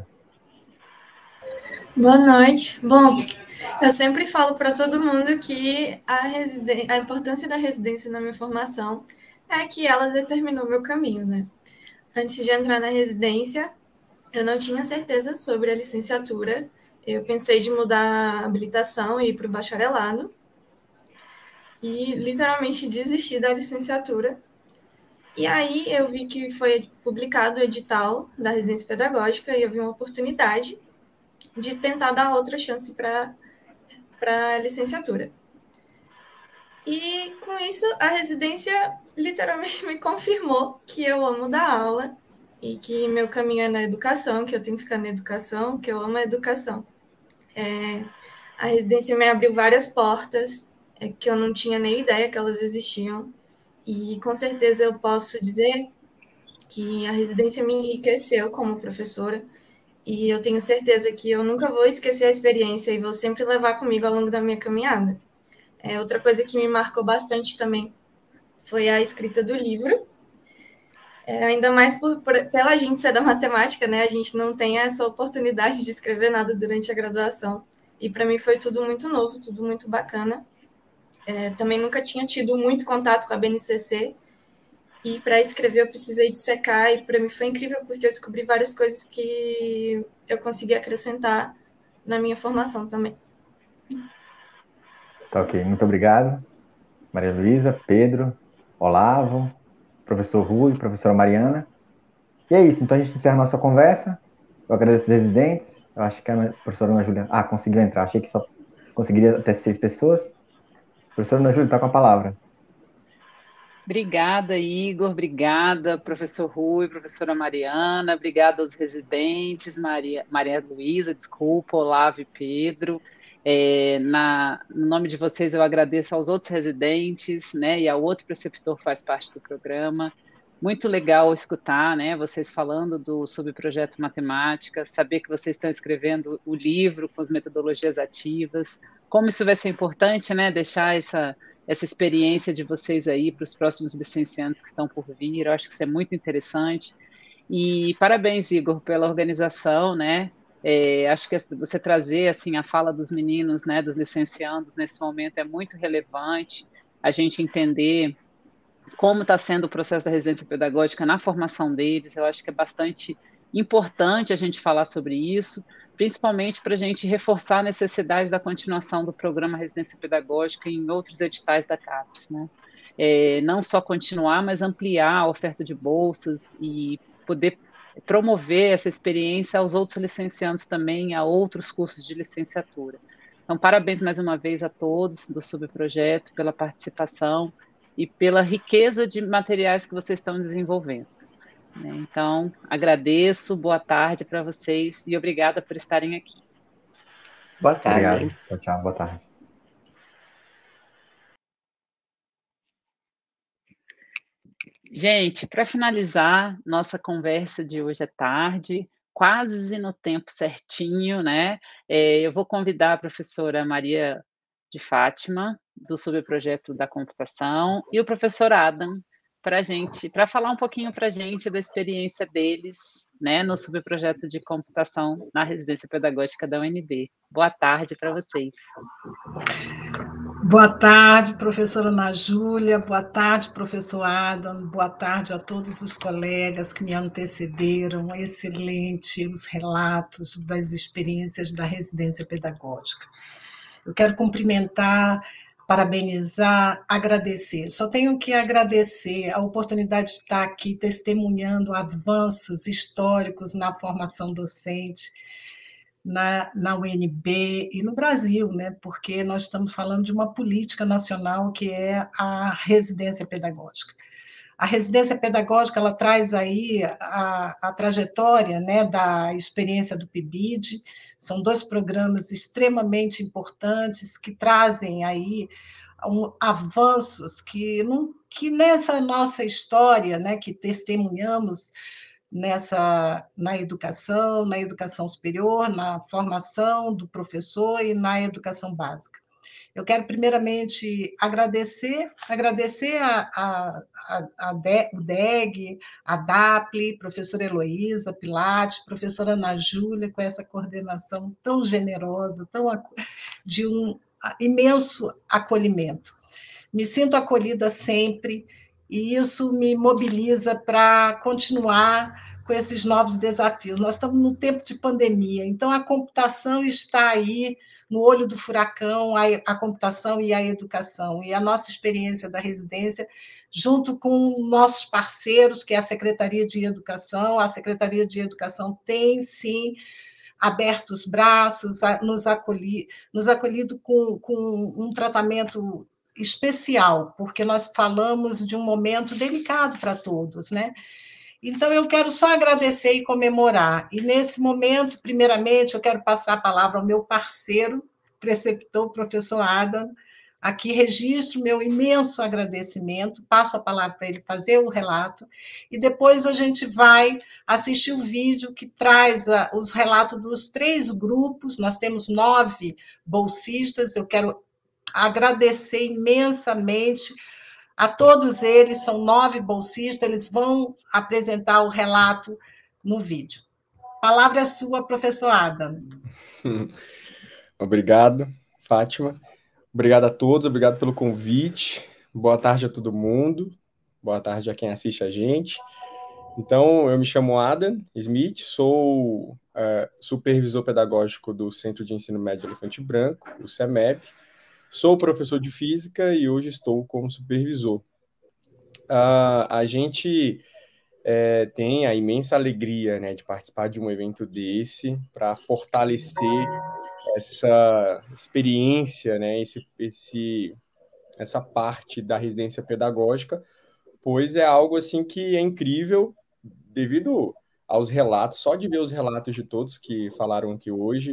Boa noite. Bom, eu sempre falo para todo mundo que a importância da residência na minha formação é que ela determinou o meu caminho, né? Antes de entrar na residência, eu não tinha certeza sobre a licenciatura. Eu pensei de mudar a habilitação e ir para o bacharelado. E literalmente desisti da licenciatura. E aí eu vi que foi publicado o edital da residência pedagógica e eu vi uma oportunidade de tentar dar outra chance para a licenciatura. E com isso, a residência literalmente me confirmou que eu amo dar aula e que meu caminho é na educação, que eu tenho que ficar na educação, que eu amo a educação. A residência me abriu várias portas que eu não tinha nem ideia que elas existiam. E com certeza eu posso dizer que a residência me enriqueceu como professora. E eu tenho certeza que eu nunca vou esquecer a experiência e vou sempre levar comigo ao longo da minha caminhada. Outra coisa que me marcou bastante também foi a escrita do livro. Ainda mais pela gente ser da matemática, né? A gente não tem essa oportunidade de escrever nada durante a graduação. E para mim foi tudo muito novo, tudo muito bacana. Também nunca tinha tido muito contato com a BNCC. E para escrever eu precisei dissecar, e para mim foi incrível porque eu descobri várias coisas que eu consegui acrescentar na minha formação também. Tá ok, muito obrigado. Maria Luísa, Pedro, Olavo, professor Rui, professora Mariana. E é isso, então a gente encerra a nossa conversa. Eu agradeço os residentes. Eu acho que a professora Ana Júlia... conseguiu entrar. Achei que só conseguiria até 6 pessoas. Professora Ana Júlia, está com a palavra. Obrigada, Igor, obrigada, professor Rui, professora Mariana, obrigada aos residentes, Maria Luísa, desculpa, Olavo e Pedro. No nome de vocês, eu agradeço aos outros residentes, né, e ao outro preceptor que faz parte do programa. Muito legal escutar, né, vocês falando do subprojeto Matemática, saber que vocês estão escrevendo o livro com as metodologias ativas, como isso vai ser importante, né, deixar essa experiência de vocês aí para os próximos licenciandos que estão por vir. Eu acho que isso é muito interessante. E parabéns, Igor, pela organização, né? Acho que você trazer assim a fala dos meninos, né, dos licenciandos nesse momento é muito relevante. A gente entender como está sendo o processo da residência pedagógica na formação deles, eu acho que é bastante importante a gente falar sobre isso, principalmente para a gente reforçar a necessidade da continuação do programa Residência Pedagógica em outros editais da CAPES, né? Não só continuar, mas ampliar a oferta de bolsas e poder promover essa experiência aos outros licenciandos também, a outros cursos de licenciatura. Então, parabéns mais uma vez a todos do subprojeto pela participação e pela riqueza de materiais que vocês estão desenvolvendo. Então, agradeço, boa tarde para vocês e obrigada por estarem aqui. Boa tarde. Obrigado. Tchau, tchau, boa tarde. Gente, para finalizar nossa conversa de hoje à tarde, quase no tempo certinho, né? Eu vou convidar a professora Maria de Fátima, do subprojeto da computação, e o professor Adam, para falar um pouquinho para a gente da experiência deles, né, no subprojeto de computação na residência pedagógica da UNB. Boa tarde para vocês. Boa tarde, professora Ana Júlia, boa tarde, professor Adam, boa tarde a todos os colegas que me antecederam, excelente os relatos das experiências da residência pedagógica. Eu quero cumprimentar, parabenizar, agradecer. Só tenho que agradecer a oportunidade de estar aqui testemunhando avanços históricos na formação docente, na UNB e no Brasil, né? Porque nós estamos falando de uma política nacional que é a residência pedagógica. A residência pedagógica ela traz aí a trajetória, né, da experiência do PIBID. São 2 programas extremamente importantes que trazem aí avanços que nessa nossa história, né, que testemunhamos na educação superior, na formação do professor e na educação básica. Eu quero, primeiramente, agradecer o DEG, a DAPLE, professora Heloísa Pilate, professora Ana Júlia, com essa coordenação tão generosa, de um imenso acolhimento. Me sinto acolhida sempre, e isso me mobiliza para continuar com esses novos desafios. Nós estamos no tempo de pandemia, então a computação está aí no olho do furacão, a computação e a educação. E a nossa experiência da residência, junto com nossos parceiros, que é a Secretaria de Educação tem, sim, aberto os braços, nos acolhido com um tratamento especial, porque nós falamos de um momento delicado para todos, né? Então, eu quero só agradecer e comemorar. E, nesse momento, primeiramente, eu quero passar a palavra ao meu parceiro, preceptor, professor Adam. Aqui registro meu imenso agradecimento, passo a palavra para ele fazer o relato, e depois a gente vai assistir o vídeo que traz os relatos dos 3 grupos. Nós temos 9 bolsistas, eu quero agradecer imensamente a todos eles, são 9 bolsistas, eles vão apresentar o relato no vídeo. A palavra é sua, professor Adam. Obrigado, Fátima. Obrigado a todos, obrigado pelo convite. Boa tarde a todo mundo. Boa tarde a quem assiste a gente. Então, eu me chamo Adam Smith, sou supervisor pedagógico do Centro de Ensino Médio Elefante Branco, o CEMEB. Sou professor de física e hoje estou como supervisor. A gente tem a imensa alegria, né, de participar de um evento desse para fortalecer essa experiência, né, essa parte da residência pedagógica, pois é algo assim que é incrível devido aos relatos, só de ver os relatos de todos que falaram aqui hoje.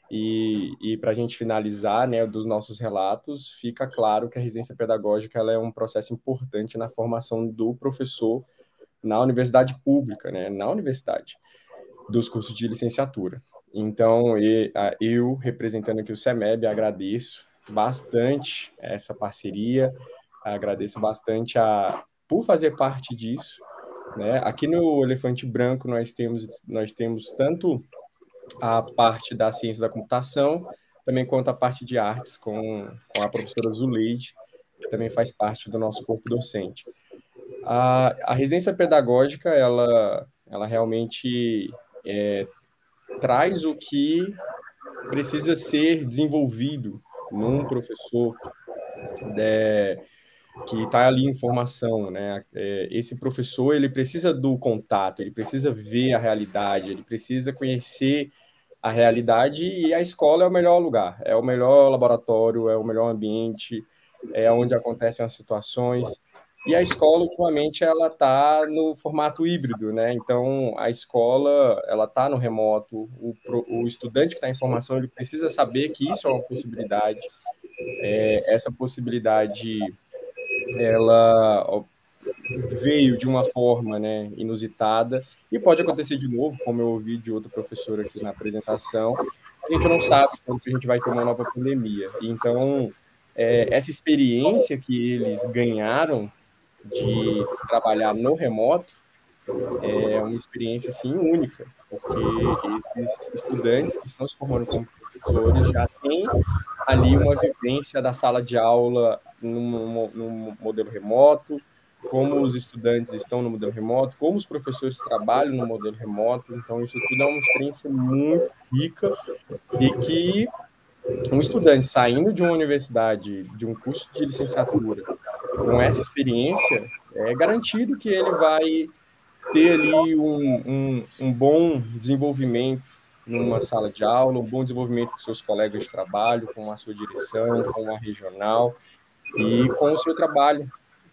E para a gente finalizar, né, dos nossos relatos, fica claro que a residência pedagógica ela é um processo importante na formação do professor na universidade pública, né, na universidade, dos cursos de licenciatura. Então, eu representando aqui o CEMEB, agradeço bastante essa parceria, agradeço bastante por fazer parte disso, né? Aqui no Elefante Branco nós temos tanto a parte da ciência da computação, também quanto a parte de artes com a professora Zuleide, que também faz parte do nosso corpo docente. A residência pedagógica, ela realmente traz o que precisa ser desenvolvido num professor que está ali em formação, né? Esse professor, ele precisa do contato, ele precisa ver a realidade, ele precisa conhecer a realidade, e a escola é o melhor lugar, é o melhor laboratório, é o melhor ambiente, é onde acontecem as situações. E a escola, ultimamente, ela está no formato híbrido, né? Então, a escola, ela está no remoto, o estudante que está em formação, ele precisa saber que isso é uma possibilidade. Essa possibilidade, ela veio de uma forma, né, inusitada, e pode acontecer de novo, como eu ouvi de outra professora aqui na apresentação. A gente não sabe quando a gente vai ter uma nova pandemia. Então, essa experiência que eles ganharam de trabalhar no remoto é uma experiência, assim, única, porque esses estudantes que estão se formando como professores já têm ali uma vivência da sala de aula num modelo remoto, como os estudantes estão no modelo remoto, como os professores trabalham no modelo remoto. Então, isso tudo é uma experiência muito rica, e que um estudante saindo de uma universidade, de um curso de licenciatura, com essa experiência, é garantido que ele vai ter ali um bom desenvolvimento numa sala de aula, um bom desenvolvimento com seus colegas de trabalho, com a sua direção, com a regional, e com o seu trabalho,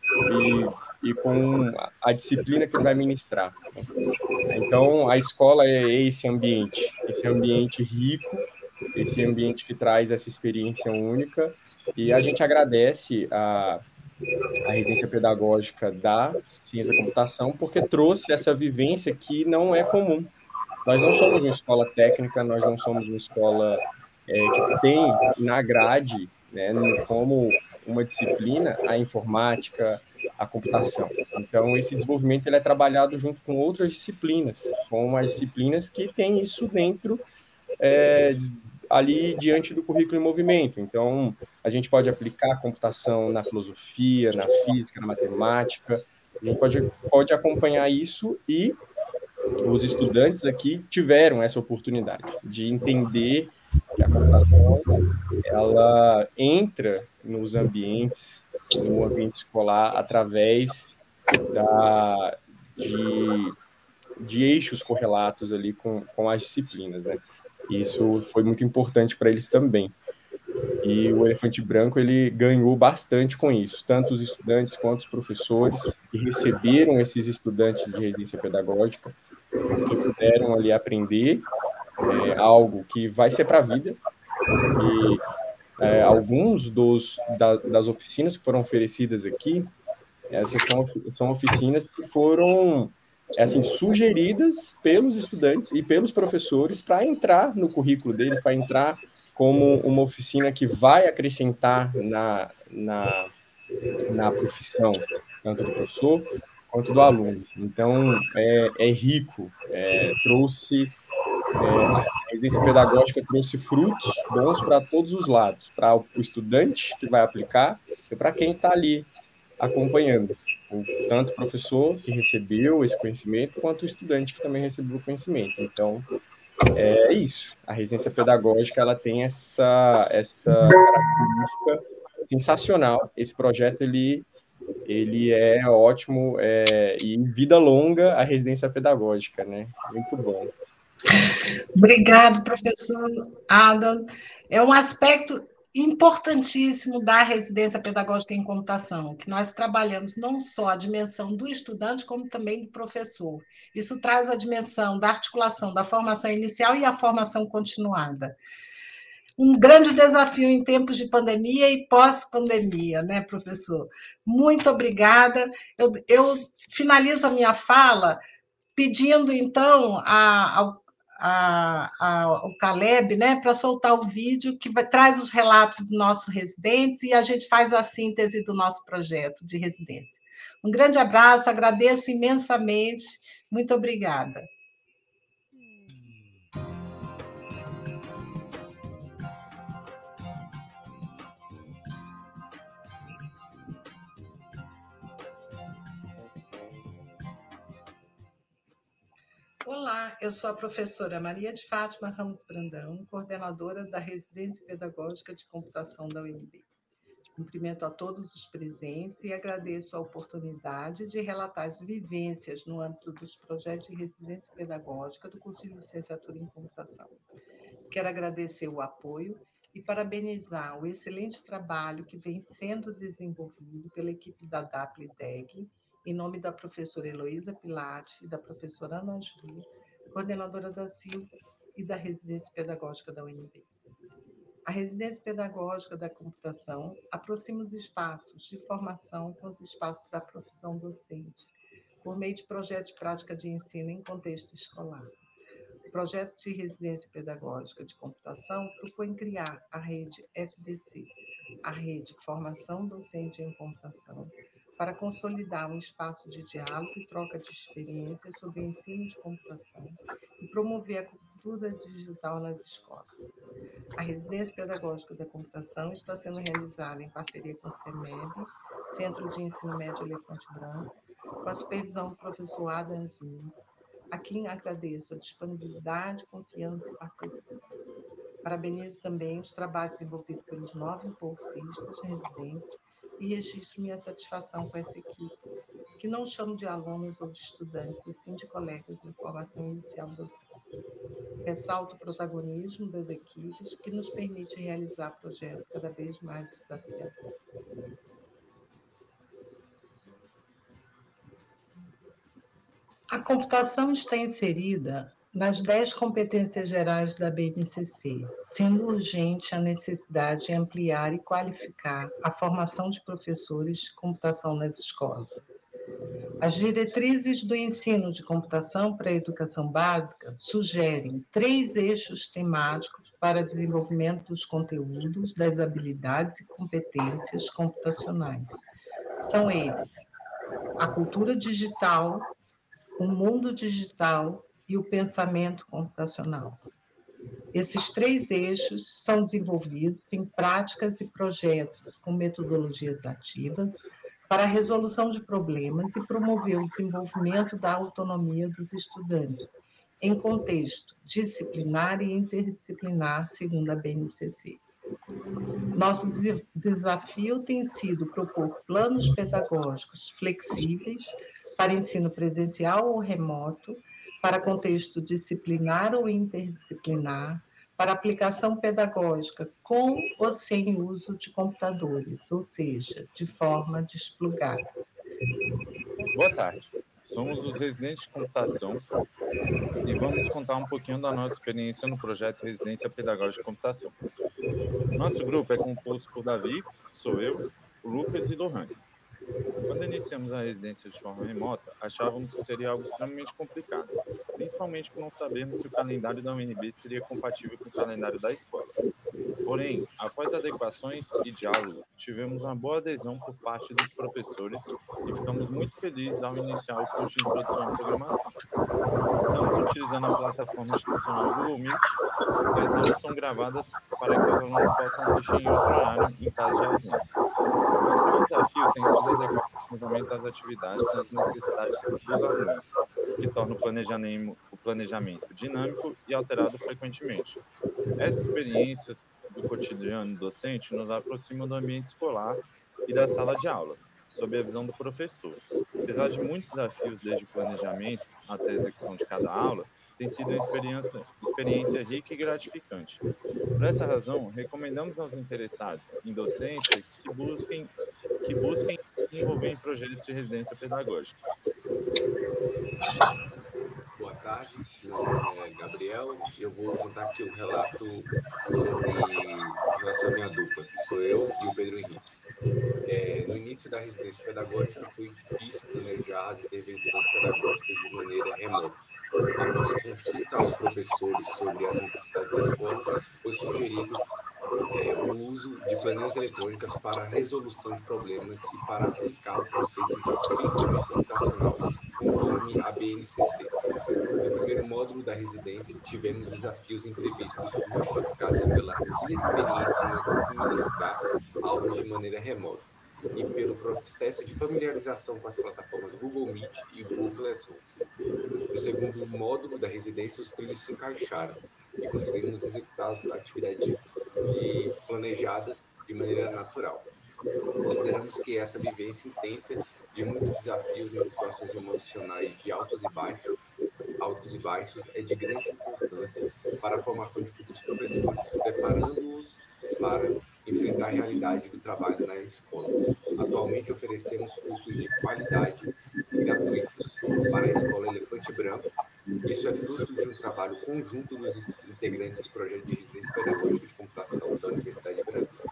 e com a disciplina que ele vai ministrar. Então, a escola é esse ambiente rico, esse ambiente que traz essa experiência única, e a gente agradece a residência pedagógica da ciência da computação, porque trouxe essa vivência que não é comum. Nós não somos uma escola técnica, nós não somos uma escola que tem na grade, né, como uma disciplina, a informática, a computação. Então, esse desenvolvimento ele é trabalhado junto com outras disciplinas, com as disciplinas que têm isso dentro, ali diante do currículo em movimento. Então, a gente pode aplicar a computação na filosofia, na física, na matemática, a gente pode acompanhar isso, e os estudantes aqui tiveram essa oportunidade de entender que a computação, ela entra nos ambientes, no ambiente escolar, através de eixos correlatos ali com as disciplinas, né? Isso foi muito importante para eles também. E o Elefante Branco, ele ganhou bastante com isso, tanto os estudantes quanto os professores que receberam esses estudantes de residência pedagógica, porque puderam ali aprender algo que vai ser para a vida. E alguns das oficinas que foram oferecidas aqui, essas são oficinas que foram assim, sugeridas pelos estudantes e pelos professores para entrar no currículo deles, para entrar como uma oficina que vai acrescentar na profissão, tanto do professor quanto do aluno. Então, é rico, trouxe... a residência pedagógica trouxe frutos bons para todos os lados, para o estudante que vai aplicar e para quem está ali acompanhando. Tanto o professor que recebeu esse conhecimento, quanto o estudante que também recebeu o conhecimento. Então, é isso. A residência pedagógica, ela tem essa característica sensacional. Esse projeto, ele é ótimo, e vida longa a residência pedagógica, né? Muito bom. Obrigado, professor Adam. É um aspecto importantíssimo da residência pedagógica em computação, que nós trabalhamos não só a dimensão do estudante, como também do professor. Isso traz a dimensão da articulação da formação inicial e a formação continuada. Um grande desafio em tempos de pandemia e pós-pandemia, né, professor? Muito obrigada. Eu finalizo a minha fala pedindo, então, ao Caleb, né, para soltar o vídeo que traz os relatos dos nossos residentes, e a gente faz a síntese do nosso projeto de residência. Um grande abraço, agradeço imensamente. Muito obrigada. Olá, eu sou a professora Maria de Fátima Ramos Brandão, coordenadora da Residência Pedagógica de Computação da UNB. Cumprimento a todos os presentes e agradeço a oportunidade de relatar as vivências no âmbito dos projetos de residência pedagógica do curso de licenciatura em computação. Quero agradecer o apoio e parabenizar o excelente trabalho que vem sendo desenvolvido pela equipe da DAPL-DEG, em nome da professora Heloísa Pilate e da professora Ana Júlia, coordenadora da SIL e da Residência Pedagógica da UNB. A Residência Pedagógica da Computação aproxima os espaços de formação com os espaços da profissão docente, por meio de projetos de prática de ensino em contexto escolar. O projeto de Residência Pedagógica de Computação propõe criar a rede FDC, a Rede Formação Docente em Computação, para consolidar um espaço de diálogo e troca de experiências sobre o ensino de computação e promover a cultura digital nas escolas. A Residência Pedagógica da Computação está sendo realizada em parceria com o CEMEB, Centro de Ensino Médio Elefante Branco, com a supervisão do professor Adam Smith, a quem agradeço a disponibilidade, confiança e parceria. Parabenizo também os trabalhos desenvolvidos pelos 9 bolsistas residentes e registro minha satisfação com essa equipe, que não chamo de alunos ou de estudantes, e sim de colegas em formação inicial docente. Ressalto o protagonismo das equipes, que nos permite realizar projetos cada vez mais desafiadores. A computação está inserida nas 10 competências gerais da BNCC, sendo urgente a necessidade de ampliar e qualificar a formação de professores de computação nas escolas. As diretrizes do ensino de computação para a educação básica sugerem 3 eixos temáticos para desenvolvimento dos conteúdos, das habilidades e competências computacionais. São eles: a cultura digital, o mundo digital e o pensamento computacional. Esses 3 eixos são desenvolvidos em práticas e projetos com metodologias ativas para a resolução de problemas e promover o desenvolvimento da autonomia dos estudantes, em contexto disciplinar e interdisciplinar, segundo a BNCC. Nosso desafio tem sido propor planos pedagógicos flexíveis para ensino presencial ou remoto, para contexto disciplinar ou interdisciplinar, para aplicação pedagógica com ou sem uso de computadores, ou seja, de forma desplugada. Boa tarde, somos os residentes de computação e vamos contar um pouquinho da nossa experiência no projeto Residência Pedagógica de Computação. Nosso grupo é composto por Davi, que sou eu, o Lucas e Lohane. Quando iniciamos a residência de forma remota, achávamos que seria algo extremamente complicado, principalmente por não sabermos se o calendário da UNB seria compatível com o calendário da escola. Porém, após adequações e diálogo, tivemos uma boa adesão por parte dos professores e ficamos muito felizes ao iniciar o curso de introdução à programação. Estamos utilizando a plataforma institucional Google Meet e as aulas são gravadas para que os alunos possam assistir em outro horário em caso de ausência. Nosso grande desafio tem sido adequar o planejamento das atividades às necessidades dos alunos, que torna o planejamento dinâmico e alterado frequentemente. Essas experiências do cotidiano docente nos aproximam do ambiente escolar e da sala de aula, sob a visão do professor. Apesar de muitos desafios desde o planejamento até a execução de cada aula, tem sido uma experiência rica e gratificante. Por essa razão, recomendamos aos interessados em docência que busquem se envolver em projetos de residência pedagógica. Boa tarde, meu nome é Gabriel e eu vou contar aqui um relato sobre em relação à minha dupla, que sou eu e o Pedro Henrique. No início da residência pedagógica foi difícil planejar as intervenções pedagógicas de maneira remota. Após consultar os professores sobre as necessidades da escola, foi sugerido o uso de planilhas eletrônicas para a resolução de problemas e para aplicar o conceito de pensamento computacional, conforme a BNCC. No primeiro módulo da residência, tivemos desafios imprevistos justificados pela inexperiência em ministrar aulas de maneira remota e pelo processo de familiarização com as plataformas Google Meet e Google Classroom. No segundo módulo da residência, os trilhos se encaixaram e conseguimos executar as atividades planejadas de maneira natural. Consideramos que essa vivência intensa de muitos desafios em situações emocionais de altos e baixos é de grande importância para a formação de futuros professores, preparando-os para enfrentar a realidade do trabalho na escola. Atualmente oferecemos cursos de qualidade gratuitos para a Escola Elefante Branco. Isso é fruto de um trabalho conjunto dos integrantes do projeto de residência pedagógica de computação da Universidade de Brasília.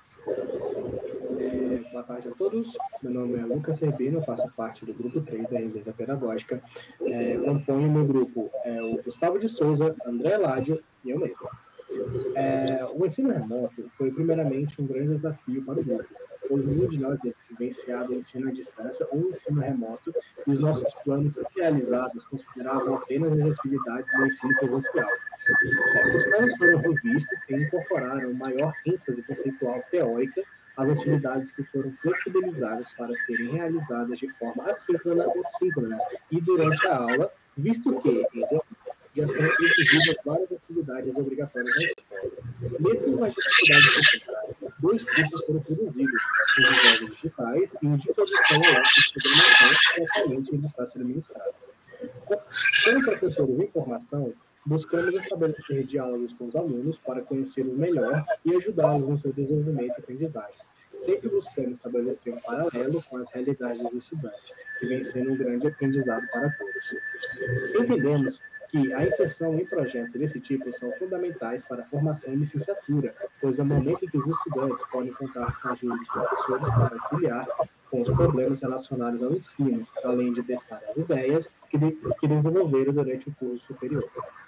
Boa tarde a todos. Meu nome é Lucas Herbino, eu faço parte do grupo 3 da residência pedagógica. Componho meu grupo o Gustavo de Souza, André Ládio e eu mesmo. O ensino remoto foi primeiramente um grande desafio para o grupo, pois nenhum de nós é vivenciado o ensino à distância ou ensino remoto, e os nossos planos realizados consideravam apenas as atividades do ensino presencial. Os planos foram revistos e incorporaram maior ênfase conceitual teórica às atividades que foram flexibilizadas para serem realizadas de forma assíncrona ou síncrona e durante a aula, visto que, já são exigidas várias atividades obrigatórias na escola. Mesmo com as dificuldades de encontrar, 2 cursos foram produzidos, os de jogos digitais e o de produção elétrica de programação, que atualmente ele está sendo ministrado. Como professores em formação, buscamos estabelecer diálogos com os alunos para conhecê-los melhor e ajudá-los no seu desenvolvimento e aprendizagem, sempre buscando estabelecer um paralelo com as realidades dos estudantes, que vem sendo um grande aprendizado para todos. Entendemos que a inserção em projetos desse tipo são fundamentais para a formação em licenciatura, pois é o momento em que os estudantes podem contar com a ajuda dos professores para auxiliar com os problemas relacionados ao ensino, além de testar as ideias que desenvolveram durante o curso superior.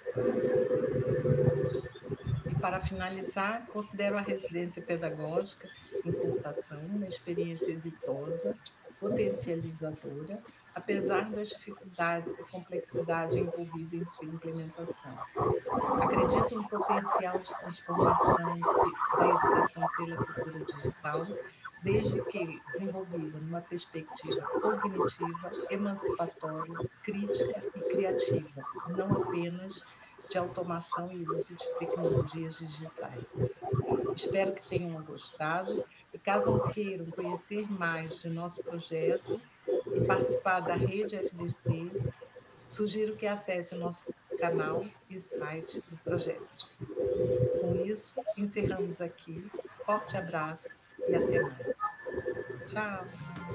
E para finalizar, considero a residência pedagógica em computação uma experiência exitosa, potencializadora, apesar das dificuldades e complexidade envolvida em sua implementação. Acredito no potencial de transformação da educação pela cultura digital, desde que desenvolvida numa perspectiva cognitiva, emancipatória, crítica e criativa, não apenas de automação e uso de tecnologias digitais. Espero que tenham gostado e, caso queiram conhecer mais de nosso projeto e participar da rede FDC, sugiro que acesse o nosso canal e site do projeto. Com isso, encerramos aqui. Forte abraço e até mais. Tchau!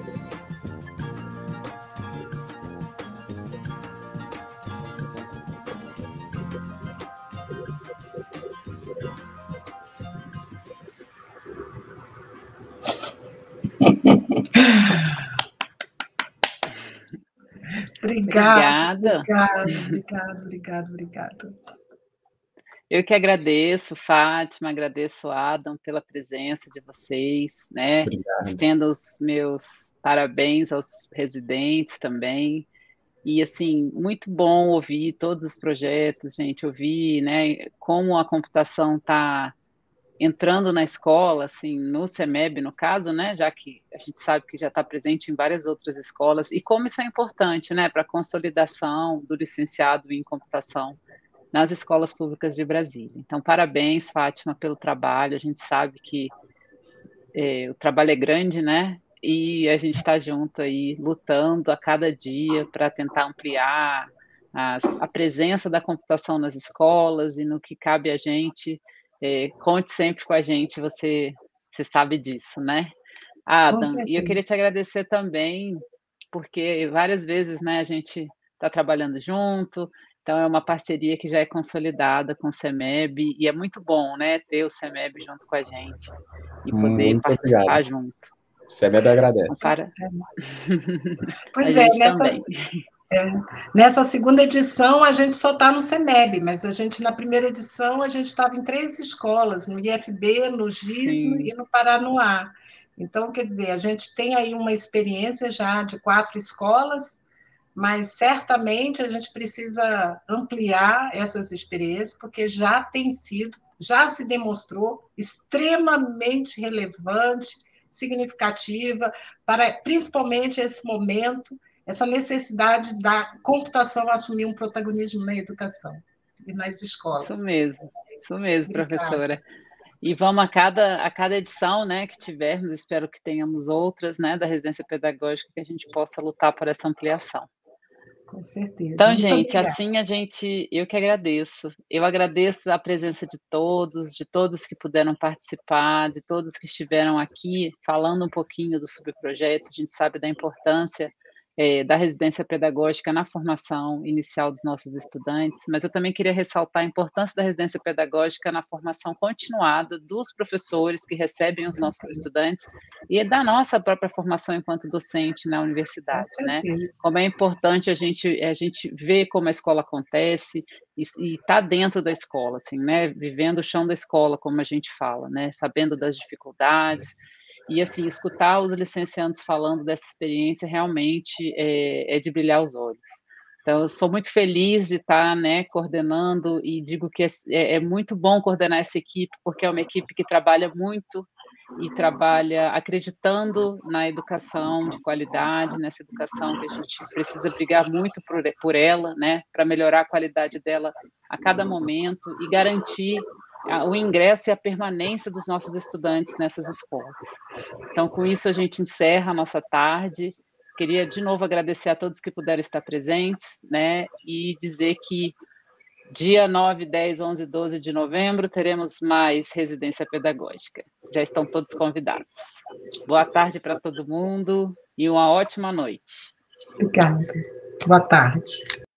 Obrigada. Obrigado. Eu que agradeço, Fátima, agradeço, Adam, pela presença de vocês, né? Obrigado. Estendo os meus parabéns aos residentes também. E, assim, muito bom ouvir todos os projetos, gente, ouvir, né, como a computação está entrando na escola, assim, no CEMEB, no caso, né, já que a gente sabe que já está presente em várias outras escolas, e como isso é importante, né, para a consolidação do licenciado em computação nas escolas públicas de Brasília. Então, parabéns, Fátima, pelo trabalho. A gente sabe que o trabalho é grande, né, e a gente está junto aí, lutando a cada dia para tentar ampliar a presença da computação nas escolas e no que cabe a gente. Conte sempre com a gente, você sabe disso, né? Adam, e eu queria te agradecer também, porque várias vezes, né, a gente está trabalhando junto, então é uma parceria que já é consolidada com o CEMEB, e é muito bom, né, ter o CEMEB junto com a gente e poder Muito participar obrigado. junto. O CEMEB agradece. Para... Pois a é, gente também. Nessa segunda edição, a gente só está no CEMEB, mas a gente, na primeira edição, a gente estava em 3 escolas, no IFB, no GISMO e no Paranoá. Então, quer dizer, a gente tem aí uma experiência já de 4 escolas, mas certamente a gente precisa ampliar essas experiências, porque já se demonstrou extremamente relevante, significativa, para principalmente esse momento, essa necessidade da computação assumir um protagonismo na educação e nas escolas. Isso mesmo, professora. E vamos a cada edição, né, que tivermos, espero que tenhamos outras, né, da residência pedagógica, que a gente possa lutar por essa ampliação. Com certeza. Então, Muito gente, obrigada. assim eu que agradeço. Eu agradeço a presença de todos que puderam participar, de todos que estiveram aqui falando um pouquinho do subprojeto. A gente sabe da importância da residência pedagógica na formação inicial dos nossos estudantes, mas eu também queria ressaltar a importância da residência pedagógica na formação continuada dos professores que recebem os nossos estudantes e da nossa própria formação enquanto docente na universidade, né? Como é importante a gente ver como a escola acontece e tá dentro da escola, assim, né? Vivendo o chão da escola, como a gente fala, né? Sabendo das dificuldades. E, assim, escutar os licenciandos falando dessa experiência realmente é de brilhar os olhos. Então, eu sou muito feliz de estar, né, coordenando, e digo que é muito bom coordenar essa equipe, porque é uma equipe que trabalha muito e trabalha acreditando na educação de qualidade, nessa educação que a gente precisa brigar muito por ela, né, para melhorar a qualidade dela a cada momento e garantir o ingresso e a permanência dos nossos estudantes nessas escolas. Então, com isso, a gente encerra a nossa tarde. Queria, de novo, agradecer a todos que puderam estar presentes, né, e dizer que dia 9, 10, 11 e 12 de novembro teremos mais residência pedagógica. Já estão todos convidados. Boa tarde para todo mundo e uma ótima noite. Obrigada. Boa tarde.